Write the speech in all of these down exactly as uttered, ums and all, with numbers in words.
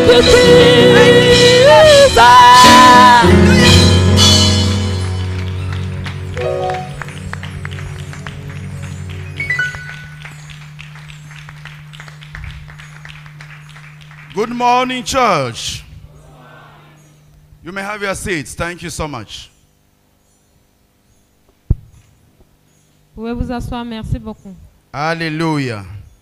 you, Jesus. Good morning, church. You may have your seats. Thank you so much. Pouvez vous asseoir, merci beaucoup. Hallelujah.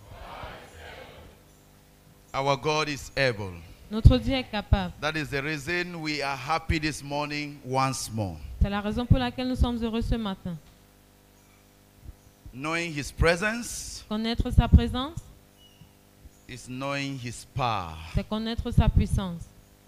Our God is able. Notre Dieu est capable. That is the reason we are happy this morning once more. C'est la raison pour laquelle nous sommes heureux ce matin. Knowing His presence Connaître sa présence, is knowing His power. c'est connaître sa puissance.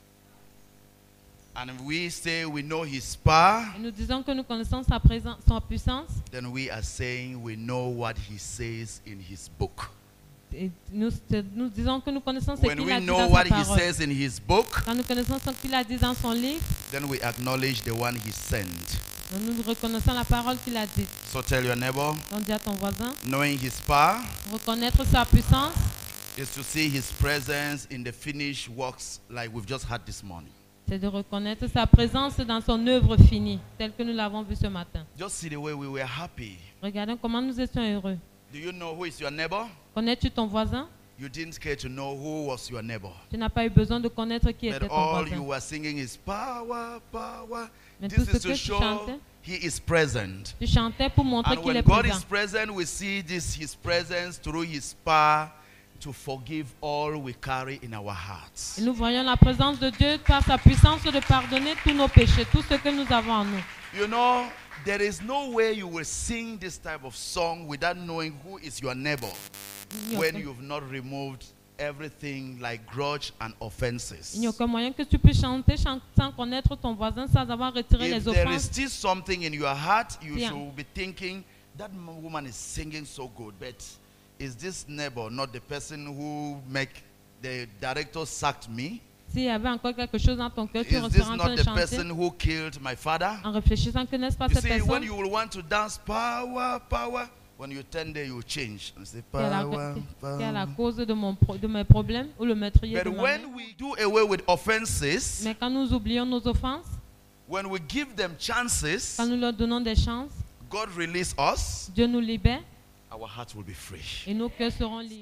And if we say we know His power, Et nous disons que nous connaissons sa présence, sa puissance. then we are saying we know what He says in His book. Et nous, nous disons que nous connaissons ce When qu'il we a dit know dans what sa He parole. says in His book, Quand nous connaissons ce qu'il a dit dans son livre, then we acknowledge the one He sent. nous reconnaissons la parole qu'il a dite. So tell your neighbor, Donc dis à ton voisin, knowing His power reconnaître sa puissance, is to see His presence in the finished works like we've just had this morning. c'est de reconnaître sa présence dans son œuvre finie, telle que nous l'avons vue ce matin. Just see the way we were happy. Regardons comment nous étions heureux. Do you know who is your neighbor? Connais-tu ton voisin? You didn't care to know who was your neighbor. Tu n'as pas eu besoin de connaître qui était But ton all you voisin. were singing is power, power. Mais This tout ce is que to tu show chantais, He is present. tu chantais pour montrer And qu'il when est God présent. is present, we see this His presence through His power to forgive all we carry in our hearts. Et nous voyons la présence de Dieu par sa puissance de pardonner tous nos péchés, tout ce que nous avons en nous. You know, there is no way you will sing this type of song without knowing who is your neighbor when you've not removed everything like grudge and offenses. Il n'y a aucun moyen que tu puisses chanter sans connaître ton voisin, sans avoir retiré If les there is offenses. still something in your heart, you Yeah. should be thinking, that woman is singing so good, but is this neighbor not the person who make the director sacked me? S'il y avait encore quelque chose dans ton cœur, tu Is serais this en train not de the chanter person who killed my father? en réfléchissant que n'est-ce pas You cette see, when personne you will want to dance power, power, when you turn there, you change. And say, qui est la, power, qui est la power. cause de, mon pro- de mes problèmes ou le meurtrier But de ma when mère. we do away with offenses, Mais quand nous oublions nos offenses, when we give them chances, quand nous leur donnons des chances, God release us, Dieu nous libère our heart will be free. et nos cœurs seront libres.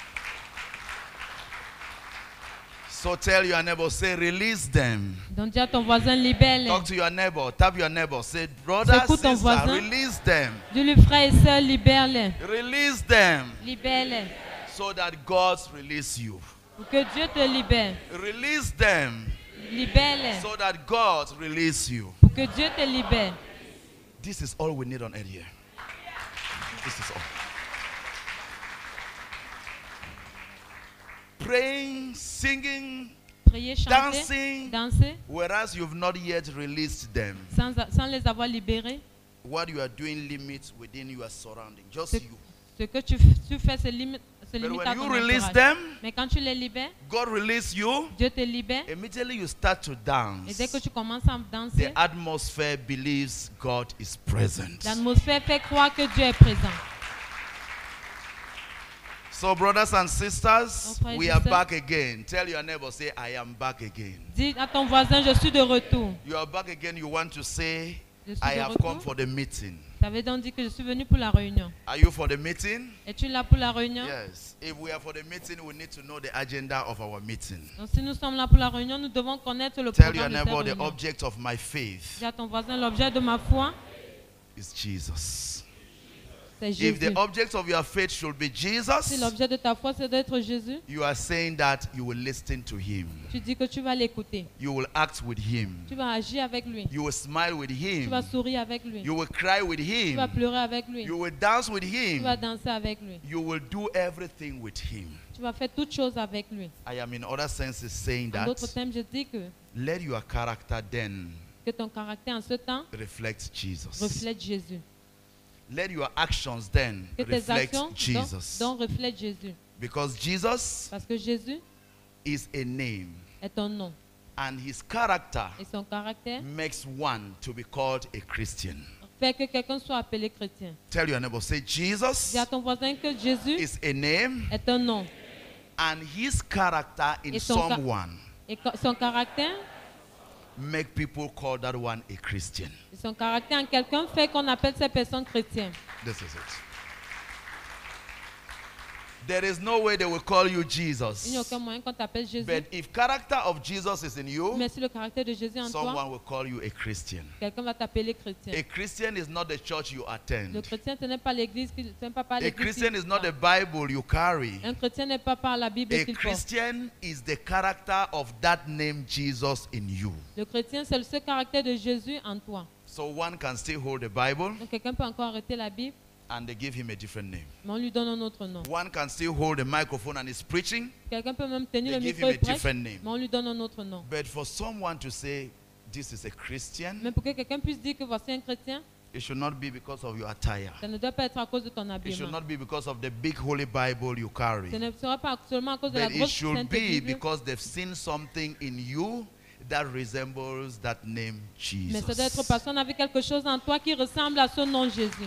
So tell your neighbor, say, release them. Donc dis à ton voisin, libère-les. Talk to your neighbor, tap your neighbor, say, brother, Secoue ton sister, voisin. release them. Dis-lui, frère et sœur, libère-les. Release them Libère-les. so that God release you. Pour que Dieu te libère. Release them Libère-les. so that God release you. Pour que Dieu te libère. This is all we need on earth here. This is all. Praying, singing, Prier, chanter, dancing, danser, whereas you've not yet released them. sans, sans les avoir libérés. What you are doing limits within your surrounding. Just Ce, you. ce que tu, tu fais se limite, se But limite when à you ton release entourage. them, Mais quand tu les libères, God release you. Dieu te libère. Immediately you start to Et dance. dès que tu commences à danser, The atmosphere believes God is present. l'atmosphère fait croire que Dieu est présent. So, brothers and sisters, frères et we are sœurs. back again. Tell your neighbor, say, I am back again. Dis à ton voisin, je suis de retour. You are back again. You want to say, Je suis I de have retour. come for the meeting. Ça veut donc dire que je suis venu pour la réunion. Are you for the meeting? Es-tu là pour la réunion? Yes. If we are for the meeting, we need to know the agenda of our meeting. Donc si nous sommes là pour la réunion, nous devons connaître le Tell your programme de cette neighbor, the réunion. object of my faith Dis à ton voisin, l'objet de ma foi, is Jesus. c'est If Jésus. the object of your faith should be Si Jesus, l'objet de ta foi, c'est d'être Jésus, you are saying that you will listen to him. tu dis que tu vas l'écouter. You will act with him. Tu vas agir avec lui. You will smile with Tu vas him. sourire avec lui. You will cry with Tu vas him. pleurer avec lui. You will dance with Tu vas him. danser avec lui. You will do everything with him. Tu vas faire toutes choses avec lui. I am in other senses saying En d'autres that termes, je dis que, let your character then que ton caractère en ce temps reflect Jesus. reflète Jésus. Let your actions then Que tes reflect actions donc, Jesus. donc reflètent Jésus. Because Jesus Parce que Jésus is a name est un nom. and his character Et son caractère makes one to be called a Christian. fait que quelqu'un soit appelé chrétien. Tell your neighbor, say Jesus Dis à ton voisin que Jésus is a name est un nom and his character in Et son ca- someone Et co- son caractère, make people call that one a Christian. son caractère en quelqu'un fait qu'on appelle ces personnes chrétiennes. This is it. There is no way they will call you Il n'y a Jesus. aucun moyen qu'on t'appelle Jésus. But if character of Jesus is in you, Mais si le caractère de Jésus est en toi, someone will call you a Christian. quelqu'un va t'appeler chrétien. A Christian is not the church you Le attend. chrétien, ce n'est pas l'église, qui- ce n'est pas par A l'église. Christian qu'il is not va. the Bible you carry. Un chrétien n'est pas par la Bible A qu'il porte. Christian is the character of that name Jesus in you. Le chrétien, c'est le seul caractère de Jésus en toi. So one can still hold the Bible Donc quelqu'un peut encore arrêter la Bible, and they give him a different name. mais on lui donne un autre nom. One can still hold the microphone and is preaching, Quelqu'un peut même tenir they le give micro him et a prêche, different name. mais on lui donne un autre nom. But for someone to say this is a Christian, Mais pour que quelqu'un puisse dire que voici un chrétien, it should not be because of your attire. ça ne doit pas être à cause de ton It should habillement. not be because of the big holy Bible you carry. Ce ne sera pas seulement à cause de la But it grosse should sainte be Bible, because they've seen something in you that resembles that name mais ça doit être Jesus. parce qu'on avait quelque chose en toi qui ressemble à ce nom Jésus.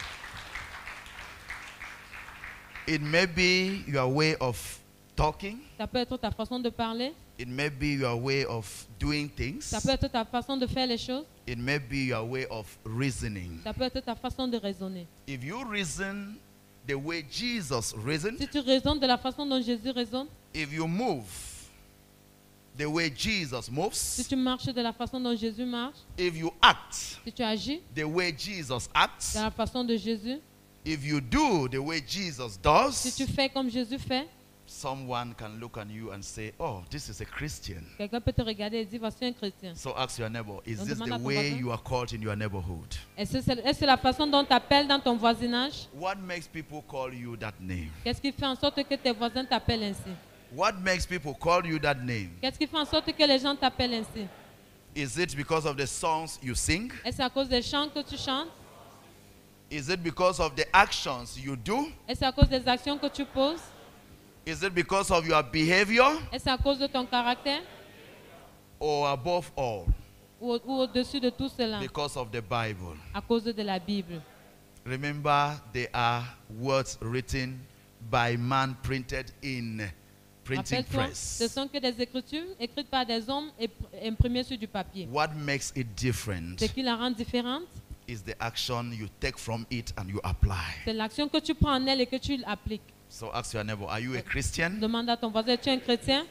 It may be your way of talking. Ça peut être ta façon de parler, It may be your way of doing things. ça peut être ta façon de faire les choses, It may be your way of reasoning. ça peut être ta façon de raisonner. If you reason the way Jesus reasoned, Si tu raisonnes de la façon dont Jésus raisonne, if you move the way Jesus si moves, tu marches de la façon dont Jésus marche, if you act si tu agis the way Jesus acts, de la façon de Jésus, if you do the way Jesus si does, tu fais comme Jésus fait, someone can look at you and say, oh, this is a Christian. quelqu'un peut te regarder et dire voici un chrétien. So ask your neighbor, is Donc this demande the à ton way voisin. you are called in your neighborhood? Est-ce que c'est est-ce que c'est la façon dont tu appelles dans ton voisinage? What makes people call you that name? Qu'est-ce qui fait en sorte que tes voisins t'appellent ainsi? What makes people call you that name? Qu'est-ce qui fait en sorte que les gens t'appellent ainsi? Is it because of the songs you sing? Est-ce à cause des chants que tu chantes? Is it because of the actions you do? Est-ce à cause des actions que tu poses? Is it because of your behavior? Est-ce à cause de ton caractère? Or above all, Ou, au- ou au-dessus de tout cela? because of the Bible? À cause de la Bible. Remember, they are words written by man, printed in printing Rappelle-toi, press. ce sont que des écritures écrites par des hommes et pr- imprimées sur du papier. What makes it different Ce qui la rend différente, is the action you take from it and you apply. c'est l'action que tu prends en elle et que tu l'appliques. So ask your neighbor, are you a Christian? Demande à ton voisin, tu es un chrétien?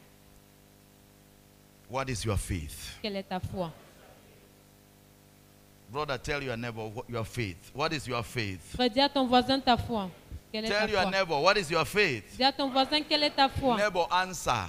What is your faith? Quelle est ta foi? Brother, tell your neighbor what your faith. What is your faith? Frère, dis à ton voisin ta foi. Quelle est ta Tell your foi? neighbor, what is your faith? Dis à ton voisin quelle est ta foi. Neighbor, answer.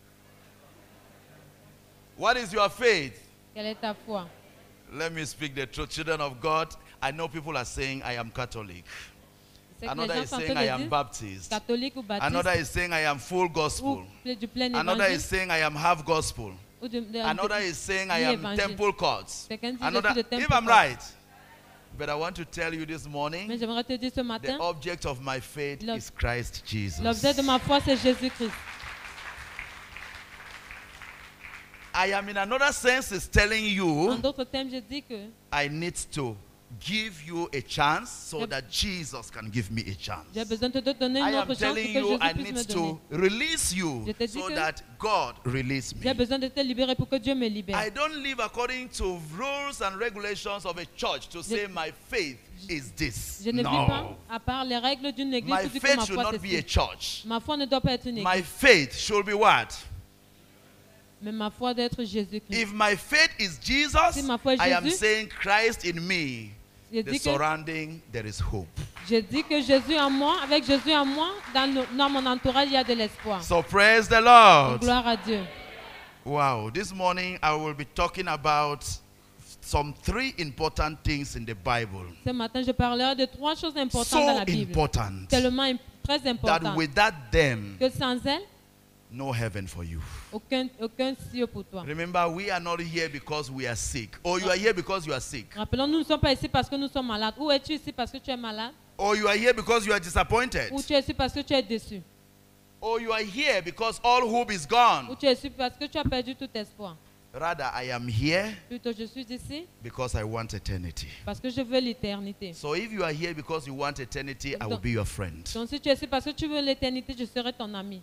What is your faith? Quelle est ta foi? Let me speak the truth. Children of God, I know people are saying I am Catholic. C'est que les Another gens is sont en saying train I de am dire Baptist. catholique ou baptiste Another is saying I am full gospel. ou du plein Another is évangile saying I am half gospel. ou de, de, Another de- is saying I ni am évangile. temple courts. Quelqu'un dit je Another, suis de temple if I'm court. right. But I want to tell you this Mais morning, j'aimerais te dire ce matin, the object of my faith L'ob- is Christ Jesus. l'objet de ma foi c'est Jésus-Christ. I am in another sense is telling En you d'autres termes, je dis que I need to give you a chance so Yep. that Jesus can give me a chance. j'ai besoin de te donner I une am autre chance pour telling que you Jésus I puisse me need donner. to release you Je te dis so que that God release me. J'ai besoin de te libérer pour que Dieu me libère. I don't live according to rules and regulations of a church to say my faith is this. Je ne vis pas No. à part les règles d'une église My qui dit que faith ma should foi not c'est be a ci. church. Ma foi ne doit pas être une My église, faith should be what? mais ma foi doit être Jésus-Christ. If my faith is Jesus, Si ma foi est I am Jésus, saying Christ in me. Je The dis que, surrounding, there is hope. je dis que Jésus en moi, avec Jésus en moi, dans, le- dans mon entourage, il y a de l'espoir. So praise the Lord. Gloire à Dieu. Wow. This morning I will be talking about some three important things in the Bible. Ce matin, je parlerai de trois choses importantes So dans la Bible. important Tellement im- très that importantes. without them, Que sans elles, no heaven for you. aucun, aucun ciel pour toi. Remember, we are not here because we are sick. Or you are here because you are sick. Rappelons, nous ne sommes pas ici parce que nous sommes malades. Ou es-tu ici parce que tu es malade? Or you are here because you are disappointed. Ou tu es ici parce que tu es déçu? Or you are here because all hope is gone. Ou tu es ici parce que tu as perdu tout espoir? Rather, I am here Plutôt, je suis ici because I want eternity. parce que je veux l'éternité. So if you are here because you want eternity, I will be your friend. Donc, si tu es ici parce que tu veux l'éternité, je serai ton ami.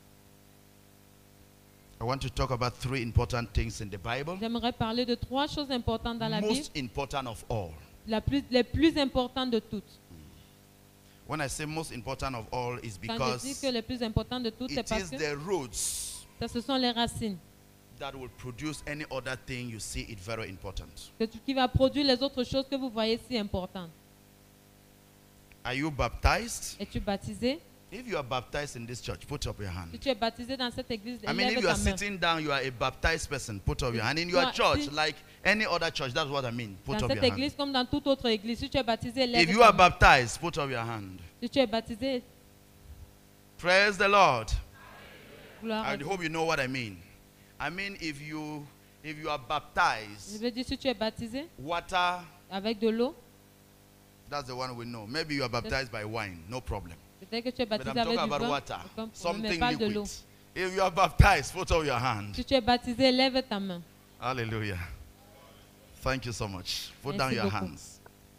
I want to talk about three important things in the Bible. J'aimerais parler de trois choses importantes dans la Bible. Most important of all. La plus, les plus importantes de toutes. When I say most important of all, is Quand je because dis que les plus importantes de toutes, c'est it parce is que the roots ça, ce sont les racines that will produce any other thing you see it very important. que tu- qui va produire les autres choses que vous voyez si importantes. Are you baptized? Es-tu baptisé? If you are baptized in this church, put up your hand. Si tu es baptisé dans cette église, I mean, lève if you are ta main. sitting down, you are a baptized person, put up your hand. In your Toi, church, si- like any other church, that's what I mean. Put Dans up cette your hand. église comme dans toute autre église, si tu es baptisé, lève If you ta are main. baptized, put up your hand. Si tu es baptisé, Praise the Lord. gloire à I Dieu. hope you know what I mean. I mean, if you if you are Je baptized, veux dire, si tu es baptisé water, avec de l'eau, that's the one we know. Maybe you are baptized by wine, no problem. peut-être que tu es But I'm baptisé avec talking du about vin, water, aucun problème, mais something pas de liquid. l'eau. If you are baptized, put up your hand. Si tu es baptisé, lève ta main. Hallelujah. Thank you so much. Put Merci down your beaucoup. hands.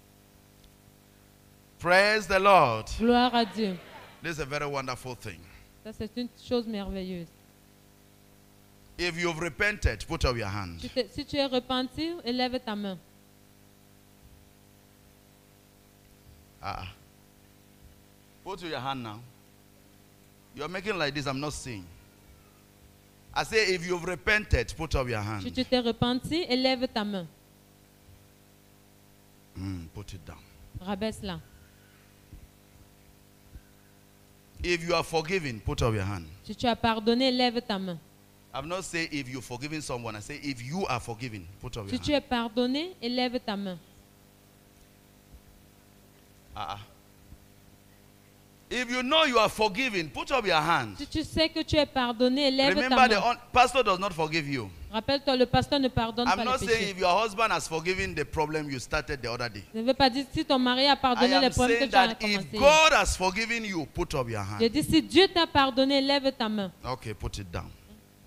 Praise the Lord. Gloire à Dieu. This is a very wonderful thing. Ça, c'est une chose merveilleuse. If you've repented, put up your Tu hand. t'es- si tu es repenti, lève ta main. Ah. Put your hand now. You're making like this, I'm not seeing. I say, if you've repented, put up your Si hand. tu t'es repenti, lève ta main. Mm, put it down. Rabaisse-la. If you are forgiven, put up your hand. Si tu as pardonné, lève ta main. I'm not saying if you've forgiven someone. I say if you are forgiven, put up Si your tu hand. es pardonné, lève ta main. Uh-uh. If you know you are forgiven, put up your hand. Si tu sais que tu es pardonné, lève ta Remember, the main. un- pastor does not forgive you. Rappelle-toi, le pasteur ne pardonne I'm pas not les saying péchés. if your husband has forgiven the problem you started the other day. Je ne veux pas dire si ton mari a I pardonné les am problèmes que saying tu as that if commencé. God has forgiven you, put up your Je hand. dis si Dieu t'a pardonné, lève ta main. Okay, put it down.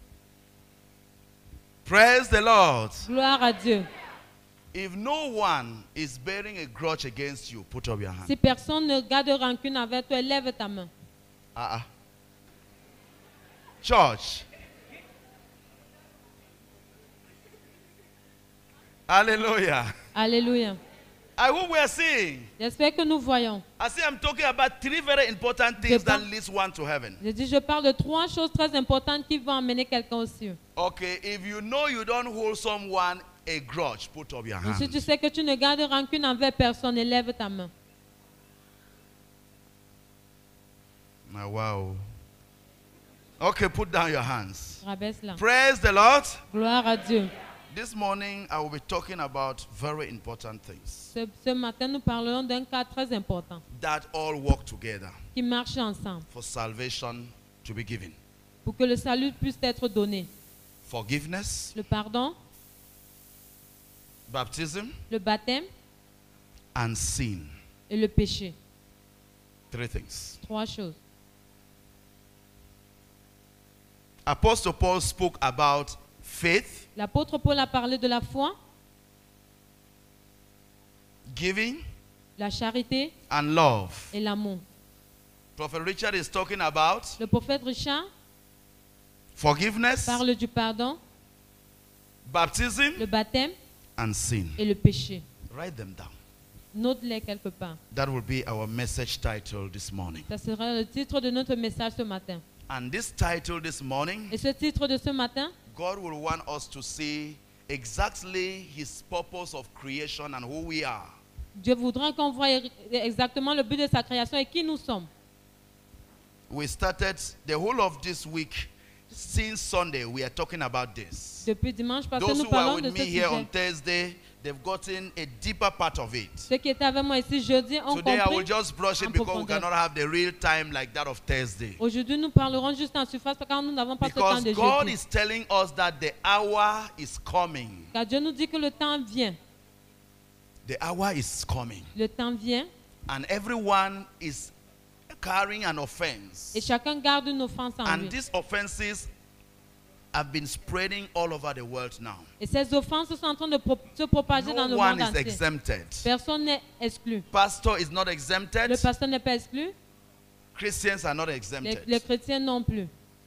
Praise the Lord. Gloire à Dieu. If no one is bearing a grudge against you, put up your hand. Si personne ne garde rancune avec toi, lève ta main. Uh-uh. Church. Hallelujah. Alléluia. I hope we are seeing. J'espère que nous voyons. I see I'm talking about three very important things that leads one to heaven. Je dis, je parle de trois choses très importantes qui vont amener quelqu'un aux cieux. Okay, if you know you don't hold someone a grudge, put up your Et si hand. tu sais que tu ne gardes rancune envers personne, lève ta main. Ah, wow. Okay, put down your hands. Rabaisse-la. Praise the Lord. Gloire à Dieu. This morning I will be talking about very important things Ce, ce matin, nous parlerons d'un cas très important that all work together qui marche ensemble for salvation to be given. pour que le salut puisse être donné. Forgiveness, Le pardon, baptism, le baptême and sin. et le péché. Three things. Trois choses. Apostle Paul spoke about faith, L'apôtre Paul a parlé de la foi, giving, la charité and love. et l'amour. Prophet Richard is talking about Le prophète Richard forgiveness, parle du pardon, baptism, le baptême and sin. et le péché. Write them down. Note-les quelque part. That will be our message title this morning. Ça sera le titre de notre message ce matin. And this title this morning, Et ce titre de ce matin, God will want us to see exactly his purpose of creation and who we are. Dieu voudra qu'on voie exactement le but de sa création et qui nous sommes. We started the whole of this week, since Sunday, we are talking about this. Depuis dimanche passé, Those nous who are parlons de with ce me here on sujet. Thursday, they've gotten a deeper part of it. Ceux qui étaient avec moi ici jeudi ont Today I will compris. just brush en it because we profondeur. cannot have the real time like that of Thursday. Aujourd'hui, nous parlerons juste en surface car nous n'avons pas ce temps Because de God jeudi. is telling us that the hour is coming. Car Dieu nous dit que le temps vient. The hour is coming. Le temps vient And everyone is carrying an et offense. chacun garde une offense en And lui. these offenses have been spreading all over the world now. Et ces offenses sont en train de pro se propager dans No le one monde is entier. exempted. Personne n'est exclu. Pastor is not exempted. Le pasteur n'est pas exclu. Christians are not Les, exempted. les chrétiens non plus.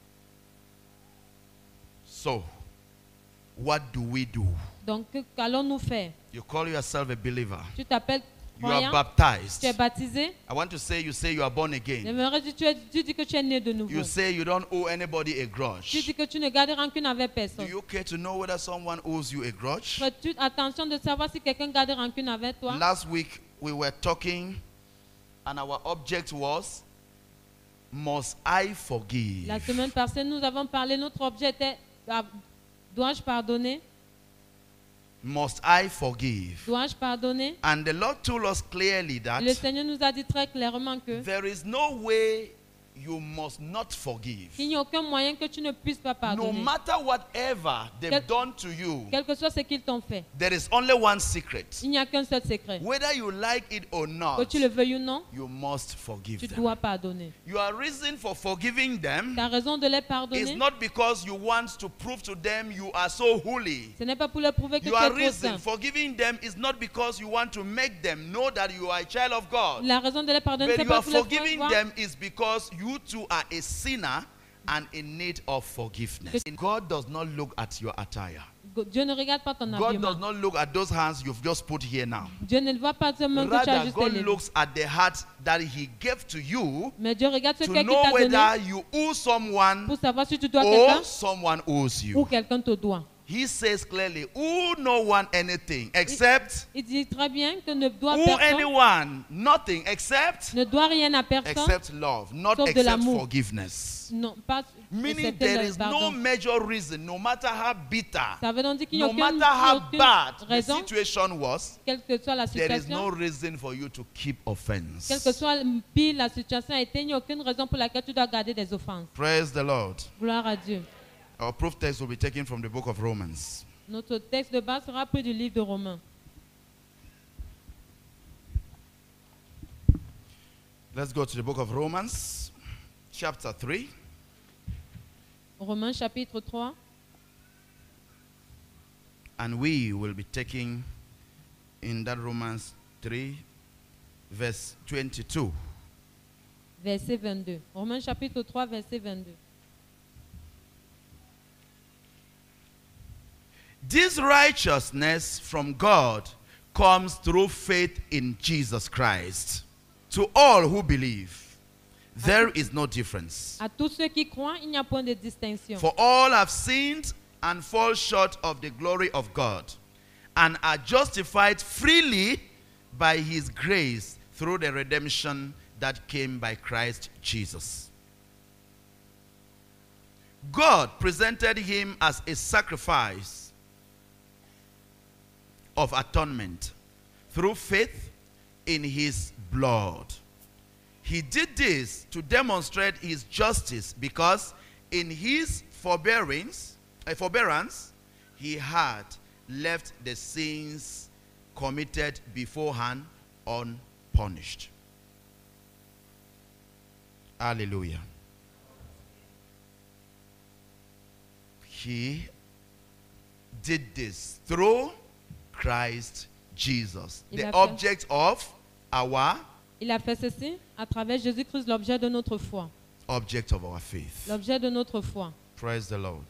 So, what do we do? Donc, qu'allons-nous faire? You call yourself a believer. Tu t'appelles You are croyant, baptized. tu es baptisé. I want to say, you say you are born again. J'aimerais dire, tu, es- tu dis que tu es né de nouveau. You say you don't owe anybody a Tu grudge. dis que tu ne gardes rancune avec Do personne. you care to know whether someone owes you a grudge? Ferais-tu attention de savoir si quelqu'un garde rancune avec toi? Last week we were talking and our object was, must I forgive? La semaine passée, nous avons parlé, notre objet était, ah, dois-je pardonner? Must I forgive? Dois-je pardonner? And the Lord told us clearly that Le Seigneur nous a dit très clairement que there is no way you must not forgive. il n'y a aucun moyen que tu ne puisses pas No pardonner. matter whatever they've Quel- done to you, Quel que soit ce qu'ils t'ont fait, there is only one secret. il n'y a qu'un seul secret. Whether you like it or Que not, tu le veuilles ou non, you must forgive tu them. dois pardonner. Your reason for forgiving them Ta raison de les is pardonner, not because you want to prove to them you are so holy. ce n'est pas pour leur prouver que tu Your es trop reason saint. forgiving them is not because you want to make them know that you are a child of God. La raison de les pardonner, But c'est you pas are pour les faire forgiving voir them is because you too are a sinner and in need of forgiveness. God does not look at your attire. Dieu ne regarde pas ton God does habillement. not look at those hands you've just put here now. Dieu ne voit pas seulement que tu as Rather, juste God les looks at the heart that He gave to you Mais Dieu regarde ce to qu'il know t'a whether donné you owe someone pour savoir si tu dois quelqu'un or someone owes ou you. quelqu'un te doit. He says clearly, owe no one anything except, Il dit très bien que ne doit owe personne, anyone nothing except, ne doit rien à personne, except love, not sauf de except l'amour. forgiveness. non, pas Meaning excepté there le is no pardon. major reason, no matter how bitter, Ça veut donc dire qu'il n'y a no aucune, matter how aucune bad the raison, situation was, quelle que soit la there is no situation, reason for you to keep offense. quelle que soit pire la situation a été, il n'y a aucune raison pour laquelle tu dois garder des offenses. Praise the Lord. Gloire à Dieu. Our proof text will be taken from the book of Romans. Notre texte de base sera pris du livre de Romains. Let's go to the book of Romans, chapter three. Romains chapitre trois. And we will be taking in that Romans three, verse twenty-two. Verset vingt-deux. Romains chapitre trois, verset vingt-deux. This righteousness from God comes through faith in Jesus Christ. To all who believe, there is no difference. À tous ceux qui croient, il n'y a point de distinction. For all have sinned and fall short of the glory of God, and are justified freely by His grace through the redemption that came by Christ Jesus. God presented Him as a sacrifice of atonement through faith in His blood. He did this to demonstrate His justice, because in His forbearance, uh, forbearance He had left the sins committed beforehand unpunished. Hallelujah. He did this through Christ Jesus, Il the a fait- object of our Il a fait ceci à travers Jésus-Christ, l'objet de notre foi. object of our faith. L'objet de notre foi. Praise the Lord.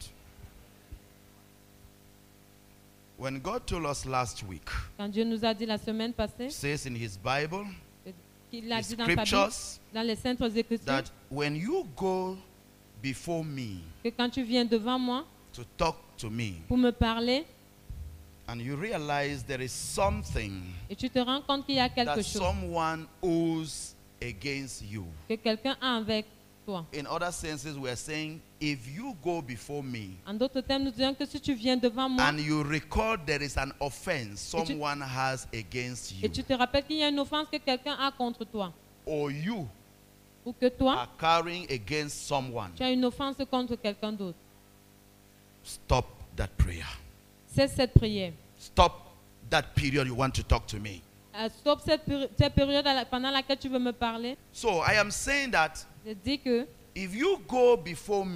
When God told us last week, Quand Dieu nous a dit la semaine passée, says in His Bible, qu'il a His dit dans sa Bible, scriptures, dans les Saintes Écritures, that when you go before me que quand tu viens devant moi to talk to me, pour me parler, and you realize there is something et tu te rends compte qu'il y a quelque that chose someone owes against you. que quelqu'un a avec toi. In other senses, we are saying, if you go before me En d'autres termes, nous disons que si tu viens devant moi and you recall there is an offense Et tu- someone has against you, et tu te rappelles qu'il y a une offense que quelqu'un a contre toi, or you ou que toi, are carrying against someone, tu as une offense contre quelqu'un d'autre, stop that prayer. c'est cette prière. Stop that period you want to talk to me. Euh, Stop cette, péri- cette période à la- pendant laquelle tu veux me parler. So I am saying that Je dis que if you go before me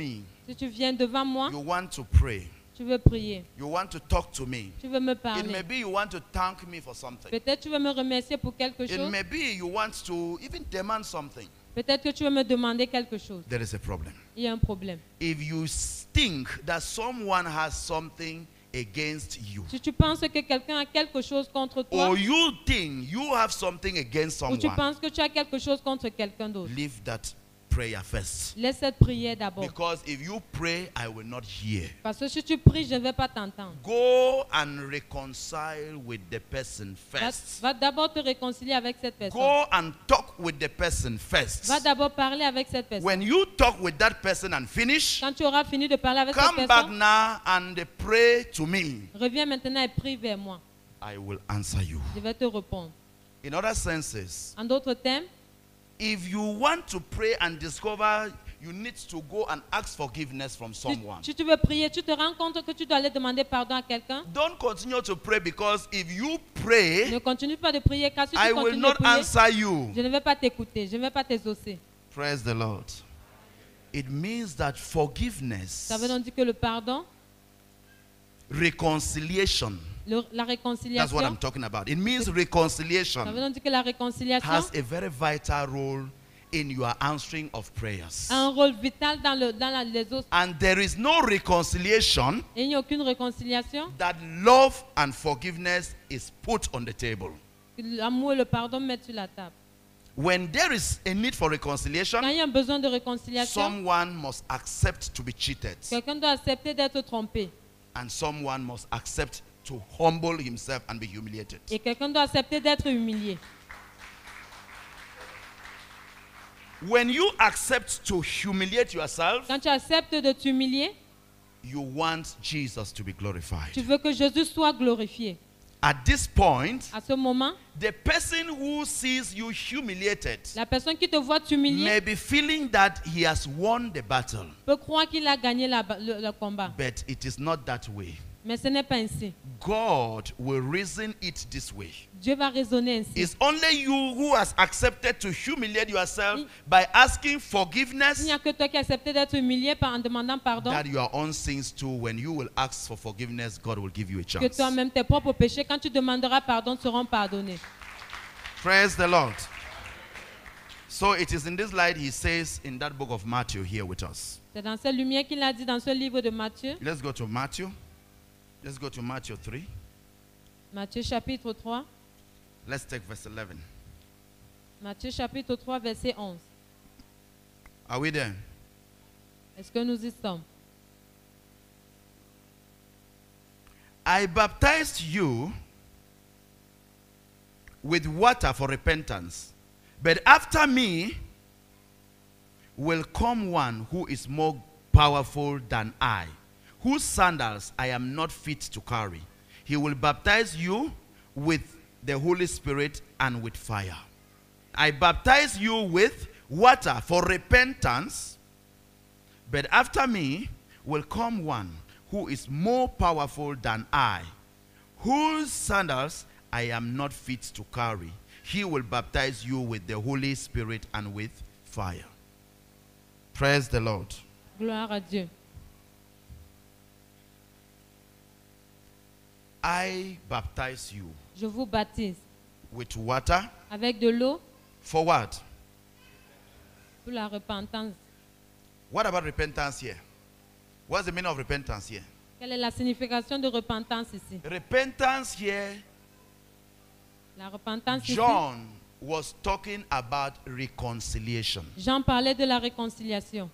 Si tu viens devant moi, you want to pray, tu veux prier, you want to talk to me. tu veux me It may parler. be you want to thank me for something. Peut-être tu veux me remercier pour quelque It chose. may be you want to even demand something. Peut-être que tu veux me demander quelque chose. There is a problem. Il y a un problème. If you think that someone has something against you, Si tu penses que quelqu'un a quelque chose contre toi, or you think you have something against ou tu someone, penses que tu as quelque chose contre quelqu'un d'autre, leave that prayer first. laisse cette prière d'abord. Because if you pray, I will not hear. Parce que si tu pries, je ne vais pas t'entendre. Go and reconcile with the person Va, first. va d'abord te réconcilier avec cette personne. Go and talk with the person first. Va d'abord parler avec cette personne. When you talk with that person and finish, Quand tu auras fini de parler avec cette come back personne, now and pray to me. reviens maintenant et prie vers moi. I will answer you. Je vais te répondre. In other senses, En d'autres termes, if you want to pray and discover you need to go and ask forgiveness from si, someone, si tu veux prier, tu te rends compte que tu dois aller demander pardon à quelqu'un. don't continue to pray, because if you pray, Ne continue pas de prier, car si tu I will continues de not prier, answer you. je ne vais pas t'écouter, je ne vais pas t'exaucer. Praise the Lord. It means that forgiveness, Ça veut donc dire que le pardon, reconciliation, le- la that's what réconciliation, I'm talking about. It means ça veut reconciliation donc dire que la réconciliation has a very vital role in your answering of prayers. a un rôle vital dans, le, dans la, les autres. And there is no reconciliation Et il n'y a aucune réconciliation. that love and forgiveness is put on the table. L'amour et le pardon mettent sur la table. When there is a need for reconciliation, Quand il y a un besoin de réconciliation, someone must accept to be cheated, quelqu'un doit accepter d'être trompé. and someone must accept to humble himself and be humiliated. Et quelqu'un doit accepter d'être humilié. When you accept to humiliate yourself, Quand tu acceptes de t'humilier, you want Jesus to be glorified. tu veux que Jésus soit glorifié. At this point, À ce moment, the person who sees you humiliated la personne qui te voit t'humilier may be feeling that he has won the battle, peut croire qu'il a gagné la ba- le, le combat. but it is not that way. Mais ce n'est pas ainsi. God will reason it this way. Dieu va raisonner ainsi. It's only you who has accepted to humiliate yourself by asking Il forgiveness, n'y a que toi qui as accepté d'être humilié par, en demandant pardon, that your own sins too, when you will ask for forgiveness, God will give you a que chance. toi-même tes propres péchés, quand tu demanderas pardon, seront pardonnés. Praise the Lord. So it is in this light he says in that book of Matthew here with us. C'est dans cette lumière qu'il a dit dans ce livre de Matthieu, Let's go to Matthew. Let's go to Matthew three. Matthieu chapitre trois, Let's take verse eleven. Matthieu chapitre trois, verset onze. Are we there? Est-ce que nous y sommes? I baptized you with water for repentance, but after me will come one who is more powerful than I, whose sandals I am not fit to carry. He will baptize you with the Holy Spirit and with fire. I baptize you with water for repentance, but after me will come one who is more powerful than I, whose sandals I am not fit to carry. He will baptize you with the Holy Spirit and with fire. Praise the Lord. Gloire à Dieu. I baptize you Je vous baptise with water. avec de l'eau For what? pour la repentance. What about repentance here? What's the meaning of repentance here? Quelle est la signification de repentance ici? Repentance here, La repentance ici, John was talking about reconciliation. Jean parlait de la réconciliation.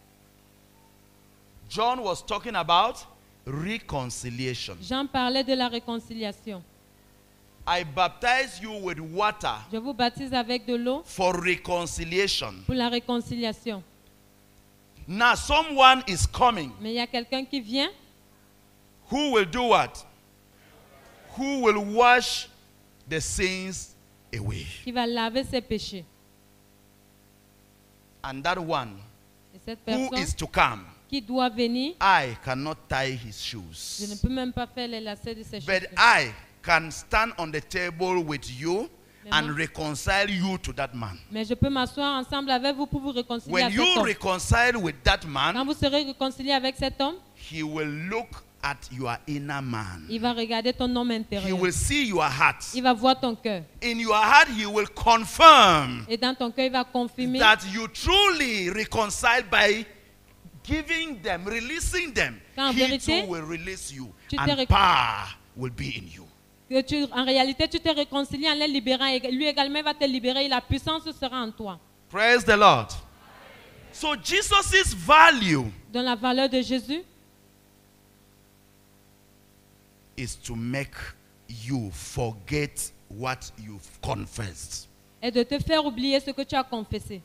John was talking about reconciliation. Jean parlait de la réconciliation. I baptize you with water Je vous baptise avec de l'eau for reconciliation. pour la réconciliation. Now someone is coming Mais il y a quelqu'un qui vient, who will do what? Who will wash the sins away. qui va laver ses péchés. And that one Et cette who personne is to come, qui doit venir, I cannot tie his je ne shoes, peux même pas faire les lacets de ses but chaussures. I can stand on the table with you Mais and moi- reconcile you to that man. Mais je peux m'asseoir ensemble avec vous pour vous réconcilier When à cet you homme. reconcile with that Quand man, vous serez réconcilié avec cet homme, he will look at your inner man. il va regarder ton homme He intérieur. will see your heart. Il va voir ton cœur. In your heart, he will confirm Et dans ton cœur, il va confirmer that you truly reconcile by giving them, releasing them. Qu'en He vérité, too will release you, tu t'es and rec- power will be in you. que tu, en réalité, tu t'es réconcilié en les libérant. Et lui également va te libérer et la puissance sera en toi. Praise the Lord. So Jesus' value Dans la valeur de Jésus, is to make you forget what you've confessed. est de te faire oublier ce que tu as confessé.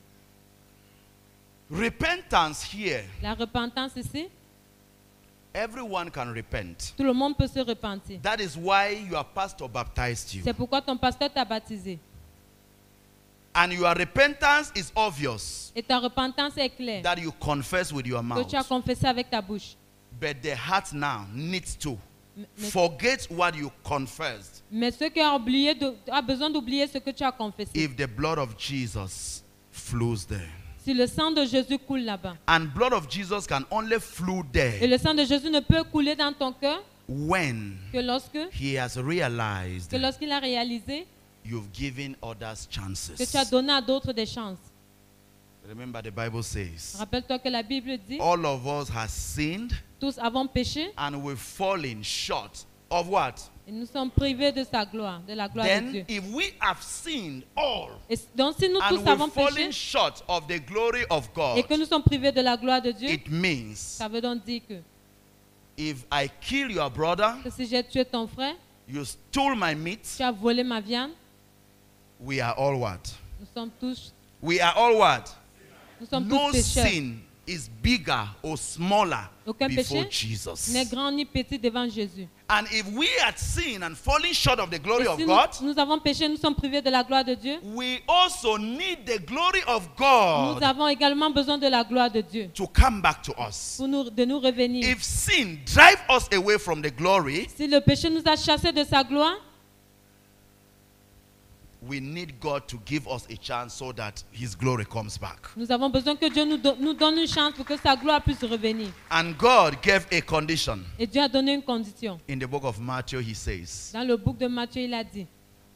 Repentance here, La repentance ici, everyone can repent. tout le monde peut se repentir. That is why your pastor baptized you. C'est pourquoi ton pasteur t'a baptisé. And your repentance is obvious Et ta repentance est claire. that you confess with your Que mouth. tu as confessé avec ta bouche. But the heart now needs to Mais, forget what you confessed mais ceux qui ont oublié de, a besoin d'oublier ce que tu as confessé. if the blood of Jesus flows there. Si le sang de Jésus coule là-bas. And blood of Jesus can only flow Et there le sang de Jésus ne peut couler dans ton cœur when que lorsque, he has realized que lorsqu'il a réalisé you've given others que tu as chances. donné à d'autres des chances. Remember, the Bible says, Rappelle-toi que la Bible dit, all of us have sinned tous avons péché and we've fallen short of what? et nous sommes privés de sa gloire, de la gloire de Then, Dieu. if we have sinned all Et donc si nous and tous avons we've fallen péché short of the glory of God, et que nous sommes privés de la gloire de Dieu, it means ça veut donc dire que, if I kill your brother, que si j'ai tué ton frère, you stole my meat, tu as volé ma viande, we are all what? nous sommes tous, We are all what? nous sommes No tous pécheurs. sin is bigger or smaller Aucun before péché Jesus. n'est grand ni petit devant Jésus. And if we had sinned and fallen short of the glory Et of si God, nous, nous avons péché, nous sommes privés de la gloire de Dieu. we also need the glory of Nous God avons également besoin de la gloire de Dieu to come back to us. pour nous, de nous revenir. If sin drive us away from the glory, Si le péché nous a chassés de sa gloire, we need God to give us a chance so that his glory comes back. nous avons besoin que Dieu nous, do- nous donne une chance pour que sa gloire puisse revenir. And God gave a condition. Et Dieu a donné une condition. In the book of Matthew, he says, Dans le bouc de Matthieu, il a dit,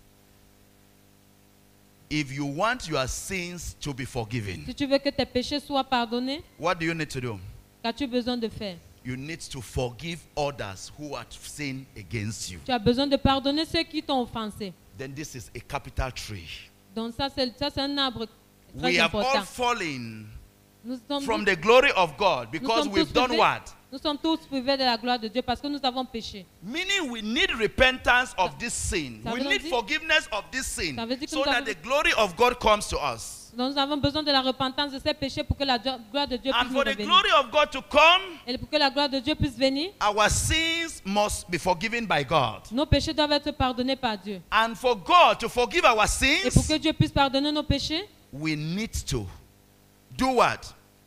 if you want your sins to be forgiven, si tu veux que tes péchés soient pardonnés, what do you need to do? qu'as-tu besoin de faire? You need to forgive others who have sinned against you. Tu as besoin de pardonner ceux qui t'ont offensé. Then this is a capital tree. Donc ça, c'est ça, c'est un arbre We très have all important. fallen Nous sommes, from the glory of God because sommes we've tous done privés. what? nous sommes tous privés de la gloire de Dieu parce que nous avons péché. Meaning we need repentance of this sin. Ça We veut need dire- forgiveness of this sin Ça veut dire que so nous that avons- the glory of God comes to us. Donc nous avons besoin de la repentance de ces péchés pour que la dio- gloire de Dieu And puisse nous for the revenir. glory of God to come, Et pour que la gloire de Dieu puisse venir, our sins must be forgiven by God. nos péchés doivent être pardonnés par Dieu. And for God to forgive our Et pour que sins, Dieu puisse pardonner nos péchés, we need to do what?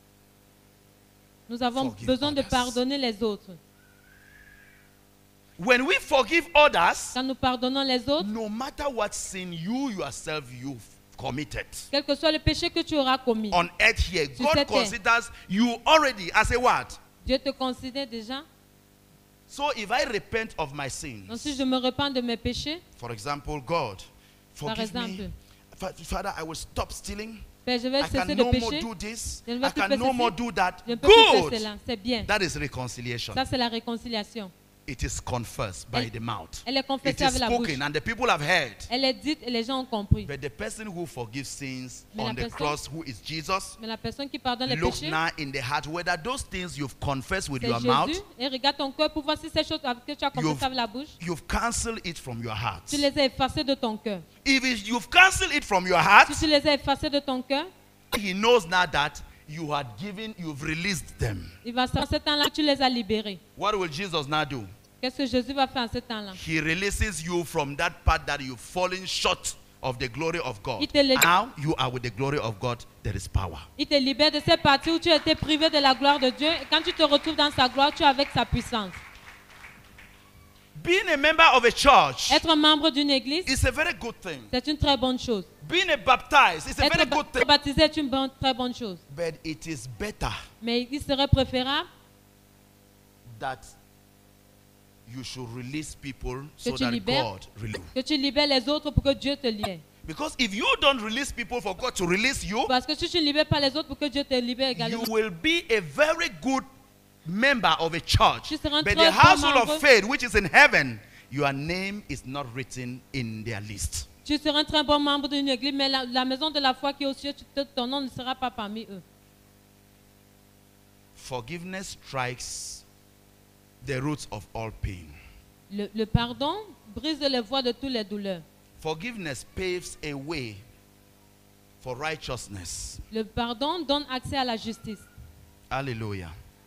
nous avons Forgive besoin de others. pardonner les autres. When we forgive others, Quand nous pardonnons les autres, no matter what sin you yourself you've committed quel que soit le péché que tu auras commis, on earth here, Sur God cette terre. considers you already as a what? Dieu te considère déjà. So if I repent of my Donc sins, si je me repens de mes péchés, for example, God, par forgive me. exemple, Fa- Father, I will stop stealing. Père, je vais I can cesser de no more pécher, do this. Je ne vais I plus can faire no ceci. more do that. je ne peux plus faire Good. cela. C'est bien. That is reconciliation. Ça, c'est la réconciliation. It is confessed by Elle- the mouth. Elle est It confessée is avec la bouche. spoken and the people have heard. Elle est dite et les gens ont compris. But the person who forgives sins Mais la on the personne- cross, who is Jesus, Mais la personne qui pardonne les look péchés, now in the heart whether those things you've confessed with c'est your Jésus. mouth, Et regarde ton cœur pour voir si ces choses que tu as confessées You've- avec la bouche, you've cancelled it from your heart. tu les as effacées de ton cœur. If it- you've cancelled it from your heart, Si tu les as effacées de ton cœur, he knows now that you had given, you've released them. il va savoir en ce temps-là que tu les as libérés. What will Jesus now do? Qu'est-ce que Jésus va faire en ce temps-là? He releases you from that part that you've fallen short of the glory of God. Il te lib- Now you are with the glory of God. There is power. Il te libère de ces parties où tu as été privé de la gloire de Dieu. Et quand tu te retrouves dans sa gloire, tu es avec sa puissance. Being a member of a church Être membre d'une église, is a very good thing. c'est une très bonne chose. Being a baptized is a Être very ba- good thing. baptisé est une bonne- très bonne chose. But it is better Mais il serait préférable that you should release people que so tu that libères, God release. que tu libères les autres pour que Dieu te libère. Because if you don't release people for God to release you, Parce que si tu ne libères pas les autres pour que Dieu te libère également, you will be a very good member of a church. Tu seras un But très the bon household membre. of faith, which is in heaven, your name is not written in their list. tu seras un très bon membre d'une église, mais la, la maison de la foi qui est au ciel, tu- ton nom ne sera pas parmi eux. Forgiveness strikes the roots of all pain. Le, le pardon brise les voies de toutes les douleurs. Forgiveness paves a way for righteousness. Le pardon donne accès à la justice. Hallelujah.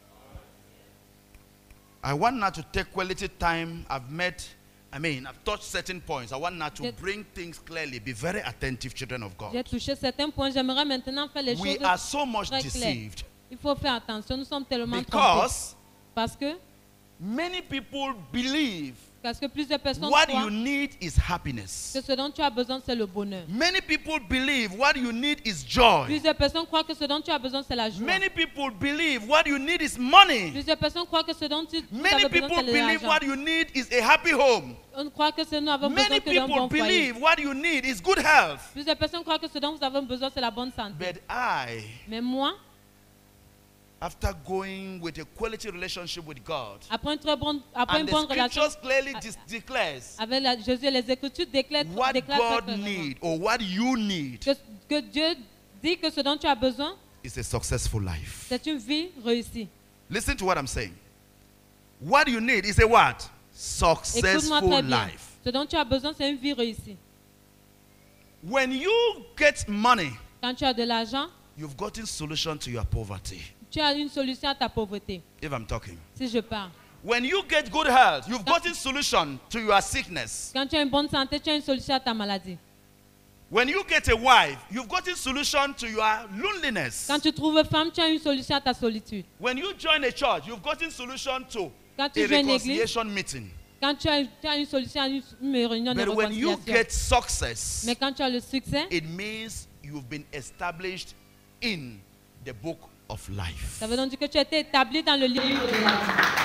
I want now to take quality time. I've met, I mean, I've touched certain points. I want now to Yes. bring things clearly. Be very attentive, children of J'ai God. touché certains points. J'aimerais maintenant faire les We choses are so much très claires. deceived Il faut faire attention. Nous sommes tellement trompés. because Parce que, many people believe parce que plusieurs personnes what croient you need is happiness. que ce dont tu as besoin, c'est le bonheur. Many people believe what you need is joy. Plusieurs personnes croient que ce dont tu as besoin, c'est la joie. Many people believe what you need is money. Plusieurs personnes croient que ce dont tu, tu Many as besoin, people c'est believe l'argent. what you need is a happy home. On croit que ce dont nous avons besoin, Many que d'un people bon foyer. believe what you need is good health. Plusieurs personnes croient que ce dont vous avez besoin, c'est la bonne santé. But I, Mais moi, after going with a quality relationship with God, après une très bonne, après and une the bonne relation scriptures clearly dis- declares avec la- Jésus, les Écritures déclarent, what déclarent très God clairement needs or what you need que, que Dieu dit que ce dont tu as besoin, is a successful life. c'est une vie réussie. Listen to what I'm saying. What you need is a what? Écoute-moi Successful très bien. life. Ce dont tu as besoin, c'est une vie réussie. When you get money, Quand tu as de l'argent, you've gotten solution to your poverty. tu as une solution à ta pauvreté. If I'm talking. Si je parle. When you get good health, you've gotten solution to your sickness. Quand tu as une bonne santé, tu as une solution à ta maladie. When you get a wife, you've gotten solution to your loneliness. Quand tu trouves femme, tu as une solution à ta solitude. When you join a church, you've gotten solution to Quand tu a joins une église, reconciliation meeting. quand tu as, tu as une solution à une, une réunion de But when you réconciliation. get success, Mais quand tu as le succès, it means you've been established in the book of life. ça veut donc dire que tu as été établi dans le livre de la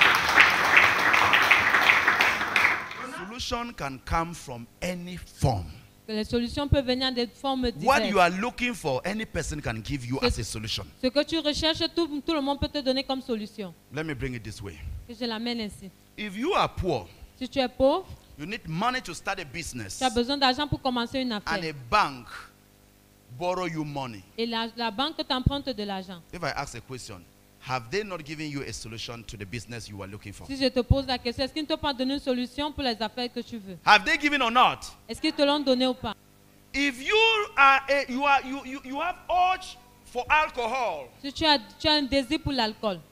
vie. Solution can come from any form. Que les solutions peuvent venir de formes What you diverses. are looking for, any person can give you as a solution. Ce que tu recherches, tout, tout le monde peut te donner comme solution. Let me bring it this way. Que je l'amène ainsi. If you are poor, Si tu es pauvre, you need money to start a business, tu as besoin d'argent pour commencer une and a affaire. bank borrow you money. Et la, la banque t'emprunte de l'argent. If I ask a question, have they not given you a solution to the business you are looking for? Si je te pose la question, est-ce qu'ils ne t'ont pas donné une solution pour les affaires que tu veux? Have they given or not? Est-ce qu'ils te l'ont donné ou pas? If you are a, you are you, you, you have urge for alcohol, Si tu as, tu as un désir pour l'alcool,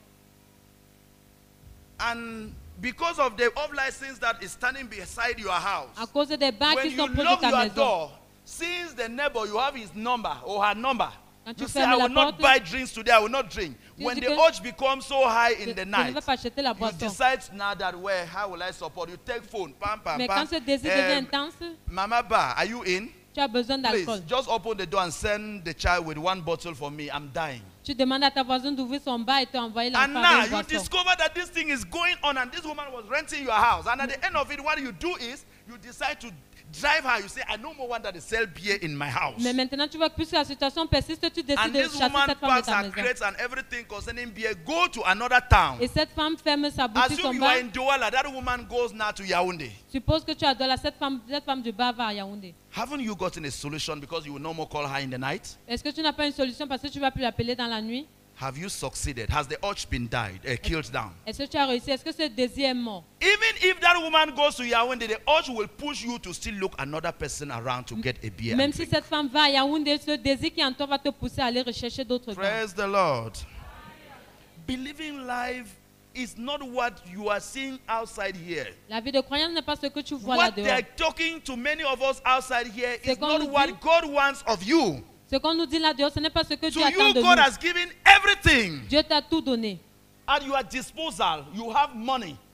and because of the off license that is standing beside your house, à cause des bars when qui you sont près de lock ta your maison, door, since the neighbor you have his number or her number, Quand tu you say, fermes I la will not porte, buy drinks today, I will not drink. Tu When dis the que urge becomes so high je, in the je ne night, vais pas acheter la you boisson. decide now that where how will I support? You take phone, pam pam Mais pam. quand ce désir devient Um, intense, Mama Ba, are you in? tu as besoin Please, d'alcool. just open the door and send the child with one bottle for me. I'm dying. Tu demandes à ta voisine d'ouvrir son bar et t'envoyer And l'enfant now avec une you boisson. discover that this thing is going on, and this woman was renting your house. And at the end of it, what you do is you decide to drive her. You say, I no more want that they sell beer in my house. Mais maintenant, tu vois que puisque la situation persiste, tu décides And de this chasser woman cette femme de packs ta her maison. crates and everything concerning beer, go to another town. Et cette femme ferme sa boutique, son Assume you bar. are in Douala. That woman goes now to Yaoundé. Suppose que tu as de la cette femme, cette femme du bar va à Yaoundé. Haven't you gotten a solution because you will no more call her in the night? Est-ce que tu n'as pas une solution parce que tu vas plus l'appeler dans la nuit? Have you succeeded? Has the urge been died, uh, killed down? Est-ce que tu as réussi? Est-ce que ce désir est mort? Even if that woman goes to Yaoundé, the urge will push you to still look another person around to get a beer. Même and si drink. cette femme va à Yaoundé, ce désir qui est en toi va te pousser à aller rechercher d'autres gars. Praise the Lord. Believing life is not what you are seeing outside here. La vie de croyance n'est pas ce que tu vois là What they dehors. are talking to many of us outside here C'est is qu'on not nous what dit- God wants of you. Ce qu'on nous dit là dehors, ce n'est pas ce que To Dieu attend you, de God nous. has given everything Dieu t'a tout donné. at your disposal. You have money.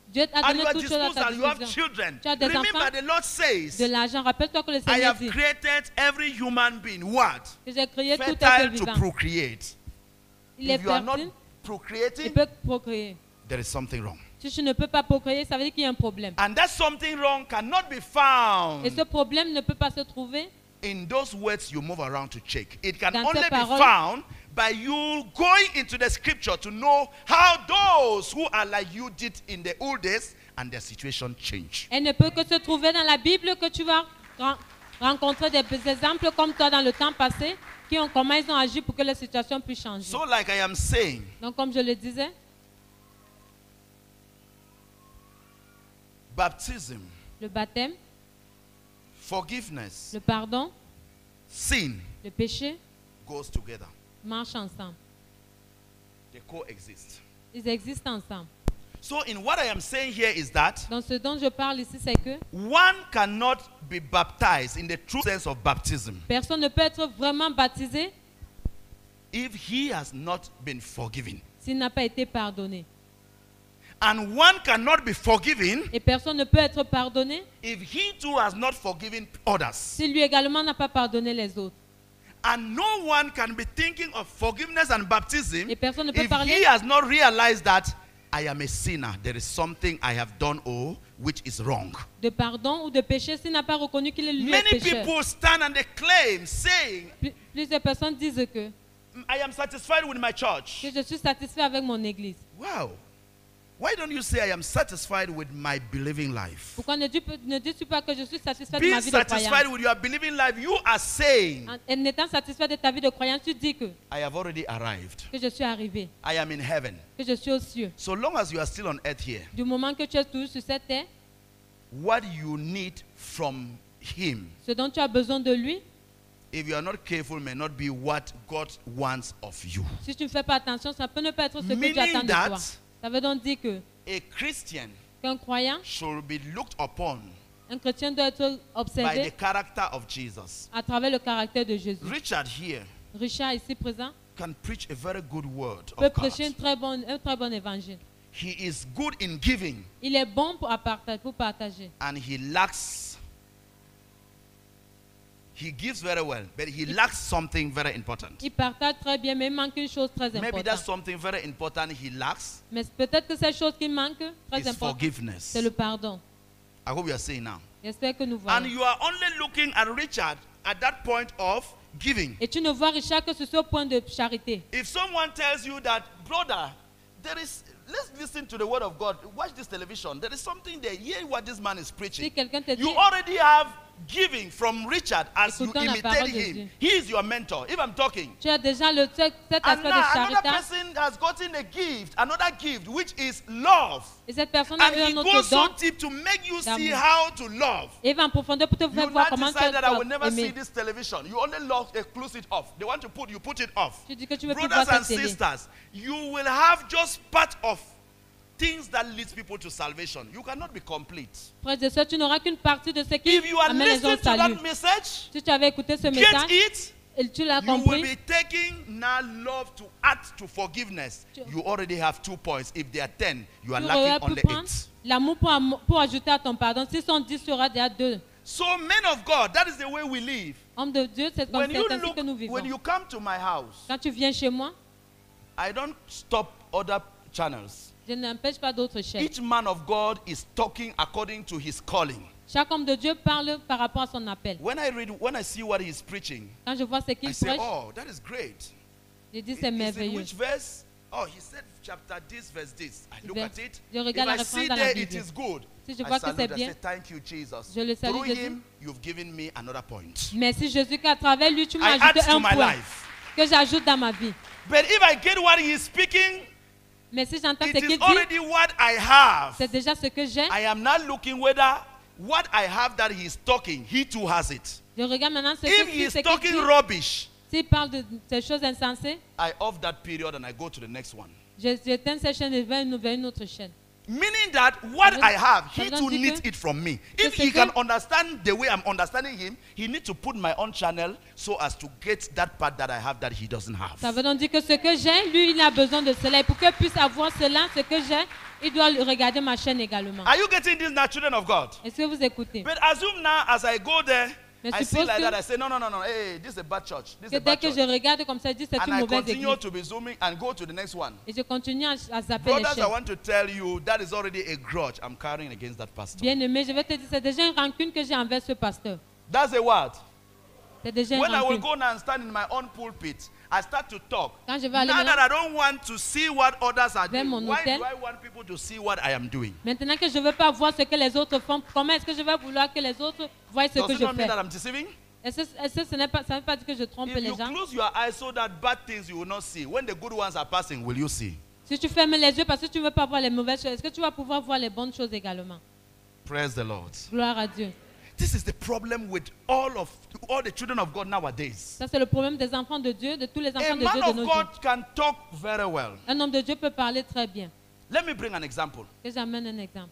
Dieu t'a At donné your toutes choses à ta disposal, you have disposition. children. Tu as des Remember, enfants, the Lord says, de l'argent. Rappelle-toi que le I Seigneur have dit created every human being, what? que j'ai créé tout être Fertile to vivant. procreate. Il est If you are not fertile, il procreating, peut procréer. there is something wrong. Si tu ne peux pas procréer, ça veut dire qu'il y a un problème. And that something wrong cannot be Et found ce problème ne peut pas se trouver in those words you move around to check. It can dans only ces be paroles. found by you going into the scripture to know how those who are like you did in the old days and their situation changed. Elle ne peut que se trouver dans la Bible que tu vas ren- rencontrer des exemples comme toi dans le temps passé qui ont comment ils ont agi pour que la situation puisse changer. So, like I am saying, Donc comme je le disais, baptism, le baptême, forgiveness, le pardon, sin le péché goes together. marchent ensemble. They coexist. Ils existent ensemble. So, in what I am saying here is that Donc ce dont je parle ici, c'est que one cannot be baptized in the true sense of baptism personne ne peut être vraiment baptisé if he has not been forgiven. s'il n'a pas été pardonné. And one cannot be forgiven Et personne ne peut être pardonné if he too has not forgiven others. si lui également n'a pas pardonné les autres. And no one can be thinking of forgiveness and baptism Et personne ne peut if parler he has not realized that I am a sinner. There is something I have done, oh, which is wrong. de pardon ou de péché s'il n'a pas reconnu qu'il est lui est Many pécheur. people stand and they claim, saying, Pl- Plusieurs personnes disent que, I am satisfied with my church. que je suis satisfait avec mon église. Wow. Why don't you say I am satisfied with my believing life? Pourquoi ne, dis- ne dis-tu pas que je suis satisfait de Being ma vie de satisfied croyance? with your believing life, you are saying, En en étant satisfait de ta vie de croyance, tu dis que, I have already arrived. que je suis arrivé, I am in heaven. que je suis aux cieux. So long as you are still on earth here, Du moment que tu es toujours sur cette terre, what you need from him, ce dont tu as besoin de lui, if you are not careful, may not be what God wants of you. si tu ne fais pas attention, ça peut ne pas être ce que tu Meaning attends de that toi. Ça veut donc dire que a Christian qu'un croyant, should be looked upon un chrétien doit être by the observé character of Jesus. à travers le caractère de Jésus. Richard here Richard, ici présent, can preach a very good word peut of God. prêcher une très bonne, un très bon évangile. He is good in giving Il est bon pour, à partager, pour partager. and he lacks, he gives very well, but he lacks something very important. Il partage très bien, mais il manque une chose très Maybe that's importante. something very important he lacks Mais peut-être que cette chose qui manque, très is importante, forgiveness. c'est le pardon. I hope you are saying now. J'espère que nous And voyons. you are only looking at Richard at that point of giving. Et tu ne vois Richard que sur ce point de charité. If someone tells you that, brother, there is, let's listen to the word of God. Watch this television. There is something there. Hear what this man is Si preaching. quelqu'un te dit, You already have giving from Richard as you Écoutons la parole imitated de him. Dieu. He is your mentor. If I'm talking. tu as déjà le, cet cet And aspect now de another charité. person has gotten a gift, another gift, which is love. Et cette personne a And eu he un autre goes so don. deep to make you see d'amour. how to love. Et il va en profondeur pour te You faire voir now comment tu decide that I will dois never see aimer. this television. You only love it, close it off. They want to put you put it off. Tu dis que tu veux plus voir Brothers and cette télé. sisters, you will have just part of things that leads people to salvation. You cannot be complete. Frères et sœurs, tu n'auras qu'une partie de ce qui If you are amène les gens listening au to salut. that message, Si tu avais écouté ce get message it. et tu l'as You will compris, be taking now love to add to forgiveness. Tu- You already have two points. If they are ten, you are tu aurais lacking pu only prendre eight. l'amour pour, am- pour ajouter à ton pardon. Si sont dix, tu auras déjà deux. So, men of God, that is the way we live. Homme de Dieu, c'est comme When you c'est ainsi look, que nous vivons. when you come to my house, Quand tu viens chez moi, I don't stop other channels. je n'empêche pas d'autres chaînes. Each man of God is talking according to his calling. Chaque homme de Dieu parle par rapport à son appel. When I read, when I see what he's preaching, Quand je vois ce I qu'il say, prêche, oh, that is great. je dis It- c'est it's in merveilleux. which verse? Oh, he said chapter this, verse this. I look Vers- at it. je If regarde la I see référence dans la there it Bible. is good, Si je I vois que salute, c'est I bien, say, thank you, Jesus. je le salue, Through Jésus. him, you've given me another point. Merci Jésus qu'à travers lui, tu m'as I add ajouté to un my point life. que j'ajoute dans ma vie. But if I get what he is speaking, Mais si j'entends ce it qu'il is dit, already what I have. c'est déjà ce que j'ai. I am not looking whether what I have that he is talking, he too has it. Je regarde maintenant ce If qu'il he dit, is ce qu'il talking dit. rubbish, S'il parle de ces choses insensées, I off that period and I go to the next one. je- j'éteins cette chaîne et vais vers une autre chaîne. Meaning that what Ça veut- I have, ça he veut too dire needs que- it from me. que If c'est he can que- understand the way I'm understanding him, he needs to put my own channel so as to get that part that I have that he doesn't have. Ça veut donc dire que ce que j'ai, lui, il a besoin de cela. Et pour qu'il puisse avoir cela, ce que j'ai, il doit regarder ma chaîne également. Are you getting this now, children of God? Est-ce que vous écoutez? But assume now, as I go there, Mais I see suppose like que- that, I say, no, no, no, no, hey, this is a bad church. This is Que a dès bad que je church. regarde comme ça, je dis c'est And une I mauvaise continue église. to be zooming and go to the next one. Et je continue à, à zapper les Brothers, I chaînes. want to tell you that is already a grudge I'm carrying against that pastor. Bien aimé, je vais te dire, c'est déjà une rancune que j'ai envers ce pasteur. That's a what? C'est déjà une When I will rancune. go now and stand in my own pulpit, I start to talk. Quand je vais Now aller that maintenant, I don't want to see what others are vers doing, mon why hôtel. do I want people to see what I am doing? maintenant que je ne veux pas voir ce que les autres font, comment est-ce que je vais vouloir que les autres voient ce Does que it je not mean fais? that I'm deceiving? Est-ce est-ce que ce n'est pas, ça ne veut pas dire que je trompe If les you gens? close your eyes so that bad things you will not see, when the good ones are passing, will you see? Si tu fermes les yeux parce que tu ne veux pas voir les mauvaises choses, est-ce que tu vas pouvoir voir les bonnes choses également? Praise the Lord. Gloire à Dieu. This is the problem with all of all the children of God nowadays. Ça, c'est le problème des enfants de Dieu, de tous les A enfants de man Dieu de of nos God jours. can talk very well. Un homme de Dieu peut parler très bien. Let me bring an example. Que j'amène un exemple.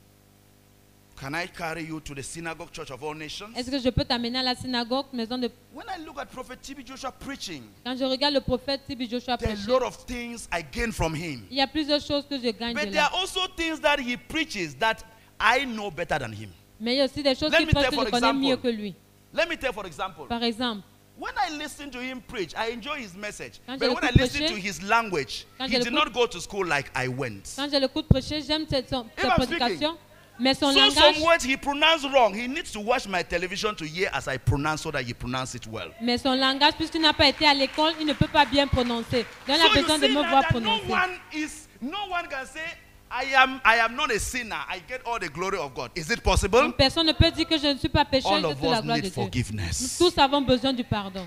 Can I carry you to the synagogue church of all nations? Est-ce que je peux t'amener à la synagogue, maison de... When I look at Prophet T B Joshua preaching, Quand je regarde le prophète Tibi Joshua there are prêcher, a lot of things I gain from him. il y a plusieurs choses que je gagne But de there là. are also things that he preaches that I know better than him. Mais il y a aussi des choses Let qu'il me prêche tell que for je connais example. mieux que lui. Let me tell, for example, Par exemple, when I listen to him preach, I enjoy his message. Quand But je when I l'écoute listen prêcher, to his language, quand he je did l'écoute- not go to school like I went. quand je l'écoute prêcher, j'aime cette, son- If cette I'm prédication, mais son So langage, some words he pronounced wrong. He needs to watch my television to hear as I pronounce so that he pronounce it well. mais son langage, puisqu'il n'a pas été à l'école, il ne peut pas bien prononcer. Donc il So a you besoin de see me now voir that no prononcer. one is, no one can say, I am, I am not a sinner. I get all the glory of God. Is it possible? Donc, personne ne peut dire que je ne suis pas pécheur, All je of suis la us gloire need de Dieu. Nous forgiveness. tous avons besoin du pardon.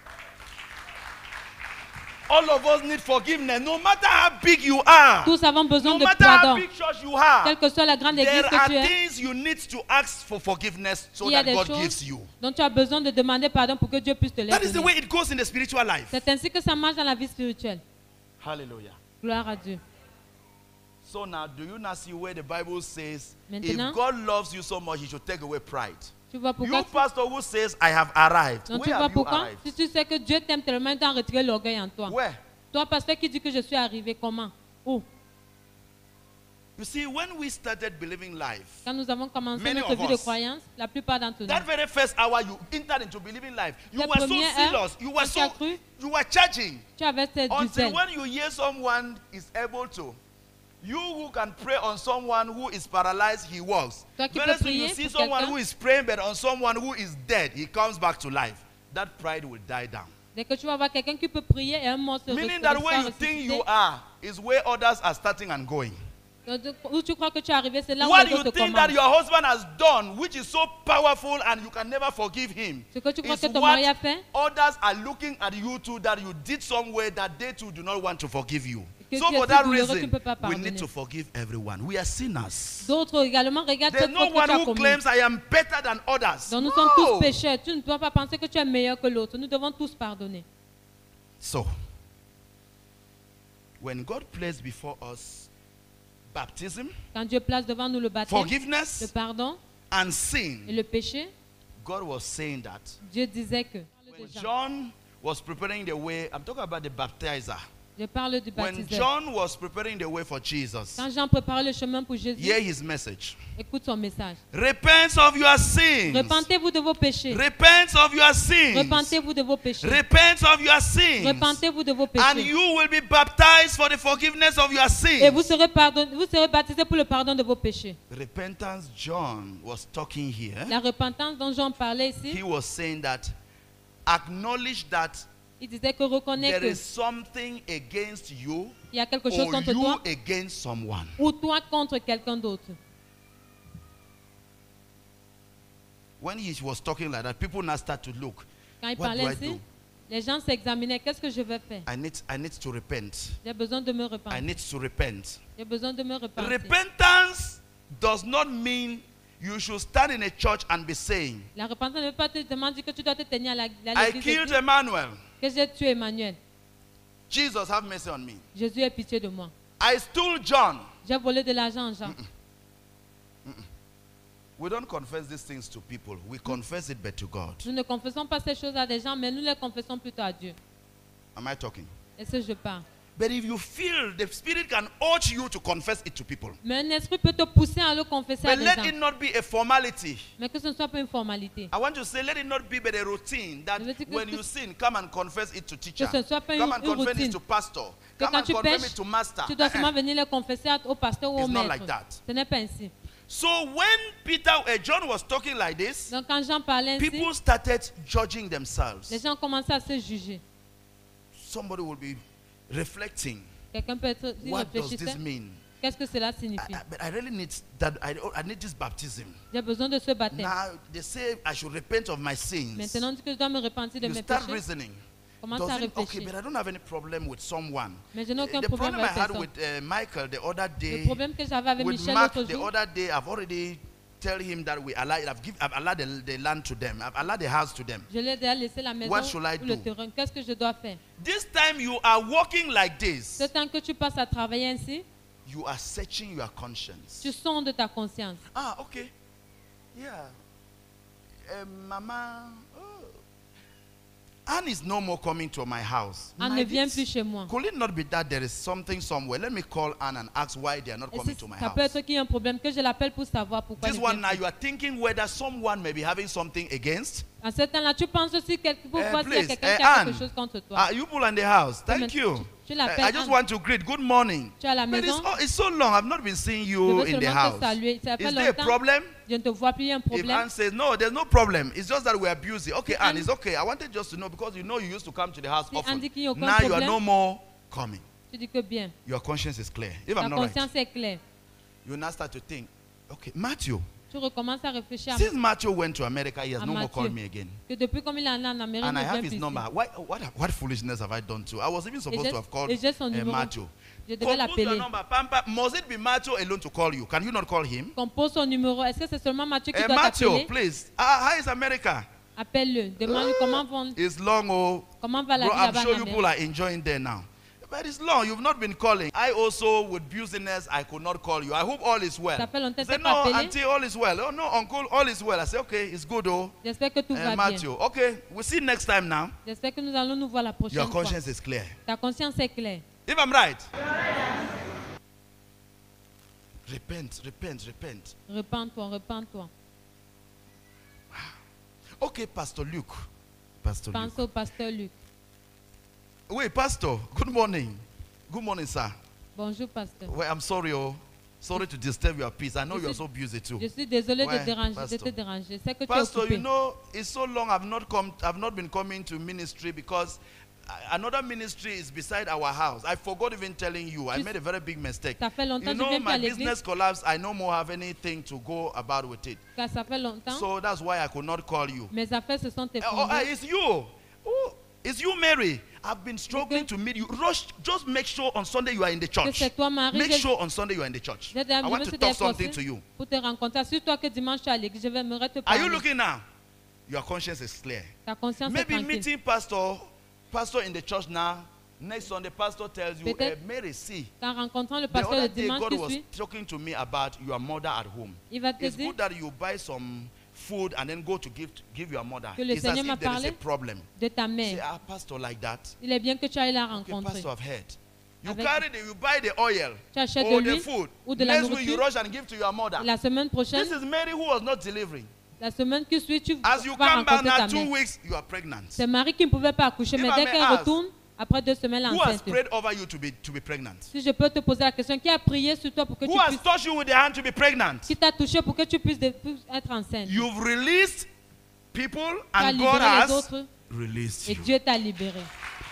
All of us need forgiveness. No matter how big you are, Tous avons besoin no de matter how pardon. big church you are, Quelle que soit la grande église there que are tu es, things you need to ask for forgiveness so il y a that des God choses gives you. dont tu as besoin de demander pardon pour que Dieu puisse te les That is the donner. way it goes in the spiritual life. C'est ainsi que ça marche dans la vie spirituelle. Hallelujah. Gloire à Dieu. So now, do you not see where the Bible says, Maintenant, if God loves you so much, he should take away pride? tu vois pourquoi, You pastor who says, I have arrived. donc, tu Where vois have you pourquoi arrived? si tu sais que Dieu t'aime tellement, il doit retirer l'orgueil en toi. Where? Toi, pasteur qui dit que je suis arrivé, comment? Où? You see, when we started believing life, Quand nous avons commencé Many notre of vie de us, croyance, la plupart d'entre nous, that very first hour you entered into believing life, you La were so première heure, serious, you were quand tu as so, cru, you were charging. tu avais cette du Until zèle. when you hear someone is able to, you who can pray on someone who is paralyzed, he walks. Toi qui Very peux soon you prier see pour someone quelqu'un. who is praying, but on someone who is dead, he comes back to life. That pride will die down. Dès que tu vas voir quelqu'un qui peut prier et un mort se Meaning re- that soit where you think you ressuscité, are is where others are starting and going. donc, où tu crois que tu es arrivé, c'est là où What les you autres think that commencent. your husband has done, which is so powerful and you can never forgive him, Ce que tu crois is que ton mari a what fait, others are looking at you too that you did somewhere that they too do not want to forgive you. Que So tu es for si that douloureux, tu reason, ne peux pas we need pardonner. to forgive everyone. We are sinners. d'autres également regardent There's cette no faute que tu one as who commise. claims I am better than others. Donc nous sommes tous No. pécheurs. Tu ne dois pas penser que tu es meilleur que l'autre. Nous devons tous pardonner. So, when God placed before us baptism, Quand Dieu place devant nous le baptême, le forgiveness, pardon and et sin, le péché, God was saying that Dieu disait que... when John was preparing the way, I'm talking about the baptizer. Je parle du When baptiseur. John was preparing the way for Jesus, Quand Jean préparait le chemin pour Jésus, hear his message. écoute son message. Repent of your sins. Repentez-vous de vos péchés. Repent of your sins. Repentez-vous de vos péchés. Repent of your sins. Repentez-vous de vos And péchés. you will be baptized for the forgiveness of your Et vous sins. serez, pardonné, vous serez baptisés pour le pardon de vos péchés. Repentance, John was talking here. La repentance dont Jean parlait He ici, was saying that acknowledge that il disait que reconnaît there qu'il is something against you y a quelque chose or contre you toi against someone. ou toi contre quelqu'un d'autre. When he was talking like that, people now start to look. Quand il What do parlait I ainsi, do? les gens s'examinaient. Qu'est-ce que je vais faire? I need, I need to repent. J'ai besoin de me I repentir. need to repent. J'ai besoin de me repentir. Repentance does not mean you should stand in a church and be saying, La repentance ne veut pas te demander que tu dois te tenir à la- à I l'église et killed dire Emmanuel. que j'ai tué Emmanuel. Jesus, have mercy on me. Jésus ait pitié de moi. I stole John. J'ai volé de l'argent à Jean. We don't confess these things to people. We confess it but to God. Nous ne confessons pas ces choses à des gens, mais nous les confessons plutôt à Dieu. Am I talking? Est-ce que je parle? But if you feel the Spirit can urge you to confess it to people. Mais un esprit peut te pousser à le confesser à But des let gens. it not be a formality. Mais que ce ne soit pas une formalité. I want to say, let it not be but a routine that Je veux dire que when ce- you sin, come and confess it to teacher. ce soit pas Come une- and une confess it routine. to pastor. Que Come quand and tu confess pêches, it to master. tu dois seulement venir le confesser au pasteur ou au It's not maître. like that. Ce n'est pas ainsi. So when Peter, uh, John was talking like this, Donc quand Jean parlait ainsi, people started judging les themselves. gens commençaient à se juger. Somebody will be reflecting. Quelqu'un peut être y What does réfléchissait. this mean? Qu'est-ce que cela I, signifie? I, but I really need that. I, I need this baptism. J'ai besoin de ce baptême. Now they say I should repent of my sins. Maintenant, on dit que je dois me repentir de You mes start péchés. reasoning. Commence à Doesn't, okay, réfléchir. but I don't have any problem with someone. Mais je n'ai aucun The problème problem I avec had personne. with uh, Michael the other Le day, problème que j'avais avec with Michel Mark l'autre the jour, other day, I've already tell him that we allow, I've, give, I've allowed the, the land to them. I've allowed the house to them. je l'ai déjà laissé la maison What should I ou le do? terrain. Qu'est-ce que je dois faire? This time you are walking like this. Ce temps que tu passes à travailler ainsi, You are searching your conscience. tu sondes ta conscience. Ah, okay. Yeah. Uh, Mama, oh. Anne is no more coming to my house. Anne My ne vient dear, plus chez moi. could it not be that there is something somewhere? Let me call Anne and ask why they are not Et coming si to my ça peut house. être qu'il y a un problème, que je l'appelle pour savoir pourquoi This il ne one vient now, plus. you are thinking whether someone may be having something against. À ce temps-là, tu penses aussi quelque, pour Eh, voir s'il y a please, quelqu'un eh, qui a Anne. quelque chose contre toi. Ah, you people in the house. mais Thank tu- you. tu I l'appelles I just Anne. want to greet. Good morning. Tu es à la But it's, maison. oh, it's so long. I've not been seeing Je you veux in the seulement house. te saluer. Ça fait Is there a longtemps. problem? Je ne te vois plus, il y a un If problème. Anne says, no, there's no problem. It's just that we are busy. Okay, Si Anne, Anne- it's okay. I wanted just to know because you know you used to come to the house Si Anne often. dit qu'il n'y a aucun Now you are problème. no more coming. Tu dis que bien. Your conscience is clear. If Ta I'm not right, conscience est claire. you now start to think, okay, Matthew. Tu recommences à réfléchir à Since Matthew went to America, he has à no more Mathieu. called me again. Que depuis comme il est allé en Amérique, il And I ne vient have plus his ici. number. Why, what, what foolishness have I done to? I was even supposed j'ai- to have called et j'ai son uh, numéro. Matthew. Je devais Compose your l'appeler. number. Pampa, must it be Matthew alone to call you? Can you not call him? Compose son numéro. Est-ce que c'est seulement Mathieu qui Eh, doit Matthew, t'appeler? please. Ah, how is America? Appelle-le. Demande-lui comment, vont- It's long, oh. comment va la Bro, vie I'm là-bas sure en you people Amérique. are enjoying there now. But it's long. You've not been calling. I also, with busyness, I could not call you. I hope all is well. Ça fait longtemps He que said, t'es pas no, appelé. auntie, all is well. Oh, no, uncle, all is well. I said, okay, it's good, oh. J'espère que tout Eh, va Matthew, bien. okay, we'll see next time now. J'espère que nous allons nous voir la prochaine Your fois. conscience is clear. Ta conscience est claire. If I'm right. Repent, repent, repent. Repends-toi, repends-toi. Okay, Pastor Luke. Pastor Luke. Pense au pasteur Luc. Wait, Pastor, good morning. Good morning, sir. Bonjour, pasteur. Well, I'm sorry, oh. Sorry to disturb your peace. I know Je you're suis- so busy too. Je suis désolée Ouais, de, déranger, de pasteur. te déranger. C'est que tu es Pastor, occupé. you know, it's so long I've not come, I've not been coming to ministry because uh, another ministry is beside our house. I forgot even telling you. I Tu- made a very big mistake. Ça fait longtemps You que je know, viens plus à my l'église. business collapsed. I no more have anything to go about with it. Car ça fait longtemps. So that's why I could not call you. Mes affaires se sont Eh, Oh, effondrées. eh, it's you. Oh, it's you, Mary. I've been struggling Okay. to meet you. Rush, just make sure on Sunday you are in the Que church. c'est toi, Marie. Make je- sure on Sunday you are in the church. je- je I me want suis to talk something efforcée to you. pour te rencontrer. Assure-toi que dimanche tu es à l'église. Je vais me te Are parler. you looking now? Your conscience is clear. Ta conscience est Maybe tranquille. meeting pastor, pastor in the church now. Next Sunday, pastor tells you, eh, Peut-être- Mary, see, Quand rencontrant le the pasteur other le day dimanche God qui was suit, talking to me about your mother at home. il va te It's dire good that you buy some food and then go to give give your mother. Que le It's as Seigneur m'a if there is a parlé problem. de ta Say, mère. ah, pastor, like that. Il est bien que tu ailles la Okay, rencontrer. pastor, I've heard. You Avec- carry the, you buy the oil Tu achètes or de the l'huile food. ou de la Next week you nourriture. rush and give to your mother. La semaine prochaine, This is Mary who was not delivering. la semaine qui suit, tu As you vas come back rencontrer now, ta two mère. weeks, you are pregnant. C'est Marie qui ne pouvait pas accoucher, If mais I dès may qu'elle ask, retourne, après deux semaines, Who has enceinte. prayed over you to be to be pregnant? Si je peux te poser la question, qui a prié sur toi pour que Who tu has puisses, touched you with the hand to be pregnant? qui t'a touché pour que tu puisses de- puisses être enceinte? You've released people Tu as and God libéré les has autres released et you. Dieu t'a libéré.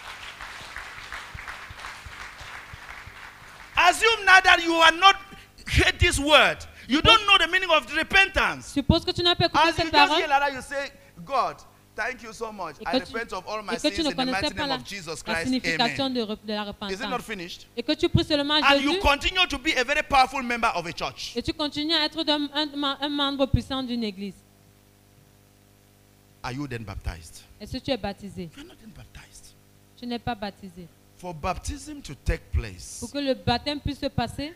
Assume now that you are not heard this word. You don't know the meaning of repentance. Suppose que tu n'as pas écouté As you cette just parole hear like that, you say, God, thank you so much. et I que tu, repent of all my et que sins tu ne in the mighty connaissais pas name la, of Jesus la Christ. signification Amen. de, re- de la Is it not repentance. finished? Et que tu pries seulement à And you Jésus continue to be a very powerful member of a church. et tu continues à être un, un- un membre puissant d'une église. Are you then baptized? Est-ce que tu es baptisé? You are not then baptized. Tu n'es pas baptisé. For baptism to take place, Pour que le baptême puisse se passer,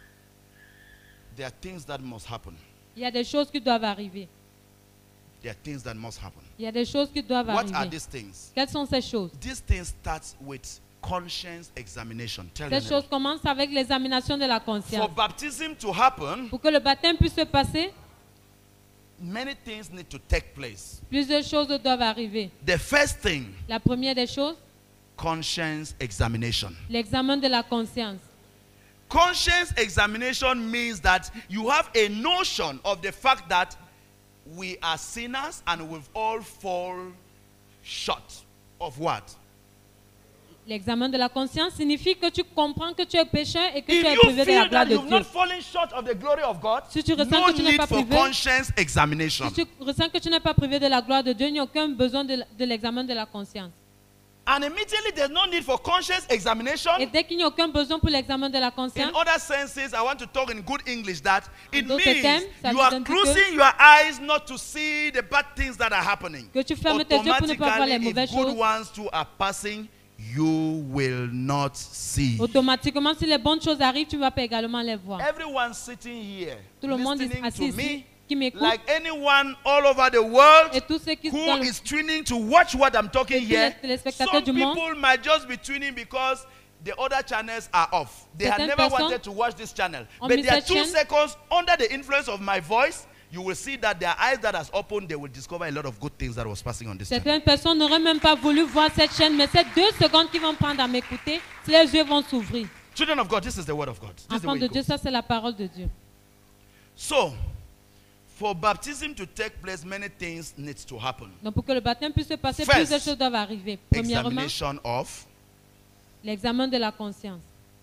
there are things that must happen. il y a des choses qui doivent arriver. There are things that must happen. Il y a des choses qui doivent What are arriver. these things? Quelles sont ces choses? These things start with conscience examination. Tell Ces your choses neighbor. commencent avec l'examination de la For conscience. baptism to happen, Pour que le baptême puisse se passer, many things need to take place. plusieurs choses doivent arriver. The first thing, La première des choses, conscience examination. l'examen de la conscience. Conscience examination means that you have a notion of the fact that we are sinners and we've all fall short of what? L'examen de la conscience signifie que tu comprends que tu es pécheur et que If tu es you privé de la feel gloire that de you've Dieu. not fallen short of the glory of God, Si tu ressens no que tu n'es need pas for privé, conscience examination. Si tu ressens que tu n'es pas privé de la gloire de Dieu, il n'y a aucun besoin de, de l'examen de la conscience. And immediately there's no need for conscience examination. Et dès qu'il n'y a aucun besoin pour l'examen de la In conscience, other senses, I want to talk in good English that it d'autres means termes, ça you nous are donne closing your eyes not to see the bad things that are happening. que tu fermes tes yeux pour ne pas voir les Automatically, mauvaises if good choses. ones too are passing, you will not see. Automatiquement, si les bonnes choses arrivent, tu ne vas pas également les voir. Everyone sitting here, Tout le monde est listening assis to ici, me, qui m'écoute, like anyone all over the world et tous ceux qui sont who dans le is tuning to watch what I'm talking Et tous les here, téléspectateurs some du monde. people might just be tuning because the other channels are off. They had Certaines never personnes wanted to watch this channel. ont But mis there are cette two chaîne. seconds under the influence of my voice, you will see that their eyes that has opened, they will discover a lot of good things that was passing on this channel. Certaines personnes n'auraient même pas voulu voir cette chaîne, mais ces deux secondes qu'ils vont prendre à m'écouter, les yeux vont s'ouvrir. Children of God, this is the word of God. This is the Enfants way de it Dieu, goes. ça c'est la parole de Dieu. So, for baptism to take place, many things need to happen. Donc pour que le baptême puisse se passer, First, plusieurs choses doivent arriver. Premièrement, Examination of l'examen de la conscience.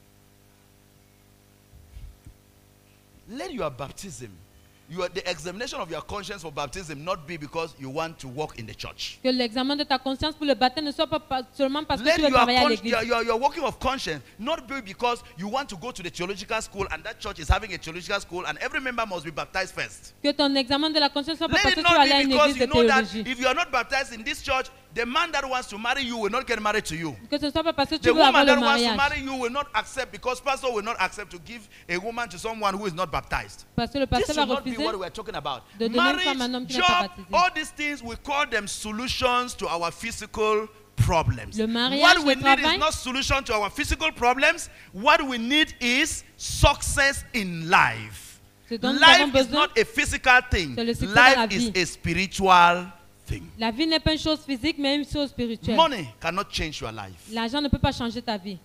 let your baptism, your, the examination of your conscience for baptism not be because you want to walk in the church. Que l'examen de ta conscience pour le baptême ne soit pas pas seulement parce que Let tu veux your, travailler à con- l'église. your, your, your walking of conscience not be because you want to go to the theological school and that church is having a theological school and every member must be baptized first. Que ton examen de la conscience soit pas Let parce it que tu veux not aller à be une because église you de know that théologie. if you are not baptized in this church, the man that wants to marry you will not get married to you. Que ce ne soit pas parce que tu The veux avoir woman le that wants to mariage. marry you will not accept because pastor will not accept to give a woman to someone who is not baptized. Parce que le This pasteur should va not be refuser. what we are talking about. de donner une Marriage, femme à un homme qui n'est pas job, baptisé. all these things, we call them solutions to our physical problems. Le mariage, What we le need travail. is not solution to our physical problems. What we need is success in life. Ce dont nous avons Life is besoin, not a physical thing. c'est le succès dans la Life is vie. a spiritual thing. la vie n'est pas une chose physique, mais une chose spirituelle. Money cannot change your life. L'argent ne peut pas changer ta vie.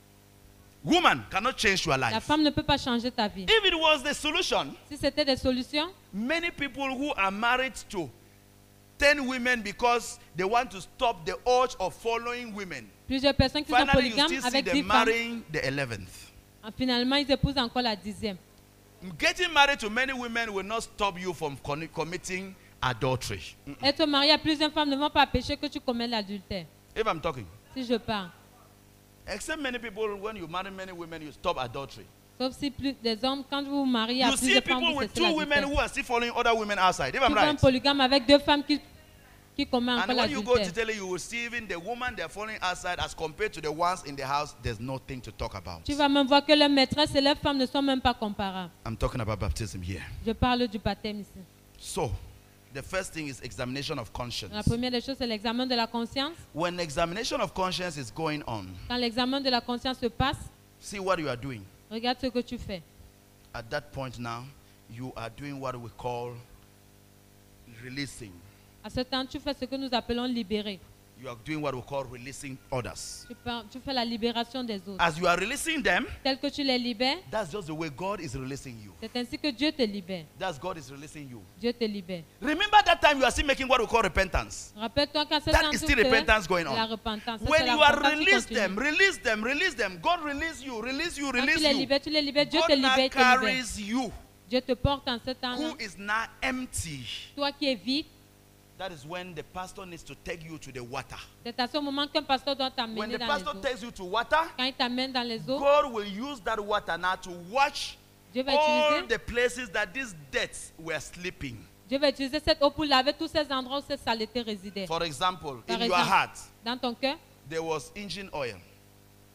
Woman cannot change your La life. femme ne peut pas changer ta vie. If it was the solution, Si c'était des solutions, many people who are married to ten women because they want to stop the urge of following women, plusieurs personnes qui sont finally you polygames still see avec dix them femmes, marrying the eleventh. finalement ils épousent encore la dixième. Getting married to many women will not stop you from con- committing adultery. Être marié à plusieurs femmes ne va pas empêcher que tu commettes l'adultère. If I'm talking. Si je parle. Except many people, when you marry many women, you stop adultery. Sauf si plus des hommes, quand vous vous mariez à You see plusieurs femmes, people vous with cessez two women l'adultère. who are still following other women outside. If I'm Tu vois un right. polygame avec deux femmes qui, qui commettent encore And when you go to l'adultère. tell you, you will see even the woman they're following outside as compared to the ones in the house, there's nothing to talk about. Tu vas même voir que leurs maîtresses et leurs femmes ne sont même pas comparables. I'm talking about baptism here. Je parle du baptême ici. So, the first thing is examination of conscience. La première des choses, c'est l'examen de la conscience. When examination of conscience is going on, Quand l'examen de la conscience se passe, see what you are doing. regarde ce que tu fais. At that point now, you are doing what we call releasing. À ce temps, tu fais ce que nous appelons libérer. You are doing what we call releasing others. Tu, par- tu fais la libération des autres. As you are releasing them, Tel que tu les libères, that's just the way God is releasing you. c'est ainsi que Dieu te libère. That's God is releasing you. Dieu te libère. Remember that time you are still making what we call repentance. Rappelle-toi qu'à ce That temps, is tu still fais repentance going la on. repentance. Ça, When c'est la you are repentance qui release continue. them, release them, release them. God release you, release you, Quand tu release les you. libères, tu les libères, Dieu te God libère, now il te libère. carries you, Dieu te porte en ce temps-là. who is now empty. Toi qui es vide, That is when the pastor needs to take you to the water. c'est à ce moment qu'un pasteur doit When t'amener the dans les pastor eaux. takes you to water, Quand il t'amène dans les eaux, God will use that water now to wash Dieu va all utiliser, the places that these deaths were sleeping. Dieu va utiliser cette eau pour laver tous ces endroits où cette saleté résidait. For example, in Par your exemple. heart, Dans ton cœur, there was engine oil.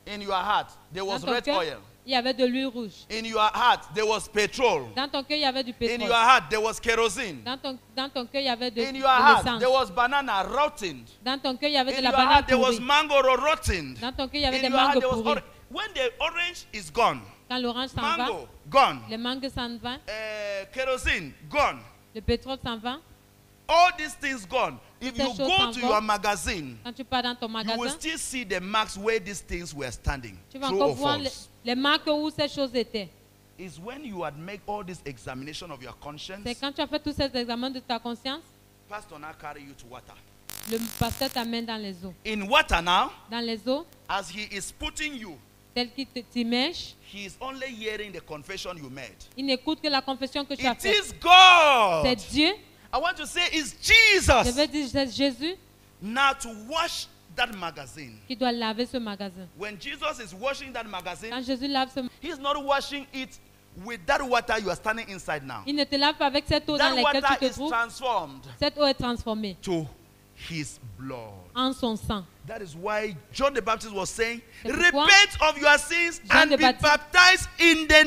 In your heart, there Dans was ton red cœur, oil. il y avait de l'huile rouge. In your heart, there was petrol. Dans ton cœur, il y avait du In pétrole. your heart, there was kerosene. Dans ton, dans ton cœur, il y avait de, In de your heart, l'essence. there was banana rotting. Dans ton cœur, il y avait de In la your banane heart, there was pourrie. mango rotting. Dans ton cœur, il y avait In des your heart, mangues there was pourries. orange. When the orange is gone, Quand l'orange s'en va, mango gone, le mangue s'en va, uh, kerosene gone, le pétrole s'en va. all these things gone. If Ces you choses go s'en to vont. your magazine, Quand tu pars dans ton you will magasin, still see the marks where these things were standing. tu vas True encore or voir les, false? les marques où ces choses étaient. Is when you had make all this examination of your conscience, C'est quand tu as fait tous ces examens de ta conscience, Pastor now carry you to water. le pasteur t'amène dans les eaux. In water now, Dans les eaux, as he is putting you, tel qu'il te- t'immerge, he is only hearing the confession you made. il n'écoute que la confession que tu as It faite. is God. C'est Dieu. I want to say it's Je Jesus. veux dire, c'est Jésus Now to wash that magazine. qui doit laver ce magasin. When Jesus is washing that magazine, Quand Jésus lave ce he's not washing it with that water you are standing inside now. il ne te lave pas avec cette eau dans That laquelle water tu te is trouves. transformed Cette eau est transformée to his blood. en son sang. That is why John the Baptist was saying, C'est pourquoi repent of your sins Jean and le be Baptiste- baptized in the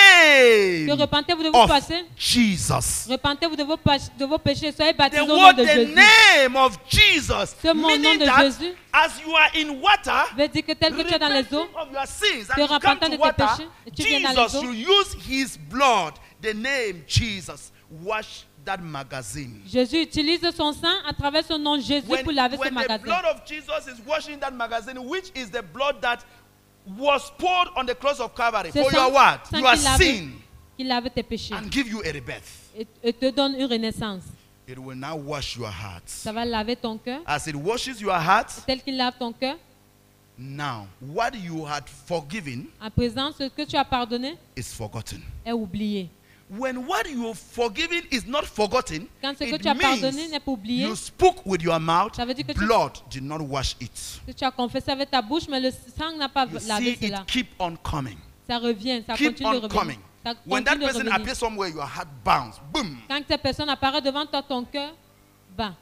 Que name repentez-vous de vos of péchés. Jesus. Repentez-vous de vos, pach- de vos péchés. Soyez The baptisés au nom word, de the Jésus. name of Jesus, Ce mot au nom meaning de that Jésus as you are in water, veut dire que tel que tu es dans les eaux, repenting of your sins te and you come repentant to de tes water, péchés, et tu viens dans les Jesus eaux. should use his blood, the name Jesus, wash that magazine. Jésus utilise son sang à travers son nom Jésus When, pour laver ce when the magasin. blood of Jesus is washing that magazine, which is the blood that was poured on the cross of Calvary C'est for sang- your what? sang Your qui lave- sin, qui lave tes péchés and give you a rebirth. et, et te donne une renaissance. It will now wash your heart. Ça va laver ton cœur. As it washes your heart, Tel qu'il lave ton cœur, now what you had forgiven à présent, ce que tu as pardonné is forgotten. est oublié. When what you have forgiven is not forgotten, Quand ce que it tu as pardonné means n'est pas oublié, you spoke with your mouth, Ça veut dire que tu- blood did not wash it. que tu as confessé avec ta bouche, mais le sang n'a pas You lavé see cela. it keep on coming. Ça revient, ça Keep continue de on revenir. coming. Ça When that continue de person revenir. appears somewhere, your heart bounds. Boom. Quand cette personne apparaît devant toi, ton cœur bat.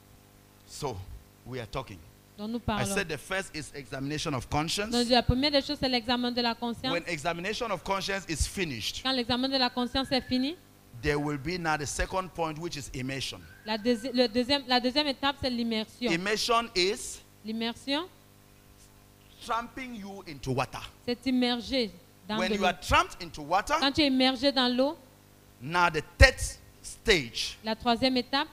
So we are talking. Donc nous I parlons. said the first is examination of conscience. Donc la première des choses, c'est l'examen de la conscience. When examination of conscience is finished, Quand l'examen de la conscience est fini, there will be now the second point, which is immersion. la, deuxi- le deuxième, la deuxième étape, c'est l'immersion. Immersion is L'immersion, tramping you into water. c'est immerger dans When de you l'eau. are tramped into water, Quand tu es immergé dans l'eau, now the third stage, la troisième étape,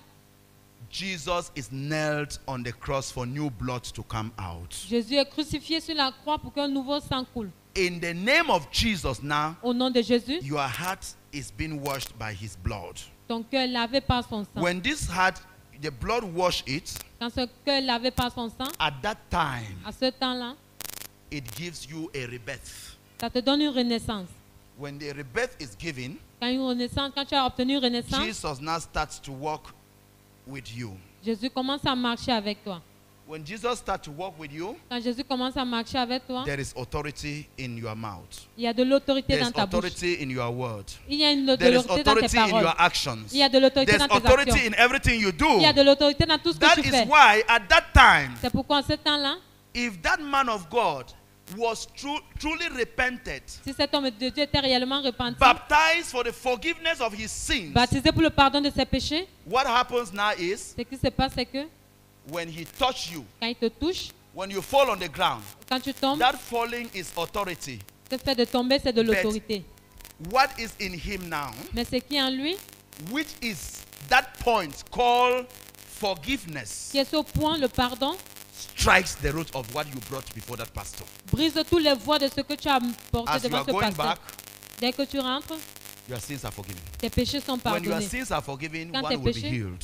Jesus is nailed on the cross for new blood to come out. Jésus est crucifié sur la croix pour qu'un nouveau sang coule. In the name of Jesus now, Au nom de Jésus, your heart is being washed by his blood. ton cœur est lavé par son sang. When this heart, the blood wash it, Quand ce cœur est lavé par son sang, at that time, à ce temps-là, it gives you a rebirth. ça te donne une renaissance. When the rebirth is given, Quand, une renaissance, quand tu as obtenu une renaissance, Jesus now starts to walk with you. Jésus commence à marcher avec toi. When Jesus starts to walk with you, Quand Jésus commence à marcher avec toi, there is authority in your mouth. il y a de l'autorité There dans is ta bouche. authority in your word. Il y a une, de There is l'autorité dans tes authority in paroles. your actions. Il y a de l'autorité There's dans tes authority actions. in everything you do. Il y a de l'autorité dans tout ce que That tu is fais. why at that time, C'est pourquoi en ce temps-là, if that man of God was tru- truly repented, si cet homme de Dieu était réellement repenti, baptized for the forgiveness of his sins, baptisé pour le pardon de ses péchés, what happens now is ce qui se passe, c'est que when he touches you, quand il te touche, when you fall on the ground, quand tu tombes, that falling is authority. ce qui fait de tomber, c'est de l'autorité. What is in him now, Mais ce qui est en lui, which is that point called forgiveness, qui est au point, le pardon, strikes the root of what you brought before that pastor. brise tous les voies de ce que tu as porté As you devant are ce going pasteur. back, Dès que tu rentres, your sins are forgiven. tes péchés sont When your pardonnés. sins are forgiven, Quand one tes will be péchés- healed.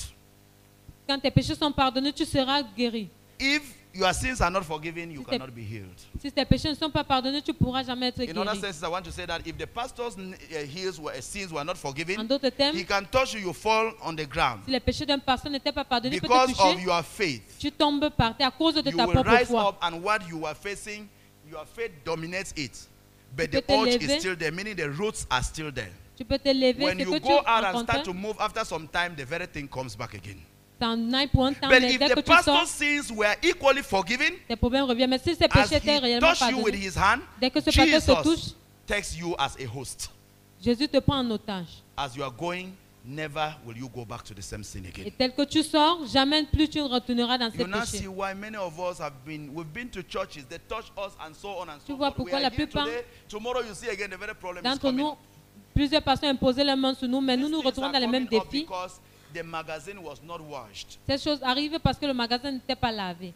Quand tes péchés sont pardonnés, tu seras guéri. If your sins are not forgiven, you Si tes- cannot be healed. Si tes péchés ne sont pas pardonnés, tu ne pourras jamais être In other guéri. senses, I want to say that if the pastor's uh, heels were, sins were not En forgiven, d'autres termes, he can touch you, you fall on the ground. si les péchés d'une personne n'étaient pas pardonnés, peut te Because of toucher, your faith, tu tombes par terre à cause de you ta will propre rise foi. up and what you are facing, your faith dominates it. But Tu the peux te urge lever. is still there, meaning the roots are still there. Tu peux te lever, When ce you que go tu out and rencontres, start to move, after some time, the very thing comes back again. t'en ailles pour un temps, But mais if dès que the tu sors, pastor's sins were equally forgiven, tes problèmes reviennent. Mais si ces as péchés étaient he réellement touched you with pardonnés, his hand, dès que ce pasteur se touche, Jesus takes you as a host. Jésus te prend en otage. As you are going, never will you go back to the same sin Et again. tel que tu sors, jamais plus tu ne retourneras dans ces You now péchés. see why many of us have been, we've been to churches, they touch us and so on and Tu so vois forth. We pourquoi are la here plupart today, tomorrow you see again the very problem is D'entre coming nous, up. plusieurs personnes imposaient leurs mains sur nous, mais nous These nous things retrouvons are dans les mêmes coming up défis. because the magazine was not washed. Ces choses arrivent parce que le magasin n'était pas lavé.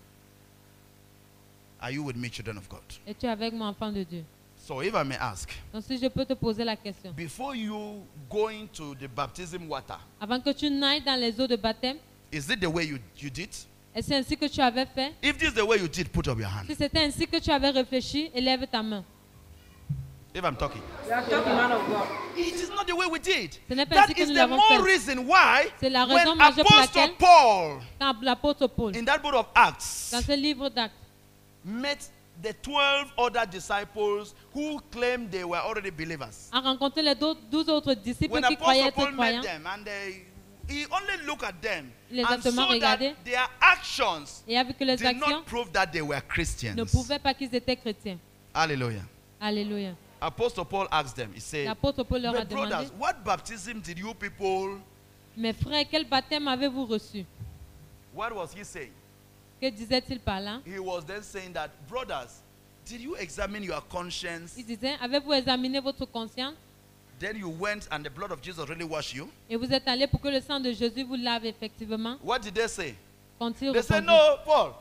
Are you with me, children of God? Et tu es avec moi, enfant de Dieu. So if I may ask, Donc si je peux te poser la question. before you go into the baptism water, Avant que tu n'ailles dans les eaux de baptême, is it the way you, you did? est-ce c'est ainsi que tu avais fait? If this is the way you did, put up your hand. Si c'était ainsi que tu avais réfléchi, élève ta main. If I'm talking. You are talking, man of God. It is not the way we did. Ce n'est pas That ainsi que is nous the l'avons more fait. reason why C'est la when raison majeure pour Apostle laquelle, Paul quand l'apôtre Paul, in that book of Acts dans ce livre d'actes, met the twelve other disciples who claimed they were already believers. a rencontré les douze autres disciples When qui croyaient Apostle être Paul met croyants. them and they, he only looked at them Il les a and seulement saw that regardés. their actions Et a vu que les did actions not prove that they were Christians. ne prouvaient pas qu'ils étaient chrétiens. Hallelujah. Alléluia. Apostle Paul asked them, he said, L'apôtre Paul leur a "My brothers, demandé, what baptism did you people," mes frères, quel baptême avez-vous reçu? what was he saying? Que disait-il par là? He was then saying that, brothers, did you examine your conscience? Il disait, avez-vous examiné votre conscience Then you went and the blood of Jesus really washed you? et vous êtes allé pour que le sang de Jésus vous lave effectivement? What did they say? Quand-il They said, répondit? no, Paul.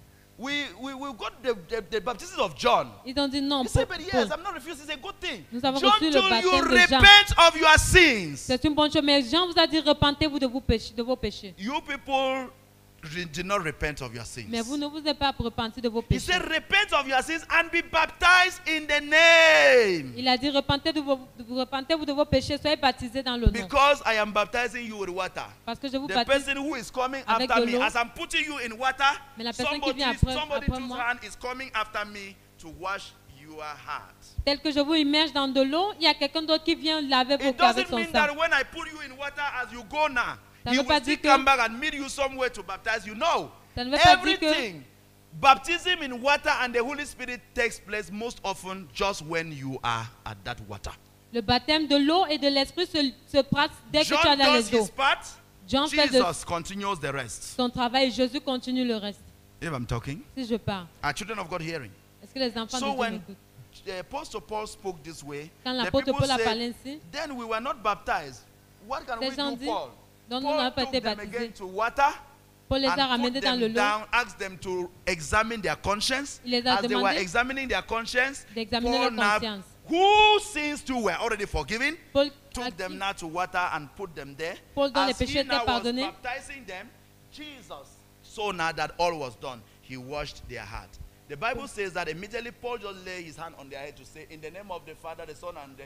We, we, we got the, the, the baptism of John. Ils ont dit non. He said, Paul, but Paul, yes, I'm not refusing. It's a good thing. Nous avons John reçu le told you, baptême de Jean. repent of your sins. C'est une bonne chose, mais Jean vous a dit repentez-vous de vos péchés, de vos péchés. You people re- did not repent of your sins. Mais vous ne vous êtes pas repenti de vos He péchés. said, repent of your sins and be baptized in the name. Il a dit repentez de vos, de vous repentez-vous de vos péchés, soyez baptisés dans le nom. Because I am baptizing you with water. Parce que je vous The baptise. person who is coming avec after de me, l'eau. as I'm putting you in water, Mais la personne qui somebody, vient après- somebody après whose moi. hand is coming after me to wash your heart. Tel que je vous immerge dans de l'eau, il y a quelqu'un d'autre qui vient laver vos It cœurs avec doesn't son mean sang. that when I put you in water as you go now, Ça he veut will pas still dire que- come back and meet you somewhere to baptize you. No. Ça ne veut pas dire que Everything, baptism in water and the Holy Spirit takes place most often just when you are at that water. le baptême de l'eau et de l'esprit se, se passe dès que tu es John dans does les eaux. his part. Jean fait de Jesus continues the rest. son travail et Jésus continue le reste. If I'm talking, Si je parle, are children of God hearing? est-ce que les enfants So de Dieu when m'écoutent? the Apostle Paul spoke this way, Quand the l'apôtre people Paul a said, parlé ainsi, then we were not baptized. What can ces we gens do, disent, Paul? donc nous n'avons Paul pas took été them again baptisés. to water Paul les a and put ramenés dans le them lot. down, asked them to examine their conscience. Il les a As they were demandé examining their conscience, d'examiner Paul leur now, conscience. whose sins too were already forgiven, Paul, à took them qui- now to water and put them there. Paul, dont les As he péchés now étaient was pardonnés. baptizing them, Jesus saw now that all was done. He washed their heart. The Bible says that immediately Paul just laid his hand on their head to say, in the name of the Father, the Son, and the...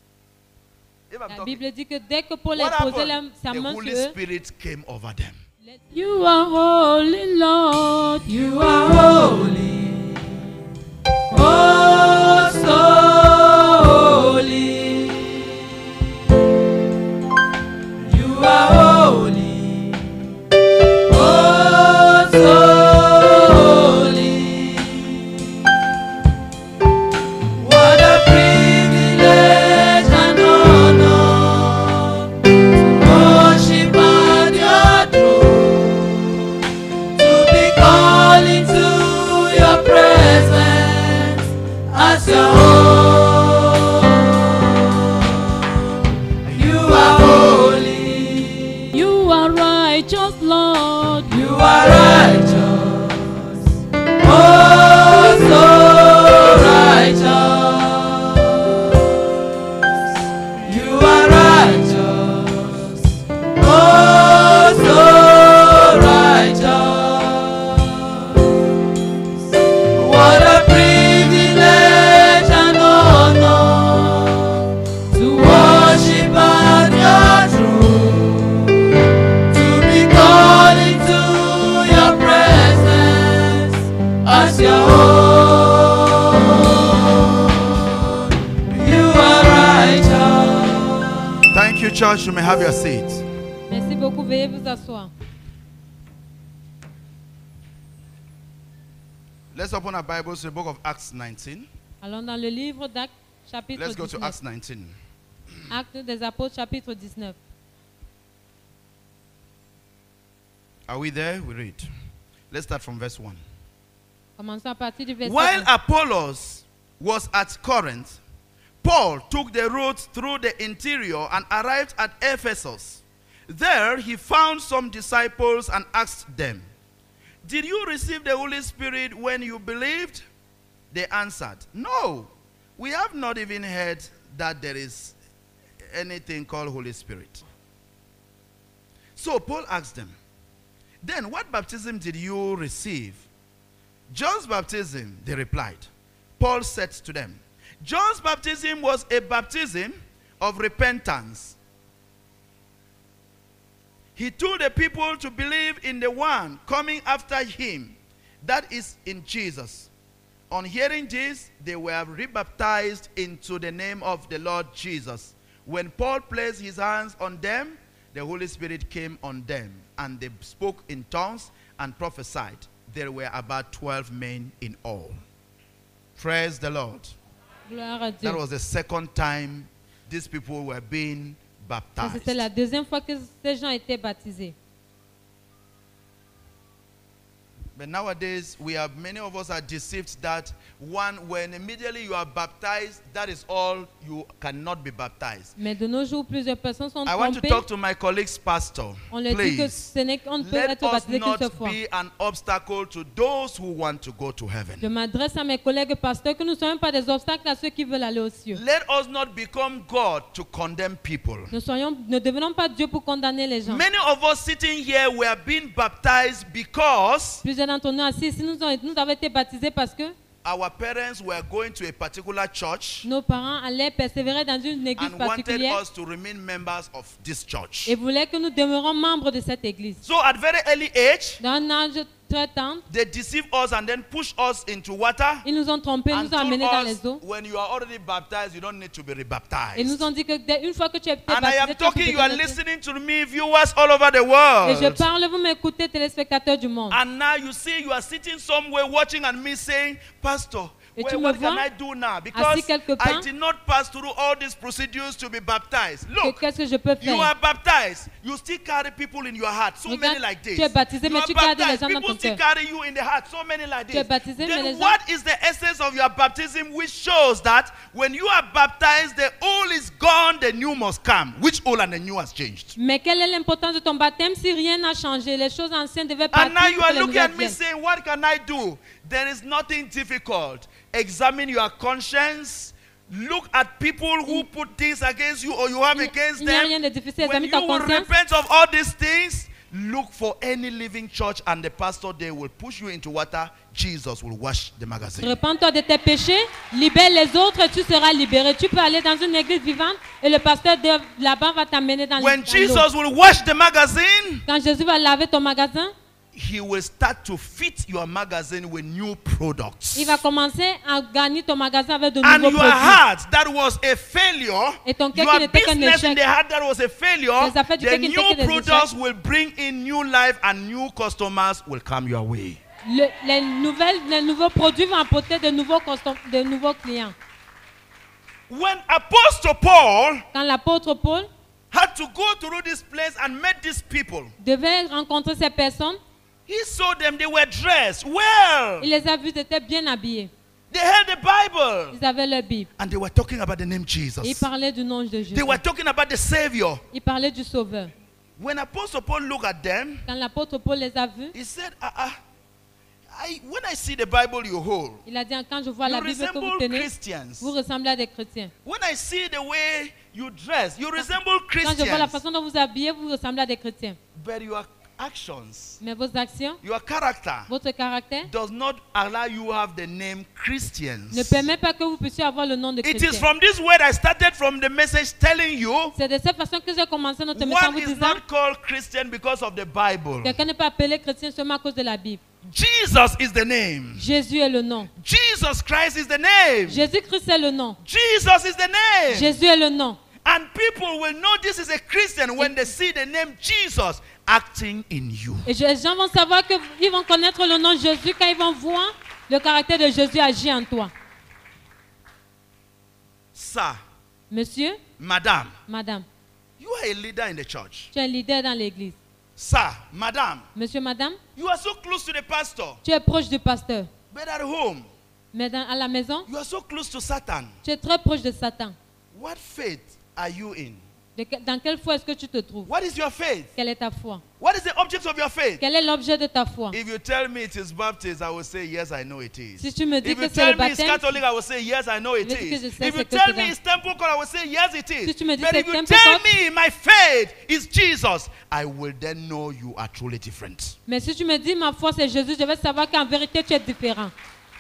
If I'm La talking, Bible dit que dès que Paul a what posé la- happened? sa The main Holy sur eux, Spirit came over them. You are holy, Lord. You are holy. Oh, so holy. You are holy. Oh, so holy. What a privilege and honor to worship at your throne, to be called into your presence as your own. You are holy. You are righteous, Lord. You are righteous. Oh, so righteous. You are righteous. Oh, so righteous. What a privilege and honor to worship at your throne, to be called into your presence as your own. You are righteous. Thank you, church. You may have your seats. merci beaucoup, veuillez vous asseoir. Let's open our Bibles to the book of Acts nineteen. Allons dans le livre d'Actes, chapitre Let's go to dix-neuf. Acts nineteen. Actes des Apôtres, chapitre dix-neuf. Are we there? We read. Let's start from verse one. Commençons à partir du verset While un. Apollos was at Corinth, Paul took the road through the interior and arrived at Ephesus. There he found some disciples and asked them, "Did you receive the Holy Spirit when you believed?" They answered, "No, we have not even heard that there is anything called Holy Spirit." So Paul asked them, "Then what baptism did you receive?" "John's baptism," they replied. Paul said to them, "John's baptism was a baptism of repentance. He told the people to believe in the one coming after him, that is in Jesus. On hearing this, they were rebaptized into the name of the Lord Jesus. When Paul placed his hands on them, the Holy Spirit came on them, and they spoke in tongues and prophesied. There were about twelve men in all." Praise the Lord. Gloire à Dieu. That was the second time these people were being Ça, baptized. c'était la deuxième fois que ces gens étaient baptisés. But nowadays, we have many of us are deceived that one, when immediately you are baptized, that is all, you cannot be baptized. Mais de nos jours, plusieurs personnes sont I want to trompées. talk to my colleagues, pastor. On leur dit que Please, ce n'est qu'on ne peut let être us baptisé qu'une seule not fois. be an obstacle to those who want to go to heaven. Je m'adresse à mes collègues pasteurs que nous ne soyons pas des obstacles à ceux qui veulent aller aux cieux. Let us not become God to condemn people. Ne, soyons, ne devenons pas Dieu pour condamner les gens. Many of us sitting here were being baptized because Plusieurs d'entre nous assis ici, nous, ont- nous avons été baptisés parce que our parents were going to a particular church nos parents allaient persévérer dans une église and wanted particulière us to remain members of this church. et voulaient que nous demeurions membres de cette église. So at very early age, Dans un âge très tendre, they deceive us and then push us into water ils nous ont trompés, and nous ont told amenés dans us les eaux. when you are already baptized, you don't need to be Et nous rebaptized. ont dit que dès- une fois que tu es And I baptisé, am tu as talking, plus you are besoin de- listening to me, viewers all over the Et je world. parle, vous m'écoutez, téléspectateurs du monde. And now you see, you are sitting somewhere watching and me saying, "Pastor, Et well, tu me what can vois I do now? Because quelque I part. did not pass through all these procedures to be baptized." Que- Look, Qu'est-ce que je peux you faire? are baptized. You still carry people in your heart. So Regarde, many like this. tu es baptisé, You mais are tu gardes les baptized. gens dans People ton still cœur. carry you in the heart. So many like Tu es this. baptisé, mais les Then gens- what is the essence of your baptism, which shows that when you are baptized, the old is gone, the new must come. Which old and the new has changed? Mais quelle est l'importance de ton baptême si rien n'a changé? Les choses anciennes devaient And partir now you pour are que les looking nouvelles at me viennent. saying, "What can I do?" There is nothing difficult. Examine your conscience. Look at people who put things against you or you have Il against il n'y a them. rien de difficile. When Examine ta you will conscience. repent of all these things, look for any living church and the pastor there will push you into water. Jesus will wash the magazine. Repends-toi de tes péchés, libère les autres et tu seras libéré. Tu peux aller dans une église vivante et le pasteur de là-bas va t'amener dans When dans l'eau. Jesus will wash the magazine, Quand Jésus va laver ton magasin, he will start to fit your magazine with new products. il va commencer à gagner ton magasin avec de And nouveaux your produits. heart that was a failure, Et ton cœur your qui n'était qu'un business in échec. the heart that was a failure, Les affaires du the cœur qui n'étaient que new des products échecs. will bring in new life and new customers will come your way. Le- les, nouvelles, les nouveaux produits vont apporter de nouveaux, constom- de nouveaux clients. When Apostle Paul Quand l'apôtre Paul had to go through this place and met these people, devait rencontrer ces personnes, he saw them, they were dressed well. il les a vus, ils étaient bien habillés. They had the Bible. Ils avaient leur Bible. And they were talking about the name Et ils Jesus. parlaient du nom de Jésus. They were talking about the Savior. Ils parlaient du Sauveur. When Apostle Paul looked at them, Quand l'apôtre Paul les a vus, he said, ah, ah, I, when I see the Bible you hold, il a dit, quand je vois you la Bible que vous resemble tenez, Christians. vous ressemblez à des chrétiens. When I see the way you dress, you resemble Quand je vois la Christians. façon dont vous habillez, vous ressemblez à des chrétiens. But your actions, Mais vos actions, your character, votre caractère does not allow you to have the name Christians. ne permet pas que vous puissiez avoir le nom de It is chrétien. from this word I started from the message telling you, C'est de cette façon que j'ai commencé notre message en one vous is disant, not called Christian because of the Bible. quelqu'un n'est pas appelé chrétien seulement à cause de la Bible. Jesus is the name. Jésus est le nom. Jesus Christ is the name. Jésus-Christ est le nom. Jesus is the name. Jésus est le nom. And people will know this is a Christian when they see the name Jesus acting in you. Et les gens vont savoir qu'ils vont connaître le nom de Jésus quand ils vont voir Le caractère de Jésus agit en toi. Sir, Monsieur, madam, madame, you are a leader in the church. tu es un leader dans l'église. Sir, madam, Monsieur, madame, you are so close to the pastor. tu es proche du pasteur. But at home, Mais dans- à la maison, you are so close to Satan. tu es très proche de Satan. What faith are you in? De que- dans quelle foi est-ce que tu te trouves? What is your faith? Quelle est ta foi? What is the object of your faith? Quel est l'objet de ta foi? If you tell me it is baptism, I will say yes, I know it is. Si tu me dis If que you c'est le tell me it's baptême, Catholic, I will say yes, I know it je dis que is. je sais If ce you que tell c'est me dans- it's temple call, I will say yes, it is. Si tu me dis But c'est if you temple tell call- me my faith is Jesus, I will then know you are truly different. mais si tu me dis ma foi c'est Jésus, je vais savoir qu'en vérité tu es différent.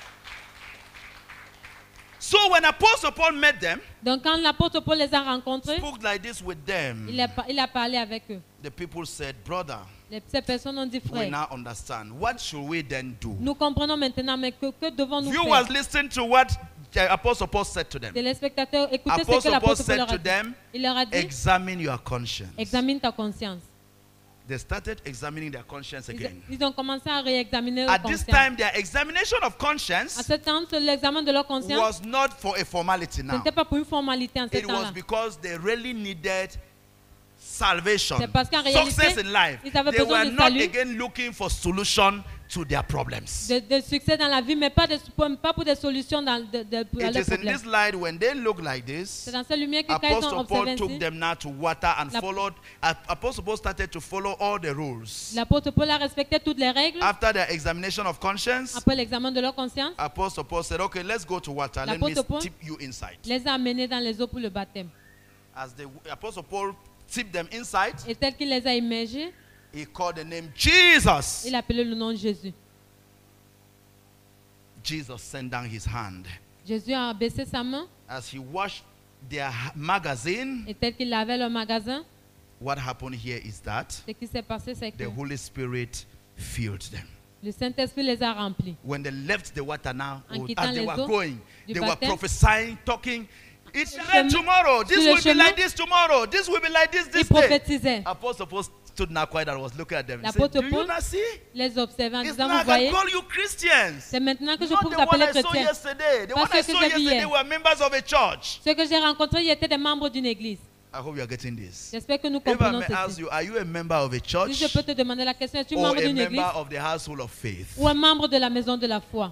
So when Apostle Paul met them, Donc quand l'apôtre Paul les a rencontrés, spoke like this with them, il a, pa- il a parlé avec eux. the people said, brother, Les, ces personnes ont dit, we frère, now understand. What should we then do? nous comprenons maintenant, mais que, que devons-nous Viewers, faire? listen to what the Apostle Paul said to them. Téléspectateurs, écoutez ce que Apostle Paul l'apôtre Paul said leur to a dit. them, Il leur a dit, examine your conscience. examine ta conscience. They started examining their conscience Ils, again. ils ont commencé à réexaminer leur At this conscience. time, their examination of À conscience ce temps, l'examen de leur conscience, was not for a formality ce now. n'était pas pour une formalité en ce It was temps-là. because they really needed salvation, C'est parce qu'en réalité, success in life. ils avaient They besoin were de not salut. again looking for solution to their problems. De, de succès dans la vie, mais pas, de, pas pour des solutions dans, de, de, pour It leurs is in problèmes. this light when they look like C'est this, dans cette lumière que quand ils ont Apostle observé Paul took ainsi, them now to water and La- followed. uh, Apostle Paul started to follow all the rules. l'apôtre Paul a respecté toutes les règles. After the examination of conscience, Après l'examen de leur conscience, Apostle Paul said, okay, let's go to water. Let me L'apôtre Paul- tip you inside. les a amenés dans les eaux pour le baptême. As the Apostle Paul tipped them inside, Et tel qu'il les a immergés, he called the name Jesus. il a appelé le nom de Jésus. Jesus sent down his hand. Jésus a baissé sa main As he washed their ha- magazine, et tel qu'il lavait le magasin, what happened here is that ce qui s'est passé, c'est que the Holy Spirit filled them. le Saint-Esprit les a remplis. When they left the water now, En oh, quittant as they les were eaux going, du they were baptême, prophesying, talking. It shall le rain chemin- tomorrow. This sur le will be chemin, like this tomorrow. This will be like this Ils this day. prophétisaient. Apostle Paul stood now quiet and was looking at them. He said, L'apôtre do you Paul not see? les observait en It's disant, now vous I can voyez, call you Christians. c'est maintenant que je Not peux the vous one appeler I saw chrétiens. yesterday. The Pas one I ceux que saw j'ai vus yesterday hier. were members of a church. Ceux que j'ai rencontrés, ils étaient des membres d'une église. I hope you are getting this. J'espère que nous If I comprenons may ask ceci. you, are you a member of a Si church je peux te demander la question, es-tu or membre a d'une member église of the household of faith? ou un membre de la maison de la foi?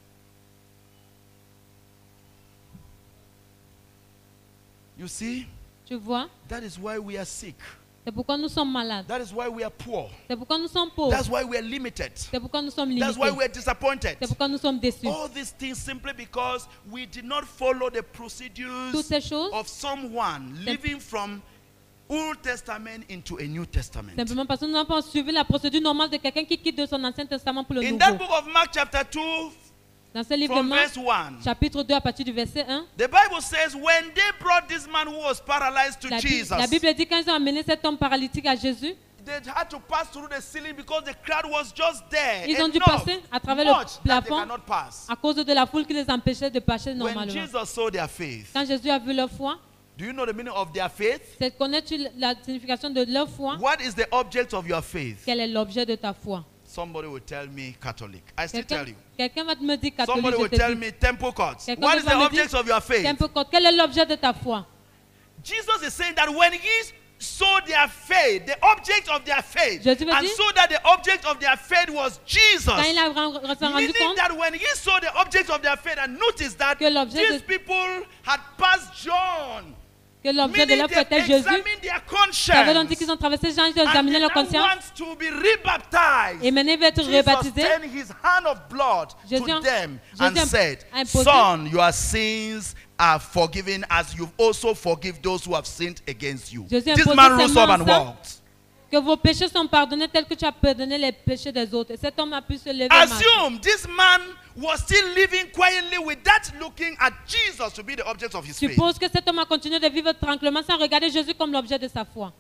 You see, Tu vois, that is why we are sick. c'est pourquoi nous sommes malades. That is why we are poor. C'est pourquoi nous sommes pauvres. That's why we are limited. C'est pourquoi nous sommes That's why we limités. are disappointed. C'est pourquoi nous sommes déçus. All these things simply because we did not follow the Toutes procedures ces choses, of someone living from Old Testament into a New Testament. simplement parce que nous n'avons pas suivi la procédure normale de quelqu'un qui quitte de son Ancien Testament pour le In that Nouveau. book of Mark chapter two, Dans ce livre de from Marc, verse one, chapitre deux, à partir du verset un, the Bible says when they brought this man who was paralyzed to la, Bi- Jesus, la Bible dit quand ils ont amené cet homme paralytique à Jésus, they had to pass through the ceiling because the crowd was just there. Ils ont dû enough, passer à travers le much that they plafond cannot pass. à cause de la foule qui les empêchait de passer When normalement. Jesus saw their faith, Quand Jésus a vu leur foi, do you know the meaning of their faith? c'est connais-tu la signification de leur foi? What is the object of your faith? Quel est l'objet de ta foi? Somebody will tell me Catholic. I still Quelqu'un tell you. quelqu'un va te me dire catholique, Somebody je will te tell dis. me temple courts. Quelqu'un What d'autre is the va me dire, object of your faith? Temple court. Quel est l'objet de ta foi? Jesus is saying that when he saw their faith, the object of their faith, Jésus veut and dire- saw that the object of their faith was Jesus. Quand il a ren- s'est rendu Meaning compte that when he saw the object of their faith and noticed that Que l'objet these de- people had passed John, que l'objet de meaning leur foi they était Jésus, examined their ça veut donc dire conscience qu'ils ont traversé Jean, ils ont and examiné they leur now conscience. want to be rebaptized. Et maintenant, il va être Jesus rebaptisé. turned his hand of blood Jésus to a- them Jésus and a- said, a imposé- Son, your sins are forgiven as you've also forgive those who have sinned against you. Jésus a This imposé man ses rose mains up and en sang. walked. Que vos péchés sont pardonnés tels que tu as pardonné les péchés des autres. Et cet homme a pu se lever. et marcher. Assume this man was still living quietly without looking at Jesus to be the object of his faith. Suppose que cet homme a continué de vivre tranquillement sans regarder Jésus comme l'objet de sa foi.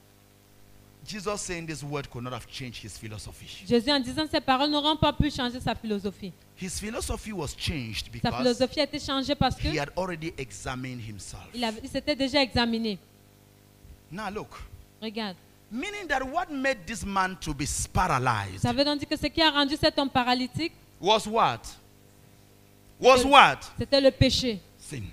Jesus saying this word could not have changed his philosophy. Jésus, en disant ces paroles, n'auront pas pu changer sa philosophie. His philosophy was changed Sa because philosophie a été changée parce he que had already examined himself. il, avait- il s'était déjà examiné. Now look, Regarde. meaning that what made this man to be paralyzed Ça veut donc dire que ce qui a rendu cet homme paralytique, was what? was what? C'était le péché. Sin.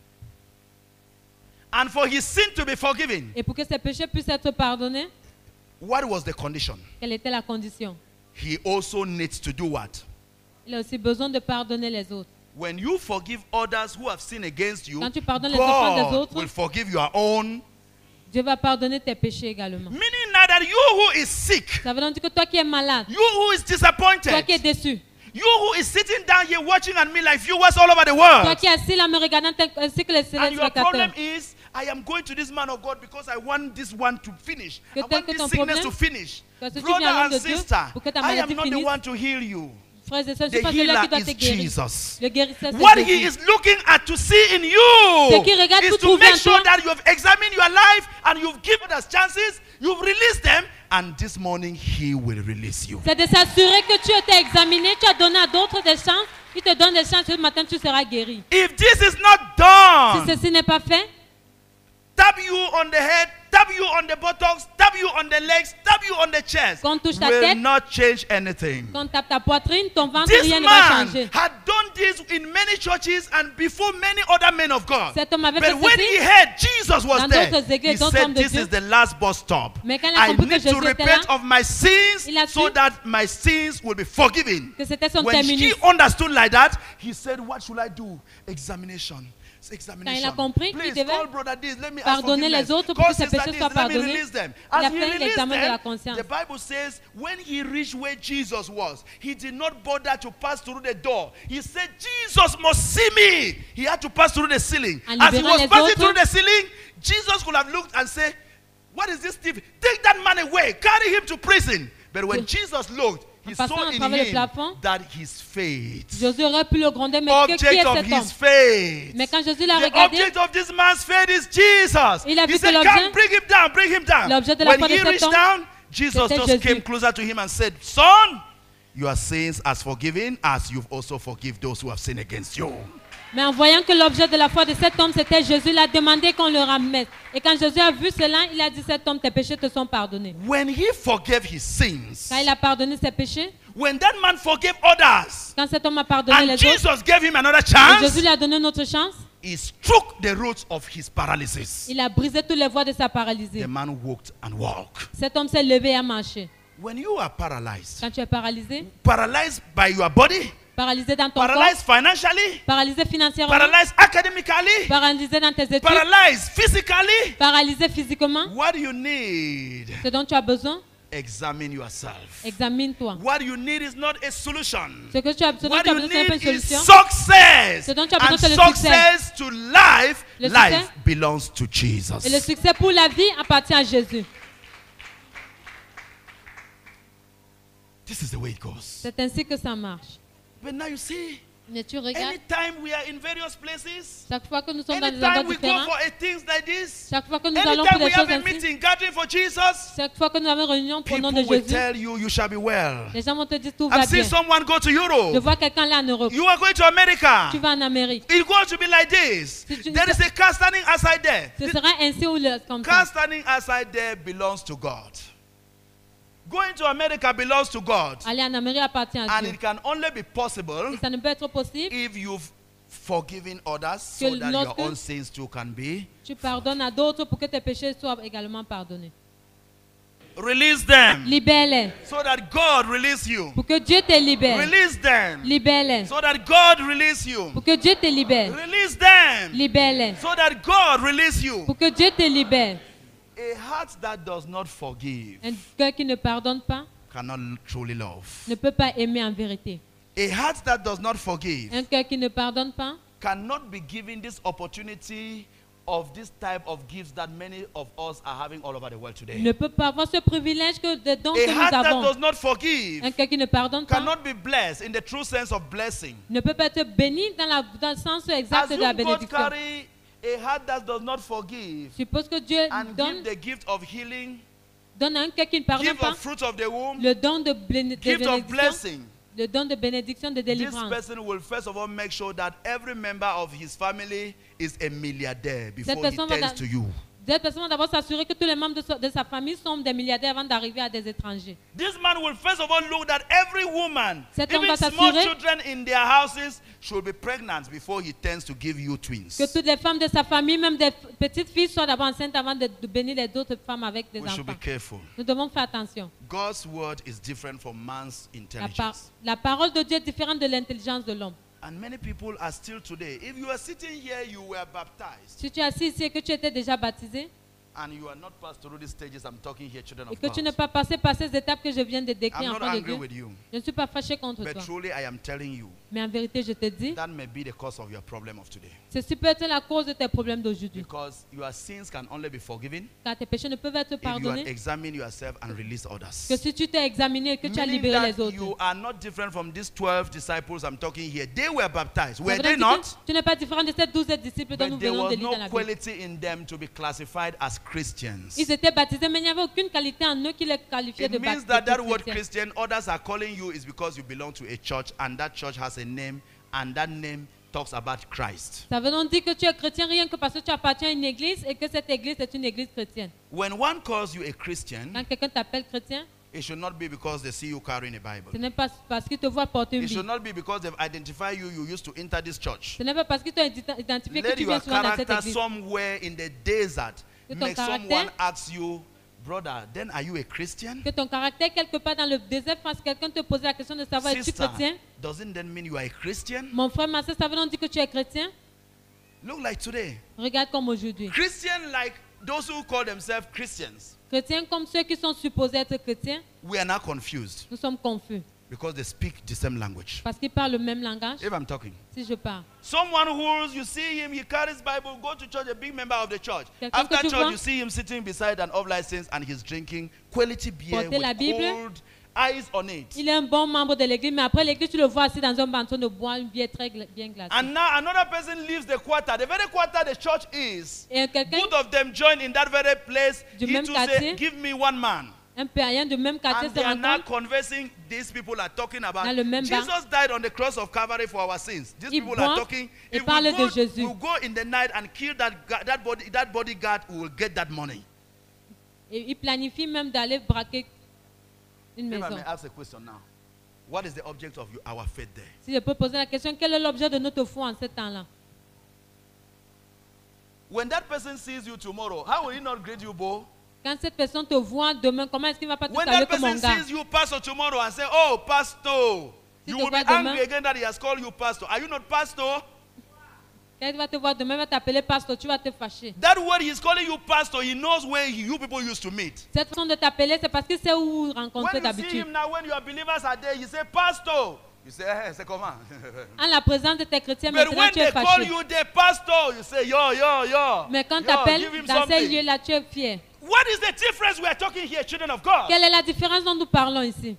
And for his sin to be forgiven, Et pour que ces péchés puissent être pardonnés, what was the condition? quelle était la condition? He also needs to do what? Il a aussi besoin de pardonner les autres. When you forgive others who have sinned against you, Quand tu pardonnes les enfants des God autres, will forgive your own. Dieu va pardonner tes péchés également. Meaning now that you who is sick, Ça veut donc dire que toi qui es malade, you who is disappointed, toi qui es déçu, you who is sitting down here watching at me like viewers all over the toi world, qui es assis là me regardant tel- ainsi que les and your problem téléspectateurs, is, I am going to this man of God because I want this one to finish. Que I tel want que this ton sickness problème, to finish. que si tu Brother viens à l'homme and de Dieu sister, pour que ta I maladie am not the finisse, one to heal you. frères et sœurs, je The suis pas celui healer qui doit te is guérir. Jesus. Le guérisseur, c'est What he Jésus. is looking at to see in you Ce qu'il regarde is tout to trouver make en sure toi. that you have examined your life and you've given us chances, you've released them, and this morning he will release you. C'est de s'assurer que tu as été examiné, tu as donné à d'autres des chances, il te donne des chances, ce matin tu seras guéri. If this is not Si done, ceci n'est pas fait, tap you on the head, tap you on the buttocks, tap you on the legs, tap you on the chest, Quand on touche ta will tête, not change anything. quand on tape ta poitrine, ton ventre, This rien ne va man changer. had done this in many churches and before many other men of God. Cet homme avait fait But when he ceci heard Jesus was dans there, d'autres he églises, d'autres said, hommes de this Dieu. is the last bus stop. Mais quand il a I compris que need to Jésus était repent là, of my sins il a so su that my sins will be forgiven. que c'était son When he terminus. understood like that, he said, what should I do? Examination. Examination. Quand il a compris qu'il Please devait call brother this. Let me ask pardonner forgiveness. les autres pour Call que ses sister péchés this. soient Let me pardonnés, release them. il As a he fait released l'examen de la them, conscience. the Bible says when he reached where Jesus was, he did not bother to pass through the door. He said, Jesus must see me. He had to pass through the ceiling. En As he libérant was les passing autres, through the ceiling, Jesus could have looked and said, what is this thief? Take that man away. Carry him to prison. But when Je- Jesus looked, he En passant saw à in travers le him plafond, that his faith, Jésus aurait pu le gronder, mais que- qui object est of cet homme? his faith, Mais quand Jésus l'a the regardé, object of this man's faith is Jesus. Il a He vu que said, l'objet- come, bring him down, bring him down. l'objet de la When foi de he cet reached homme, down, Jesus c'était just Jésus. came closer to him and said, son, your sins are forgiven as you've also forgiven those who have sinned against you. mais en voyant que l'objet de la foi de cet homme c'était Jésus, il a demandé qu'on le ramène. Et quand Jésus a vu cela, il a dit, cet homme, tes péchés te sont pardonnés. When he forgave his sins, Quand il a pardonné ses péchés, when that man forgave others, quand cet homme a pardonné and les autres, Jesus gave him another et chance, Jésus lui a donné une autre chance, he struck the roots of his paralysis. il a brisé toutes les voies de sa paralysie. The man walked and walked. Cet homme s'est levé et a marché. When you are paralyzed, Quand tu es paralysé, paralyzed by your body, paralysé dans ton corps, paralyzed financially, paralysé financièrement, paralyzed academically, paralysé dans tes études, paralyzed physically, paralysé physiquement, what do you need? ce dont tu as besoin, Examine yourself. examine-toi. What you need is not a solution. Ce, que tu as, ce dont What tu as you besoin, c'est pas une need is solution. success. Ce dont tu as And besoin, c'est le success to life, Le life succès. belongs to Et le Jesus. succès pour la vie appartient à Jésus. This is the way it goes. C'est ainsi que ça marche. But now you see, Mais tu regardes, anytime we are in various places, chaque fois que nous sommes dans des endroits anytime we go différents, for a things like this, chaque fois que nous allons pour anytime we des have choses a ainsi, meeting, gathering for Jesus, chaque fois que nous avons une réunion pour le nom de people will Jésus, tell you you shall be well. les gens vont te dire tout va I've seen bien. someone go to Je Europe. vois quelqu'un là en Europe. You are going to America. Tu vas en Amérique. It's going to be like this. Si tu- There is a car standing outside there. Ce The sera ainsi ou le, comme car ça. standing outside there belongs to God. Going to America belongs to God. Aller en Amérique appartient à And Dieu. it can only be possible Et ça ne peut être possible. if you've forgiven others Que so that your lorsque- own sins too can be. Tu pardonnes à d'autres pour que tes péchés soient également pardonnés. Release them Libère-les. so that God release you. Pour que Dieu te libère. Release them Libère-les. so that God release you. Pour que Dieu te libère. Release them Libère-les. so that God release you. Pour que Dieu te libère. A heart that does not forgive Un cœur qui ne pardonne pas cannot truly love. ne peut pas aimer en vérité. A heart that does not forgive Un cœur qui ne pardonne pas cannot be given this opportunity of this type of gifts that many of us are having all over the world today. ne peut pas avoir ce privilège que de dons A que heart nous that avons. does not forgive Un cœur qui ne pardonne pas cannot be blessed in the true sense of blessing. ne peut pas être béni dans, la, dans le sens exact de la Assume God bénédiction. carry a heart that does not forgive Suppose que Dieu and donne, give the gift of healing, donne à un cœur qui ne pardonne gift pas of fruit of the womb, le don de, blé- de gift of bénédiction, blessing. le don de bénédiction, de This délivrance. person will first of all make sure that every member of his family is a milliardaire before he personne va turns dans- to you. Cette personne va d'abord s'assurer que tous les membres de sa, de sa famille sont des milliardaires avant d'arriver à des étrangers. This man will first of all look that every woman, Cet homme even va small s'assurer children in their houses, should be pregnant before he tends to give you twins. que toutes les femmes de sa famille, même des petites filles, soient d'abord enceintes avant de, de bénir les autres femmes avec des We should be enfants. careful. Nous devons faire attention. God's word is different from man's La, intelligence. par- la parole de Dieu est différente de l'intelligence de l'homme. And many people are still today. If you are sitting here, you were baptized, Si tu es assis ici et que tu étais déjà baptisé and you are not passed through these stages, I'm talking here, children et of que tu n'es God. pas passé par ces étapes que je viens de décrire, I'm not enfant de angry Dieu, with you, je ne suis pas fâché contre but toi. truly I am telling you, Mais en vérité, je te dis, that may be the cause of your problem of today. ceci peut être la cause de tes problèmes d'aujourd'hui. Because your sins can only be forgiven Car tes péchés ne peuvent être if you are pardonnés examine yourself and release others. que si tu t'es examiné et que tu as Meaning libéré that les you autres. are not different from these twelve disciples I'm talking here. They were baptized, Ça were veut they dire que not? Tu n'es pas différent de ces douze disciples dont nous But there venons de was lire dans no la Bible. quality in them to be classified as Christians. Ils étaient baptisés, mais il n'y avait aucune qualité en eux qui les qualifiait It de means baptisés. that that word Christian, others are calling you is because you belong to a church, and that church has a name, and that name talks about Christ. Ça veut donc dire que tu es chrétien rien que parce que tu appartiens à une église et que cette église est une église chrétienne. When one calls you a Christian, Quand quelqu'un t'appelle chrétien, it should not be because they see you carrying a Bible. ce n'est pas parce qu'il te voit porter une It should Bible. not be because they've identified you, you used to enter this church. Ce n'est pas parce qu'il t'a identifié que Let tu viens your souvent dans cette character église. somewhere in the desert Que ton make someone caractère- ask you, brother, then are you a Christian? Que ton caractère quelque part dans le désert fasse quelqu'un te poser la question de savoir es-tu Sister, chrétien? doesn't that mean you are a Christian? Mon frère, ma soeur, ça veut donc dire que tu es chrétien? Look like today. Regarde comme aujourd'hui. Christian like those who call themselves Christians. Chrétiens comme ceux qui sont supposés être chrétiens, We are now confused nous sommes confus because they speak the same language. parce qu'ils parlent le même langage. If I'm talking. Si je parle. Someone who you see him, he carries Bible, go to church, a big member of the church. Quelqu'un After que tu church, vois- you see him sitting beside an off-license and he's drinking quality beer Porter la with Bible. cold ice on it. Il est un bon membre de l'église, mais après l'église, tu le vois assis dans un banc en train de boire une bière très gla- bien glacée. And now another person leaves the quarter. The very quarter the church is. Et quelqu'un, Both of them join in that very place. Du He même too quartier. say, give me one man. un païen du même quartier And se they are now rencontre. conversing. These people are talking about Dans le même bar. Jesus died on the cross of Calvary for our sins. These Ils people are boivent talking. et If we parlent go, de Jésus. we'll go in the night and kill that gu- that body that bodyguard, we will get that money. Et il planifie même d'aller braquer une If I maison. may ask a question now, what is the object of you, our faith there? Si je peux poser la question, quel est l'objet de notre foi en ce temps-là? When that person sees you tomorrow, how will he not greet you, Bo? Quand cette personne te voit demain, comment est-ce qu'il ne va pas te When saluer that comme mon person gars? sees you, pastor, tomorrow and say, oh, pastor, Si you te will be voit demain- angry again that he has called you pastor. Are you not pastor? Quand il va te voir demain, il va t'appeler pasteur, tu vas te fâcher. That word he's calling you pastor, he knows where you people used to meet. Cette façon de t'appeler, c'est parce qu'il sait où rencontrer When you see d'habitude. him now, when your believers are there, you say, pastor. You say, hey, c'est comment? En la présence de tes chrétiens, But maintenant when tu es they call fâché. you the pastor, you say, yo, yo, yo. Mais quand Yo, tu appelles give him dans ces something. lieux-là, tu es fier. What is the difference we are talking here, children of God? Quelle est la différence dont nous parlons ici?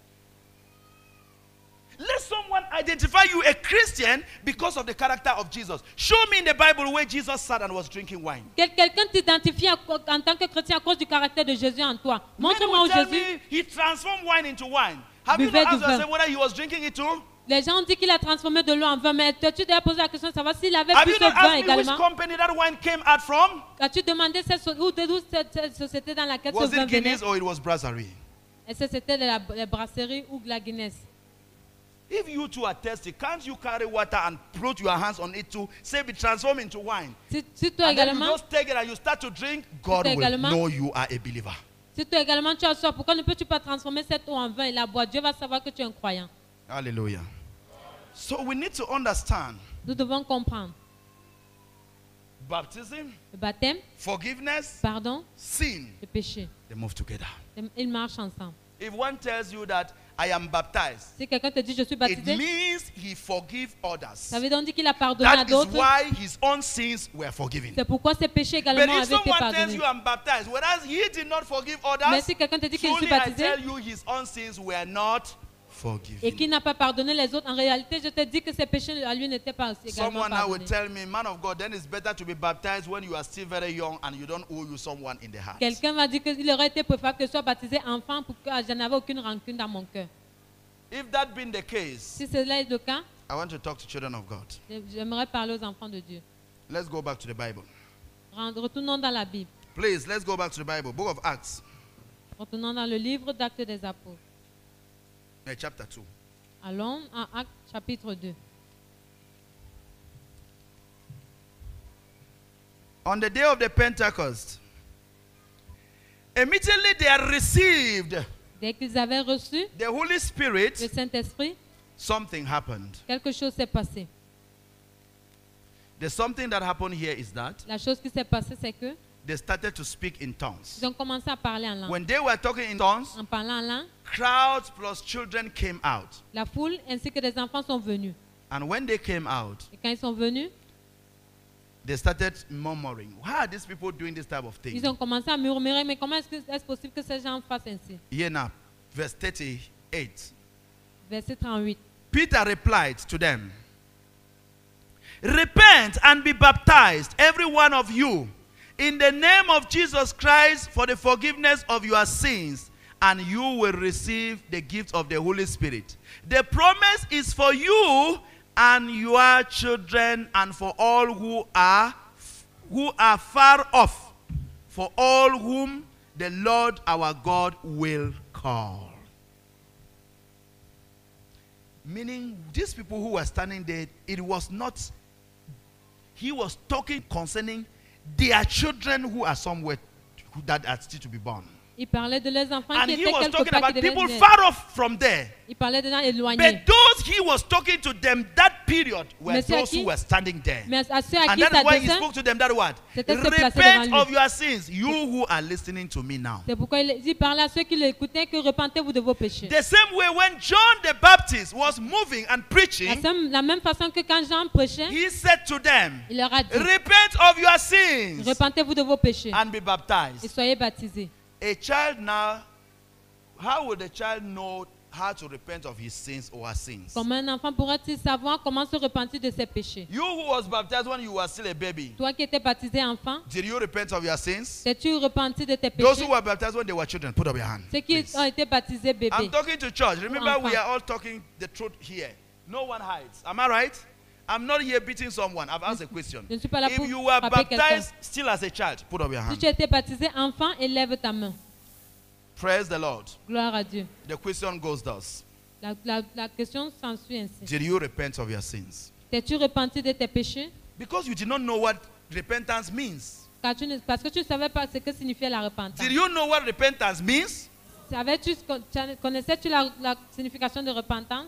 Let someone identify you a Christian because of the character of Jesus. Show me in the Bible where Jesus sat and was drinking wine. Quel- Quelqu'un t'identifie à- en tant que chrétien à cause du caractère de Jésus en toi. Men Montre-moi will où tell Jésus. me he transformed wine into wine. Have you Buvait not du asked vin. yourself whether he was drinking it too? Les gens ont dit qu'il a transformé de l'eau en vin, mais as-tu déjà posé la question de savoir s'il avait Have plus you ce not vin asked me which également? company that wine came out from? As-tu demandé cette, so- où, de- d'où cette, cette société dans laquelle ce Was vin it venait? Guinness or it was Brasserie? Est-ce que c'était de la, la brasserie ou de la Guinness? If you two are thirsty, can't you carry water and put your hands on it to say be transformed into wine? Si, si toi And then you également, just take it and you start to drink, God will également- know you are a believer. si toi également tu as soif, pourquoi ne peux-tu pas transformer cette eau en vin et la boire? Dieu va savoir que tu es un croyant. Hallelujah. So we need to understand Nous devons comprendre. baptism, Le baptême, forgiveness, pardon, sin, le péché. they move together. Ils marchent ensemble. If one tells you that I am baptized, Si quelqu'un te dit je suis it baptisé, means he forgive others. ça veut donc dire qu'il a pardonné à That is d'autres. why his own sins were forgiven. C'est pourquoi ses péchés But également if avaient été someone tells pardonnés. you I'm baptized, whereas he did not forgive Mais others, si quelqu'un te dit qu'il suis truly I baptisé tell you his own sins were not et forgiven. qu'il n'a pas pardonné les autres, en réalité, je te dis que ses péchés à lui n'étaient pas aussi également Someone now will pardonnés. tell me, man of God, then it's better to be baptized when you are still very young and you don't owe you someone in the heart. Quelqu'un m'a dit qu'il aurait été préférable que je sois baptisé enfant pour que je n'avais aucune rancune dans mon cœur. If that been the case, Si cela est le cas, I want to talk to children of God. j'aimerais parler aux enfants de Dieu. Let's go back to the Bible. Retournons dans la Bible. Please, let's go back to the Bible. Book of Acts, Retournons dans le livre d'Actes des Apôtres. eh, chapter two. Allons à Actes chapitre deux. On the day of the Pentecost, immediately they are received Dès qu'ils avaient reçu the Holy le Spirit, Saint-Esprit, something happened. quelque chose s'est passé. The something that happened here is that La chose qui s'est passée, c'est que they started to speak in tongues. ils ont commencé à parler en langue. When they were talking in tongues, En parlant en langue, crowds plus children came out. la foule ainsi que des enfants sont venus. And when they came out, Et quand ils sont venus, they started murmuring. Why are these people doing this type of thing? ils ont commencé à murmurer, mais comment est-ce que est-ce possible que ces gens fassent ainsi? Here now, verse thirty-eight. Verset trente-huit. Peter replied to them, repent and be baptized, every one of you, in the name of Jesus Christ for the forgiveness of your sins, and you will receive the gift of the Holy Spirit. The promise is for you and your children and for all who are who are far off, for all whom the Lord our God will call. Meaning, these people who were standing there, it was not, he was talking concerning their children who are somewhere, who, that are still to be born. Il parlait de leurs enfants And qui he étaient was quelque talking part qui about devaient people naître. far off from there. Il parlait de gens éloignés. But those he was talking to them, that period, were Mais ceux à those qui- who were standing there. Mais à ceux à And qui that ça is why he descend, spoke to them that word. C'était se placer Repent devant lui. of your sins, you who are listening to me now. c'est pourquoi il, il parlait à ceux qui l'écoutaient que repentez-vous de vos péchés. The same way when John the Baptist was moving and La, preaching, sem- la même façon que quand Jean prêchait, he said to them, il leur a dit, repent of your sins repentez-vous de vos péchés and be et baptized. soyez baptisés. A child now, how would a child know how to repent of his sins or her sins? Comme un enfant pourrait-il savoir comment se repentir de ses péchés? You who was baptized when you were still a baby, Toi qui étais baptisé enfant, did you repent of your sins? t'es-tu repenti de tes Those péchés? who were baptized when they were children, put up your hand. Ceux qui please. ont été baptisés bébés. I'm talking to church. Remember, we enfants. are all talking the truth here. No one hides. Am I right? I'm not here beating someone. I've asked a question. Je ne suis pas là If pour you were frapper baptized still as a child, put up your Si hand. tu as été baptisé enfant, élève ta main. Praise the Lord. Gloire à Dieu. The question goes thus. La, la, la question s'ensuit ainsi. Did you repent of your sins? T'es-tu repenti de tes péchés? Because you did not know what repentance means. Car tu ne- parce que tu ne savais pas ce que signifiait la repentance. Did you know what repentance means? Savais-tu, connaissais-tu la, la signification de repentance?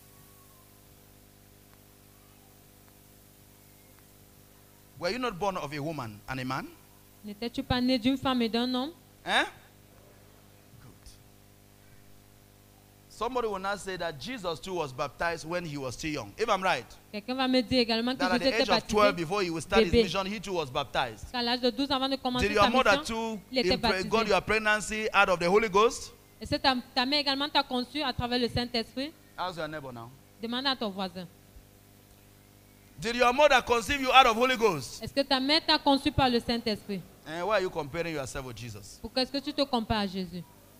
Were you not born of a woman and a man? N'étais-tu pas né d'une femme et d'un homme? Eh? Good. Somebody will now say that Jesus too was baptized when he was still young. If I'm right. Quelqu'un va me dire également que That at Jésus the était age of twelve, baptisé. before he would start his bébé. mission, he too was baptized. À l'âge de douze avant de commencer Did sa your mother mission, too il était impre- baptisé. got your pregnancy out of the Holy Ghost? Et c'est ta, ta mère également t'a conçu à travers le Saint-Esprit? Ask your neighbor now. Demande à ton voisin. Did your mother conceive you out of Holy Ghost? Est-ce que ta mère t'a conçu par le Saint-Esprit? And why are you comparing yourself with Jesus? Pourquoi est-ce que tu te compares à Jésus?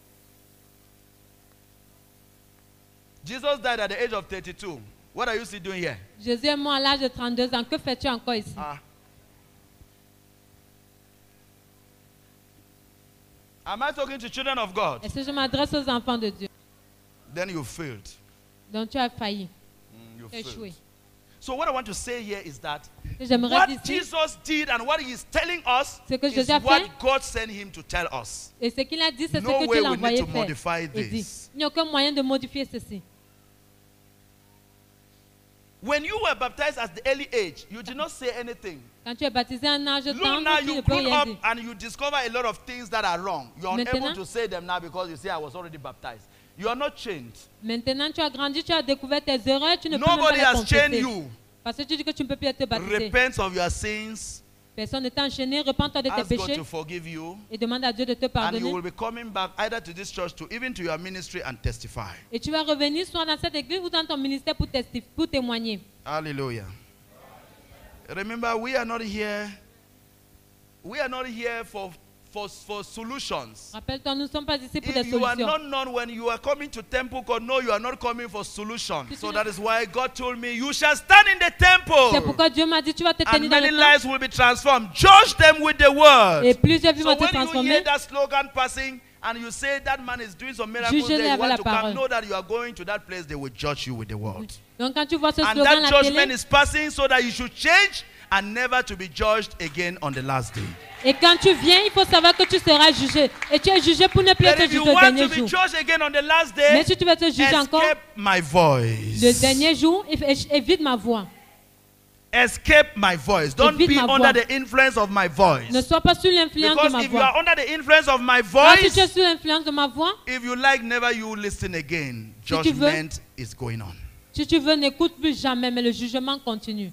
Jesus died at the age of thirty-two. What are you still doing here? Jésus est mort à l'âge de trente-deux ans. Que fais-tu encore ici? Ah. Am I talking to children of God? Est-ce que je m'adresse aux enfants de Dieu? Then you failed. Donc tu as failli. Mm, you Tu as failed. échoué. So what I want to say here is that Et j'aimerais what dire ici, Jesus did and what he is telling us Ce que is Jésus a what fait. God sent him to tell us. et ce qu'il a dit, c'est No ce que way Dieu l'a we need envoyé to modify faire. Il dit, this. il n'y a aucun moyen de modifier ceci. When you were baptized at the early age, you did not say anything. Quand tu es baptisé à un âge Look tendre, now, tu ne you peux grew rien up dire. and you discover a lot of things that are wrong. You're unable Maintenant- to say them now because you say, I was already baptized. You are not changed. Maintenant, tu as grandi, tu as découvert tes erreurs, tu ne peux même pas Nobody les has chained confesser. you. Parce que tu dis que tu ne peux plus être baptisé. Repent of your sins. Personne ne t'a enchaîné, repens-toi de tes Ask God péchés to forgive you. et demande à Dieu de te And you pardonner. will be coming back either to this church, to even to your ministry, and testify. Et tu vas revenir soit dans cette église ou dans ton ministère pour, testif- pour témoigner. Hallelujah. Remember, we are not here. We are not here for for, for solutions. Rappelle-toi, nous ne sommes pas ici pour des If you are solutions. not known when you are coming to temple court, no, you are not coming for solutions. So that is why God told me, you shall stand in the C'est temple. pourquoi Dieu m'a dit, tu vas te And tenir dans many le temple. lives will be transformed. Judge them with the word. Et plusieurs vies So vont te when you transformer. hear that slogan passing, and you say that man is doing some miracles Juge-les there, you avec la want to come, parole. know that you are going to that place, they will judge you with the word. Donc quand tu vois ce And slogan à that la judgment télé, is passing so that you should change and never to be judged again on the last day. et quand tu viens, il faut savoir que tu seras jugé. Et tu es jugé pour ne plus But être if you jugé le want to dernier be jour. judged again on the last Mais day, si tu veux te juger encore, escape my voice. le dernier jour, év- évite ma voix. Escape my voice. Don't Évite be ma under voix. the influence of my voice. Ne sois pas sous l'influence de Because ma if you are voix. under the influence of my Quand tu es voice, sous l'influence de ma voix, if you like, never you listen again. Si tu veux. Judgment is going on. si tu veux, n'écoute plus jamais, mais le jugement continue.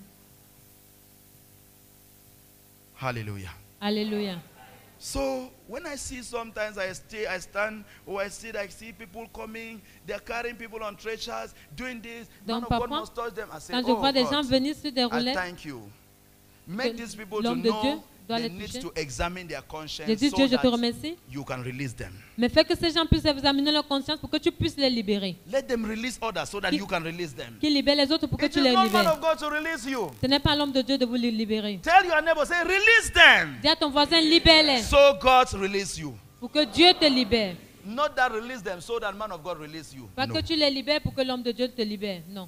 Hallelujah. Alléluia. So when I see sometimes I stay, I stand, or I see, I see people coming, they're carrying people on stretchers, doing this. Man Donc of God parfois, must touch them. I say, Quand je oh vois des gens God, venir sur des I roulettes, thank you. Make que these people to l'homme de Dieu know doit they les need toucher. to examine their conscience je dis so Dieu, je te that remercie. you can release them. Mais fais que ces gens puissent examiner leur conscience pour que tu puisses les libérer. Let them release others so that Qui- you can release them. Qu'ils libèrent les autres pour que It tu is les not man libères. of God to release you. Ce n'est pas l'homme de Dieu de vous les libérer. Tell your neighbor, say, release them. Dis à ton voisin, libère-les So God release you. pour que Dieu te libère. Not that release them so that man of God release you. Pas No. que tu les libères pour que l'homme de Dieu te libère. Non.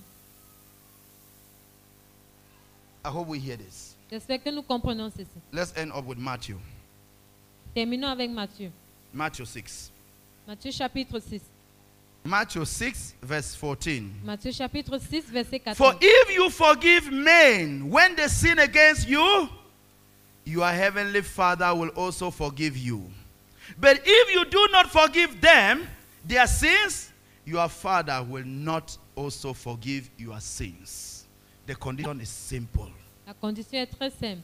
I hope we hear this. J'espère que nous comprenons ceci. Let's end up with Matthew. Terminons avec Matthieu. Matthew six. Matthieu chapitre six. Matthew six, verse fourteen. Matthieu chapitre six, verset For quatorze. if you forgive men when they sin against you, your heavenly Father will also forgive you. But if you do not forgive them their sins, your Father will not also forgive your sins. The condition is simple. La condition est très simple.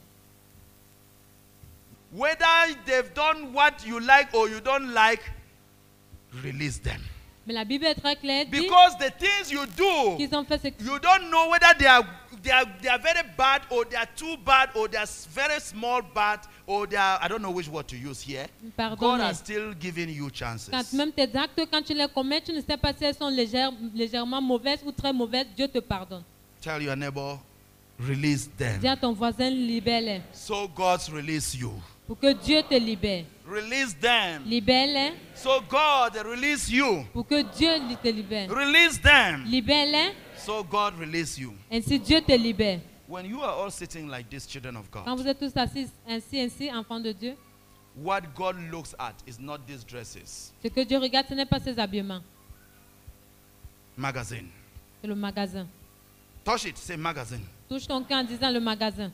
Whether they've done what you like or you don't like, release them. Mais la Bible est très claire. Dit Because the things you do, qu'ils ont fait ce you don't know whether they are they are they are very bad or they are too bad or they are s- very small bad or they are, I don't know which word to use here. God Pardonne. has still given you chances. Quand même tes actes, quand tu les commets, tu ne sais pas si elles sont légères, légèrement mauvaises ou très mauvaises, Dieu te pardonne. Tell your neighbor, release Dis them. à ton voisin, libère-les. So God release you. Pour que Dieu te libère. Release them. Libère-les. So God release you. Pour que Dieu li- te libère. Release them. Libère-les. So God release you. Ainsi Dieu te libère. When you are all sitting like this, children of Quand God, vous êtes tous assis ainsi, ainsi, enfants de Dieu, what God looks at is not these dresses. ce que Dieu regarde, ce n'est pas ses habillements. Magazine. C'est le magasin. Touch it, say magazine. Touche ton cœur en disant le magasin.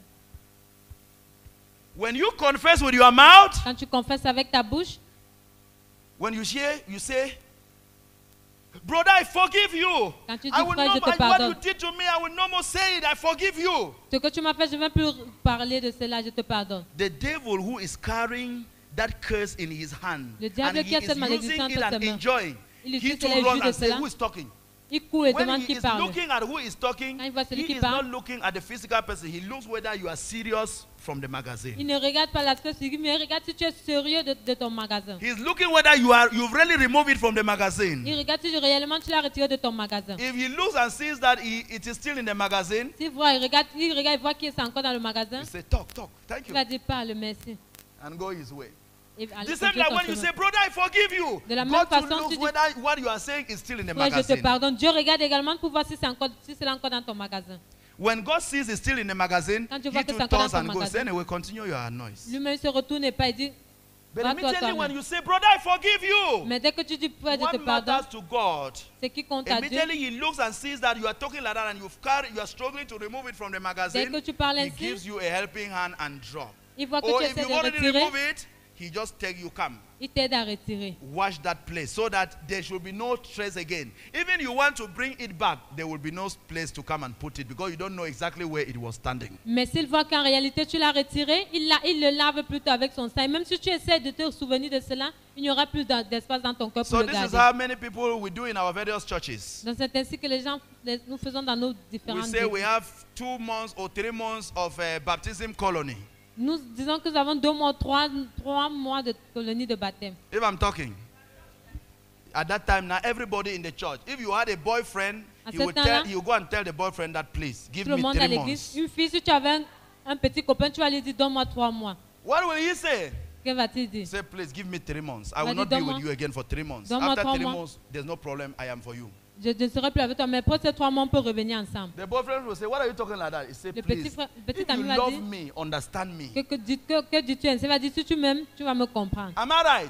When you confess with your mouth, Quand tu confesses avec ta bouche, when you share, you say, brother, I forgive you. Quand tu dis, I will frère, no, je te I- what pardonne. you did to me, I will no more say it. I forgive you. ce que tu m'as fait, je ne vais plus parler de cela, je te pardonne. The devil who is carrying that curse in his hand Le diable and qui he a cette is malédiction using it entre and ses mains. enjoying, Il he utilise to les run jus de and say, cela. who is talking? Il court et When demande he qui is parle. looking at who is talking, Quand il voit celui he qui is parle, not looking at the physical person. He looks whether you are serious from the magazine. Il ne regarde pas l'aspect physique, mais il regarde si tu es sérieux de, de ton magasin. He's looking whether you are you've really removed it from the magazine. Il regarde si réellement tu l'as retiré de ton magasin. If he looks and sees that he, it is still in the magazine, S'il voit, il regarde, il regarde, il voit qu'il est encore dans le magasin, he say, talk, talk, thank il you, va dire parle, merci. and go his way. Et allez, The same continue like ton when you chemin. say, brother, I forgive you. De la même God to façon, look tu dis- whether what you are saying is still in the Frère, je te magazine. pardonne. Dieu regarde également pour voir si c'est encore, si c'est encore dans ton magasin. When God sees it's still in the magazine, Quand tu he vois que too c'est encore turns dans and ton goes, magasin. anyway, continue your noise. Lui-même il se retourne et pas, il dit, But va toi immediately when toi-même. you say, brother, I forgive you, Mais dès que tu dis, frère, je te what pardonne, matters to God, c'est qui compte à Dieu. immediately he looks and sees that you are talking like that and you've carried, you are struggling to remove it from the Dès magazine, que tu parles he ainsi, gives you a helping hand and drop. il voit que Or tu if essaies you de already retirer, remove it, he just take you, come, il t'aide à retirer. wash that place so that there should be no trace again. Even you want to bring it back, there will be no place to come and put it because you don't know exactly where it was standing. Mais s'il voit qu'en réalité tu l'as retiré, il, la- il le lave plutôt avec son sang. Et même si tu essaies de te souvenir de cela, il n'y aura plus d'en- d'espace dans ton cœur pour So le this is garder. how many people we do in our various churches. Donc c'est ainsi que les gens, les- nous faisons dans nos We différentes say we églises. have two months or three months of uh, baptism colony. Nous disons que nous avons deux mois, trois, trois mois de colonie de baptême. If I'm talking, at that time now everybody in the church, if you had a boyfriend, À he ce would temps-là, tell, he would go and tell the boyfriend that please give Tout le me monde à three l'église, months. une fille, si tu avais un, un petit copain, tu vas lui dire donne-moi trois mois. What will he say? Que va-t-il dire? Say please give me three months. I Il va will dire, not be with donne-moi- you again for three months. donne-moi After trois three mois. months, there's no problem. I am for you. Je ne serai plus avec toi, mais pour ces trois mois, on peut revenir ensemble. The boyfriend will say, what are you talking like that? He say, Le petit please, frère- le petit if ami you va love dire- me, understand me. Que, que, dis- que, que dis-tu ainsi? Il va dire si tu m'aimes, tu vas me comprendre. Am I right?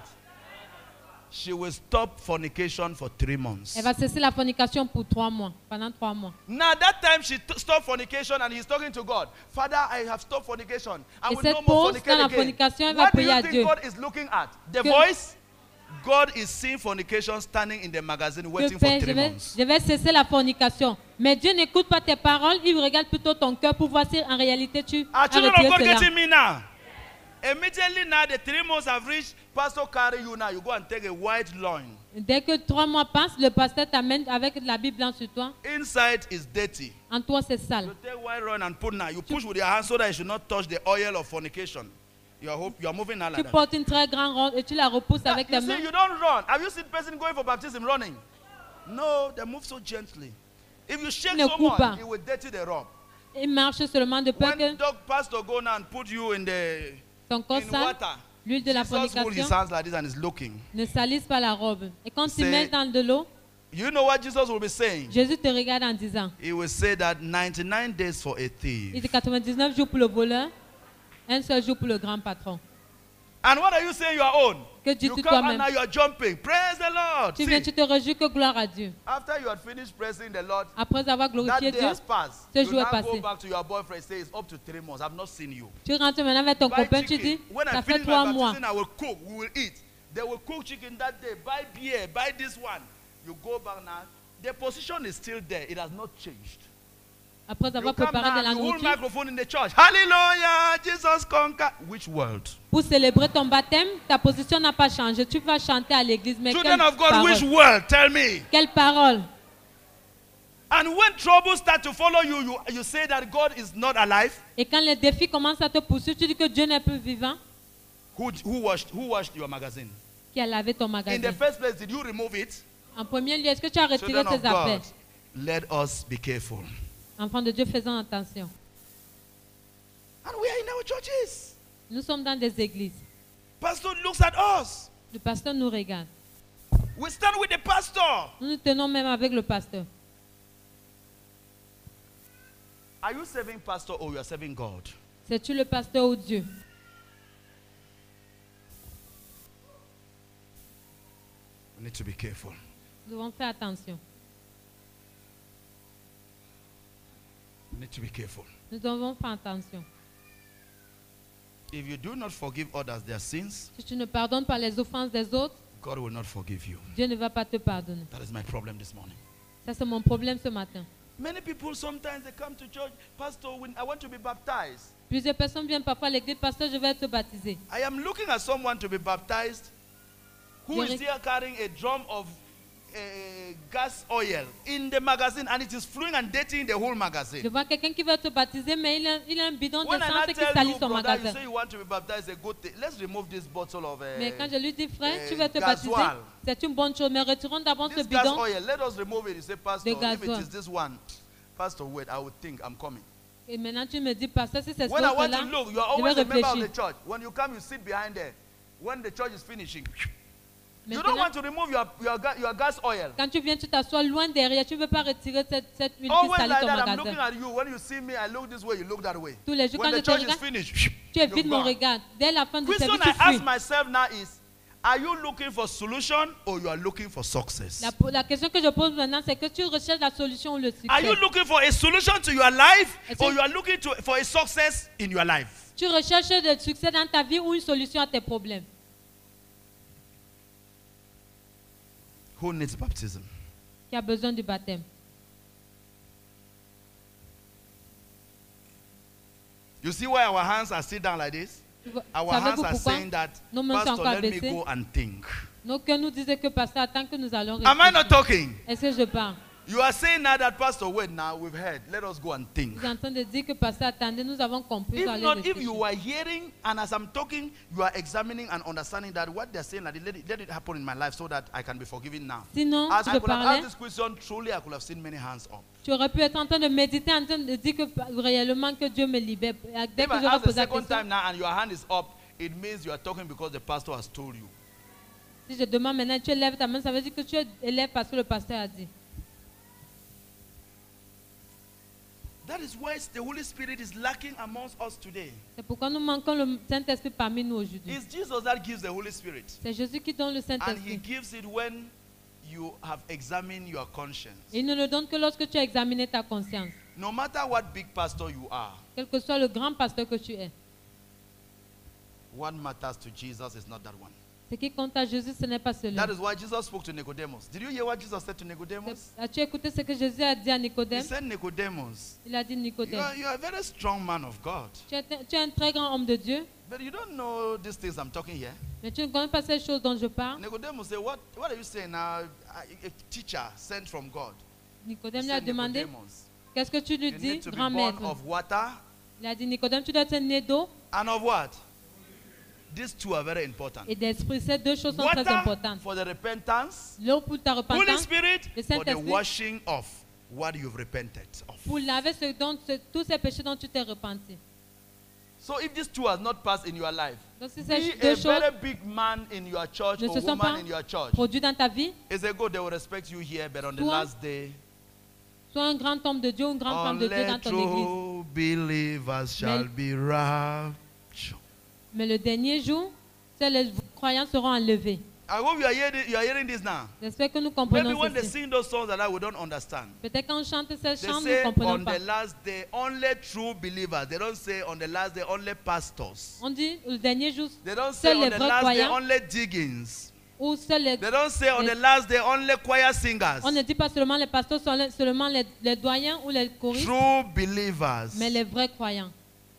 She will stop fornication for three months. Elle va cesser la fornication pour trois mois, pendant trois mois. Now that time she t- stopped fornication and he's talking to God. Father, I have stopped fornication. I Et will cette no more pause fornicate dans la again. fornication, elle va What do prier you à think Dieu. God is looking at? The Que- voice? God is seeing fornication standing in the magazine Que waiting for faire? Je three vais, months. je vais cesser la fornication. Mais Dieu n'écoute pas tes paroles, il regarde plutôt ton cœur pour voir si en réalité tu as Are children of retiré God cela. getting me now? Immediately now the three months have reached, pastor carry you now. You go and take a white loin. Dès que trois mois passent, le pasteur t'amène avec la Bible blanche sur toi. Inside is dirty. En toi, c'est sale. You take white loin and put now. You push with your hand so that it should not touch the oil of fornication. You are, hope, you are moving now Tu like that. portes une très grande robe et tu la repousses Yeah, avec you tes see, mains. you don't run. Have you seen person going for baptism running? No, they move so gently. If you shake Ne so cours pas. much, it will dirty the robe. Il marche seulement de peur When que dog pastor go now and put you in the ton corps in sale, water, l'huile de la Jesus hold his fornication, hands like this and is looking. ne salisse pas la robe. Et quand tu C'est- mets dans de l'eau, You know what Jesus will be saying? Jésus te regarde en disant, He will say that ninety-nine days for a il thief. dit quatre-vingt-dix-neuf jours pour le voleur, un seul jour pour le grand patron. And what are you saying your own? Que You dis-tu come and toi-même? now you are jumping. Praise the Lord. Tu viens, See, tu te réjouis que gloire à Dieu. after you had finished praising the Lord, Après avoir that glorifié day Dieu, has passed. ce You jour est now go passé. back to your boyfriend. Say it's up to three months. I've not seen you. Tu rentres maintenant avec ton Buy copain, tu chicken. dis, When I ça fait finish trois my mois. baptism, I will cook. We will eat. They will cook chicken that day. Buy beer. Buy this one. You go back now. The position is still there. It has not changed. Après You avoir come préparé de now, la you hold nourriture, microphone in the church. Hallelujah, Jesus conquered. Which world? pour célébrer ton baptême, ta position n'a pas changé. Tu vas chanter à l'église, mais Children quelle of God, parole? which world? Tell me. Quelle parole? And when trouble start to follow you, you, you say that God is not alive. Et quand les défis commencent à te poursuivre, tu dis que Dieu n'est plus vivant. Who, who, washed, who washed your magazine? Qui a lavé ton In the magasin? first place, did you remove it? En premier lieu, est-ce que tu as retiré Children of tes affaires? God, let us be careful. Enfants de Dieu, faisons attention. And we are in our churches. Nous sommes dans des églises. Pastor looks at us. Le pasteur nous regarde. We stand with the pastor. Nous nous tenons même avec le pasteur. Are you serving pastor or you are serving God? C'est-tu le pasteur ou Dieu? We need to be careful. Nous devons faire attention. We need to be careful. Nous devons faire attention. If you do not forgive others their sins, Si tu ne pardonnes pas les offenses des autres, God will not forgive you. Dieu ne va pas te pardonner. That is my problem this morning. Ça, c'est mon problème ce matin. Many people sometimes they come to church, Pastor, when I want to be baptized. Plusieurs personnes viennent parfois à l'église, pasteur, je vais te baptiser. I am looking at someone to be baptized who is Derek- here carrying a drum of uh, gas oil in the magazine and it is flowing and dating the whole Je magazine. vois quelqu'un qui veut te baptiser, mais il a, il a un bidon When I d'essence now qui tell salit you, son brother, you magasin. say you want to be baptized, a good thing. Let's remove this bottle of uh, Mais quand je lui dis, frère, euh, tu veux te gasoil. baptiser, c'est une bonne chose, mais retirons d'abord ce this gas bidon. oil. Let us remove it. You say, Pastor, The if it gasoil. is this one, Pastor, wait, I will think I'm coming. Et maintenant, tu me dis, pasteur, si c'est When I want là, to look, you are je vais always a member of the réfléchir. church. When you come, you sit behind there. When the church is finishing, you don't Maintenant, want to remove your, your, ga- your gas oil. quand tu viens, tu t'assois loin derrière, tu ne veux pas retirer cette, cette huile qui Always salit like ton that. I'm looking magasin. at you. When you see me, I look this way, you look that way. Tous les jours, When quand the je te church is regarde, finished, tu évites you're mon gone. regard. Dès la fin du Question service, I tu ask fuis. myself now is, are you looking for solution or you are looking for success? La, la question que je pose maintenant, c'est que tu recherches la solution ou le Are you succès. looking for a solution to your life Est-ce or que- you are looking to, for a success in your life? Tu recherches le succès dans ta vie ou une solution à tes problèmes. Who needs baptism? Qui a besoin du baptême. You see why our hands are still down like this? Tu vois- Our Savez-vous hands are pourquoi saying that, nos mains sont Pastor, encore let me baissées? go and think. Nos cœurs nous disaient que pasteur, attends que nous allons Am I not réfléchir. talking? Est-ce que je parle? You are saying now that, Pastor, wait now, we've heard. Let us go and think. Vous êtes en train de dire que pasteur, attendez, nous avons compris. If allez not, if réfléchir. you are hearing and as I'm talking, you are examining and understanding that what they're saying, like, let it, let it happen in my life so that I can be forgiven now. Sinon, As tu I te could have parlais, asked this question, truly I could have seen many hands up. tu aurais pu être en train de méditer, en train de dire que réellement que Dieu me libère. Dès If que I j'aurais ask the posé la second question, time now and your hand is up, it means you are talking because the pastor has told you. si je demande maintenant, tu élèves ta main, ça veut dire que tu élèves parce que le pasteur a dit. That is why the Holy Spirit is lacking amongst us today. C'est pourquoi nous manquons le Saint-Esprit parmi nous aujourd'hui. It's Jesus that gives the Holy Spirit. C'est Jésus qui donne le And he Saint-Esprit. gives it when you have examined your conscience. Il ne le donne que lorsque tu as examiné ta conscience. No matter what big pastor you are, Quel que soit le grand pasteur que tu es. what matters to Jesus is not that one. Ce qui compte à Jésus, ce n'est pas cela. That is why Jesus spoke to Nicodemus. Did you hear what Jesus said to Nicodemus? As-tu écouté ce que Jésus a dit à He Nicodème? said, Nicodemus, Il a dit you Nicodème, are, you are a very strong man of God. tu es, tu es un très grand homme de Dieu, But you don't know these things I'm talking here. mais tu ne connais pas ces choses dont je parle. Nicodemus said, what, what are you saying now? A, a teacher sent from God. He Nicodème lui a said, demandé, Nicodemus, qu'est-ce que tu lui you dis, need to be grand born maître? of water Il a dit, Nicodème, tu dois être né d'eau and of what? These two are very important. et d'esprit. Ces deux choses sont très Water importantes. for the repentance, L'eau pour ta Holy repentance, Spirit le for the Saint-Esprit. washing of what you've repented of. pour laver ce dont, ce- tous ces péchés dont tu t'es repenti. So if these two has not passed in your life, Donc si be ces a deux choses very big man in your church ne or se sont woman pas in your church. produites dans ta vie, It's a good, they will respect you here, but on the Toi, last day, sois un grand homme de Dieu ou une grande femme de Dieu dans only ton église. true believers shall be raptured. Mais le dernier jour, seuls les croyants seront enlevés. I hope you are hearing, you are hearing this now. J'espère que nous Maybe comprenons when they ceci. sing those songs that I we don't understand. Peut-être quand on chante ces They chants, nous say ne comprenons on pas. the last day, only true believers. They don't say on the last day, only pastors. On dit le dernier jour, They don't say seuls on les the vrais last day, croyants only diggings. ou seuls les... They don't say on Les- the last day, only choir singers. On ne dit pas seulement les pasteurs, seulement- seulement les, les doyens ou les choristes, True believers. mais les vrais croyants.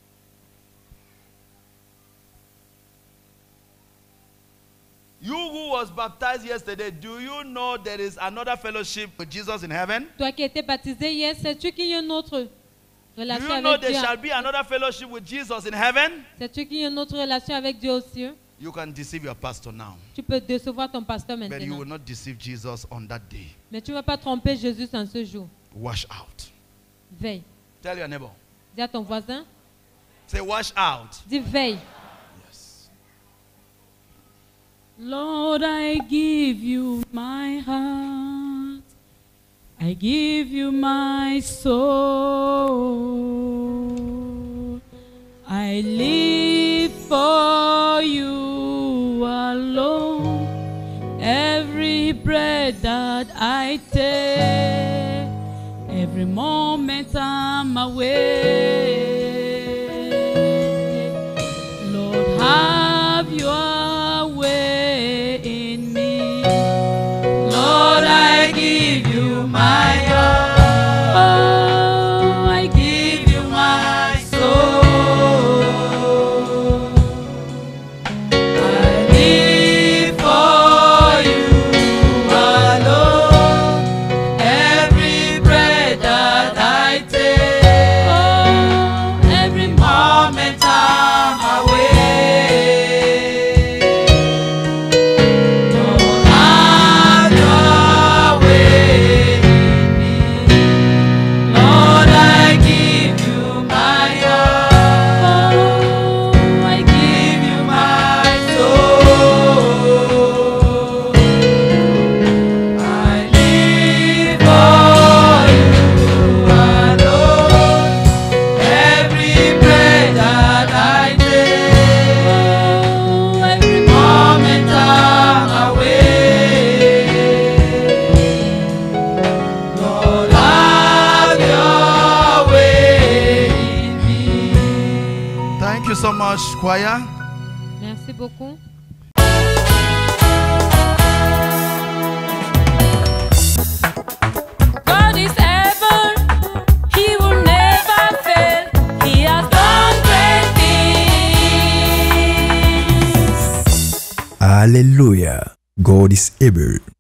You who was baptized yesterday, do you know there is another fellowship with Jesus in heaven? Toi qui étais baptisé hier, sais-tu qu'il y a une autre Do relation you know avec there Dieu? shall be another fellowship with Jesus in heaven? Sais-tu qu'il y a une autre relation avec Dieu aussi? You can deceive your pastor now, Tu peux décevoir ton pasteur but you maintenant. will not deceive Jesus on that day. Mais tu ne vas pas tromper Jésus en ce jour. Wash out. Veille. Tell your neighbor. Dis à ton voisin, Say, wash out. dis veille. Yes. Lord, I give you my heart. I give you my soul. I live for you alone. Every breath that I take, every moment I'm away. Lord, have your way in me. Lord, I give you my heart. Oh, I give you my soul. I live for you alone. Every breath that I take, oh, every moment I'm away. Lord, have your way in me. Lord, I give you my heart. Oh, I give you my soul. I live for you alone. Every breath that I take, oh, every moment I'm away. Lord, have your way in me. Thank you so much, choir. Merci beaucoup. God is able, He will never fail. He has done great things. Hallelujah. God is able.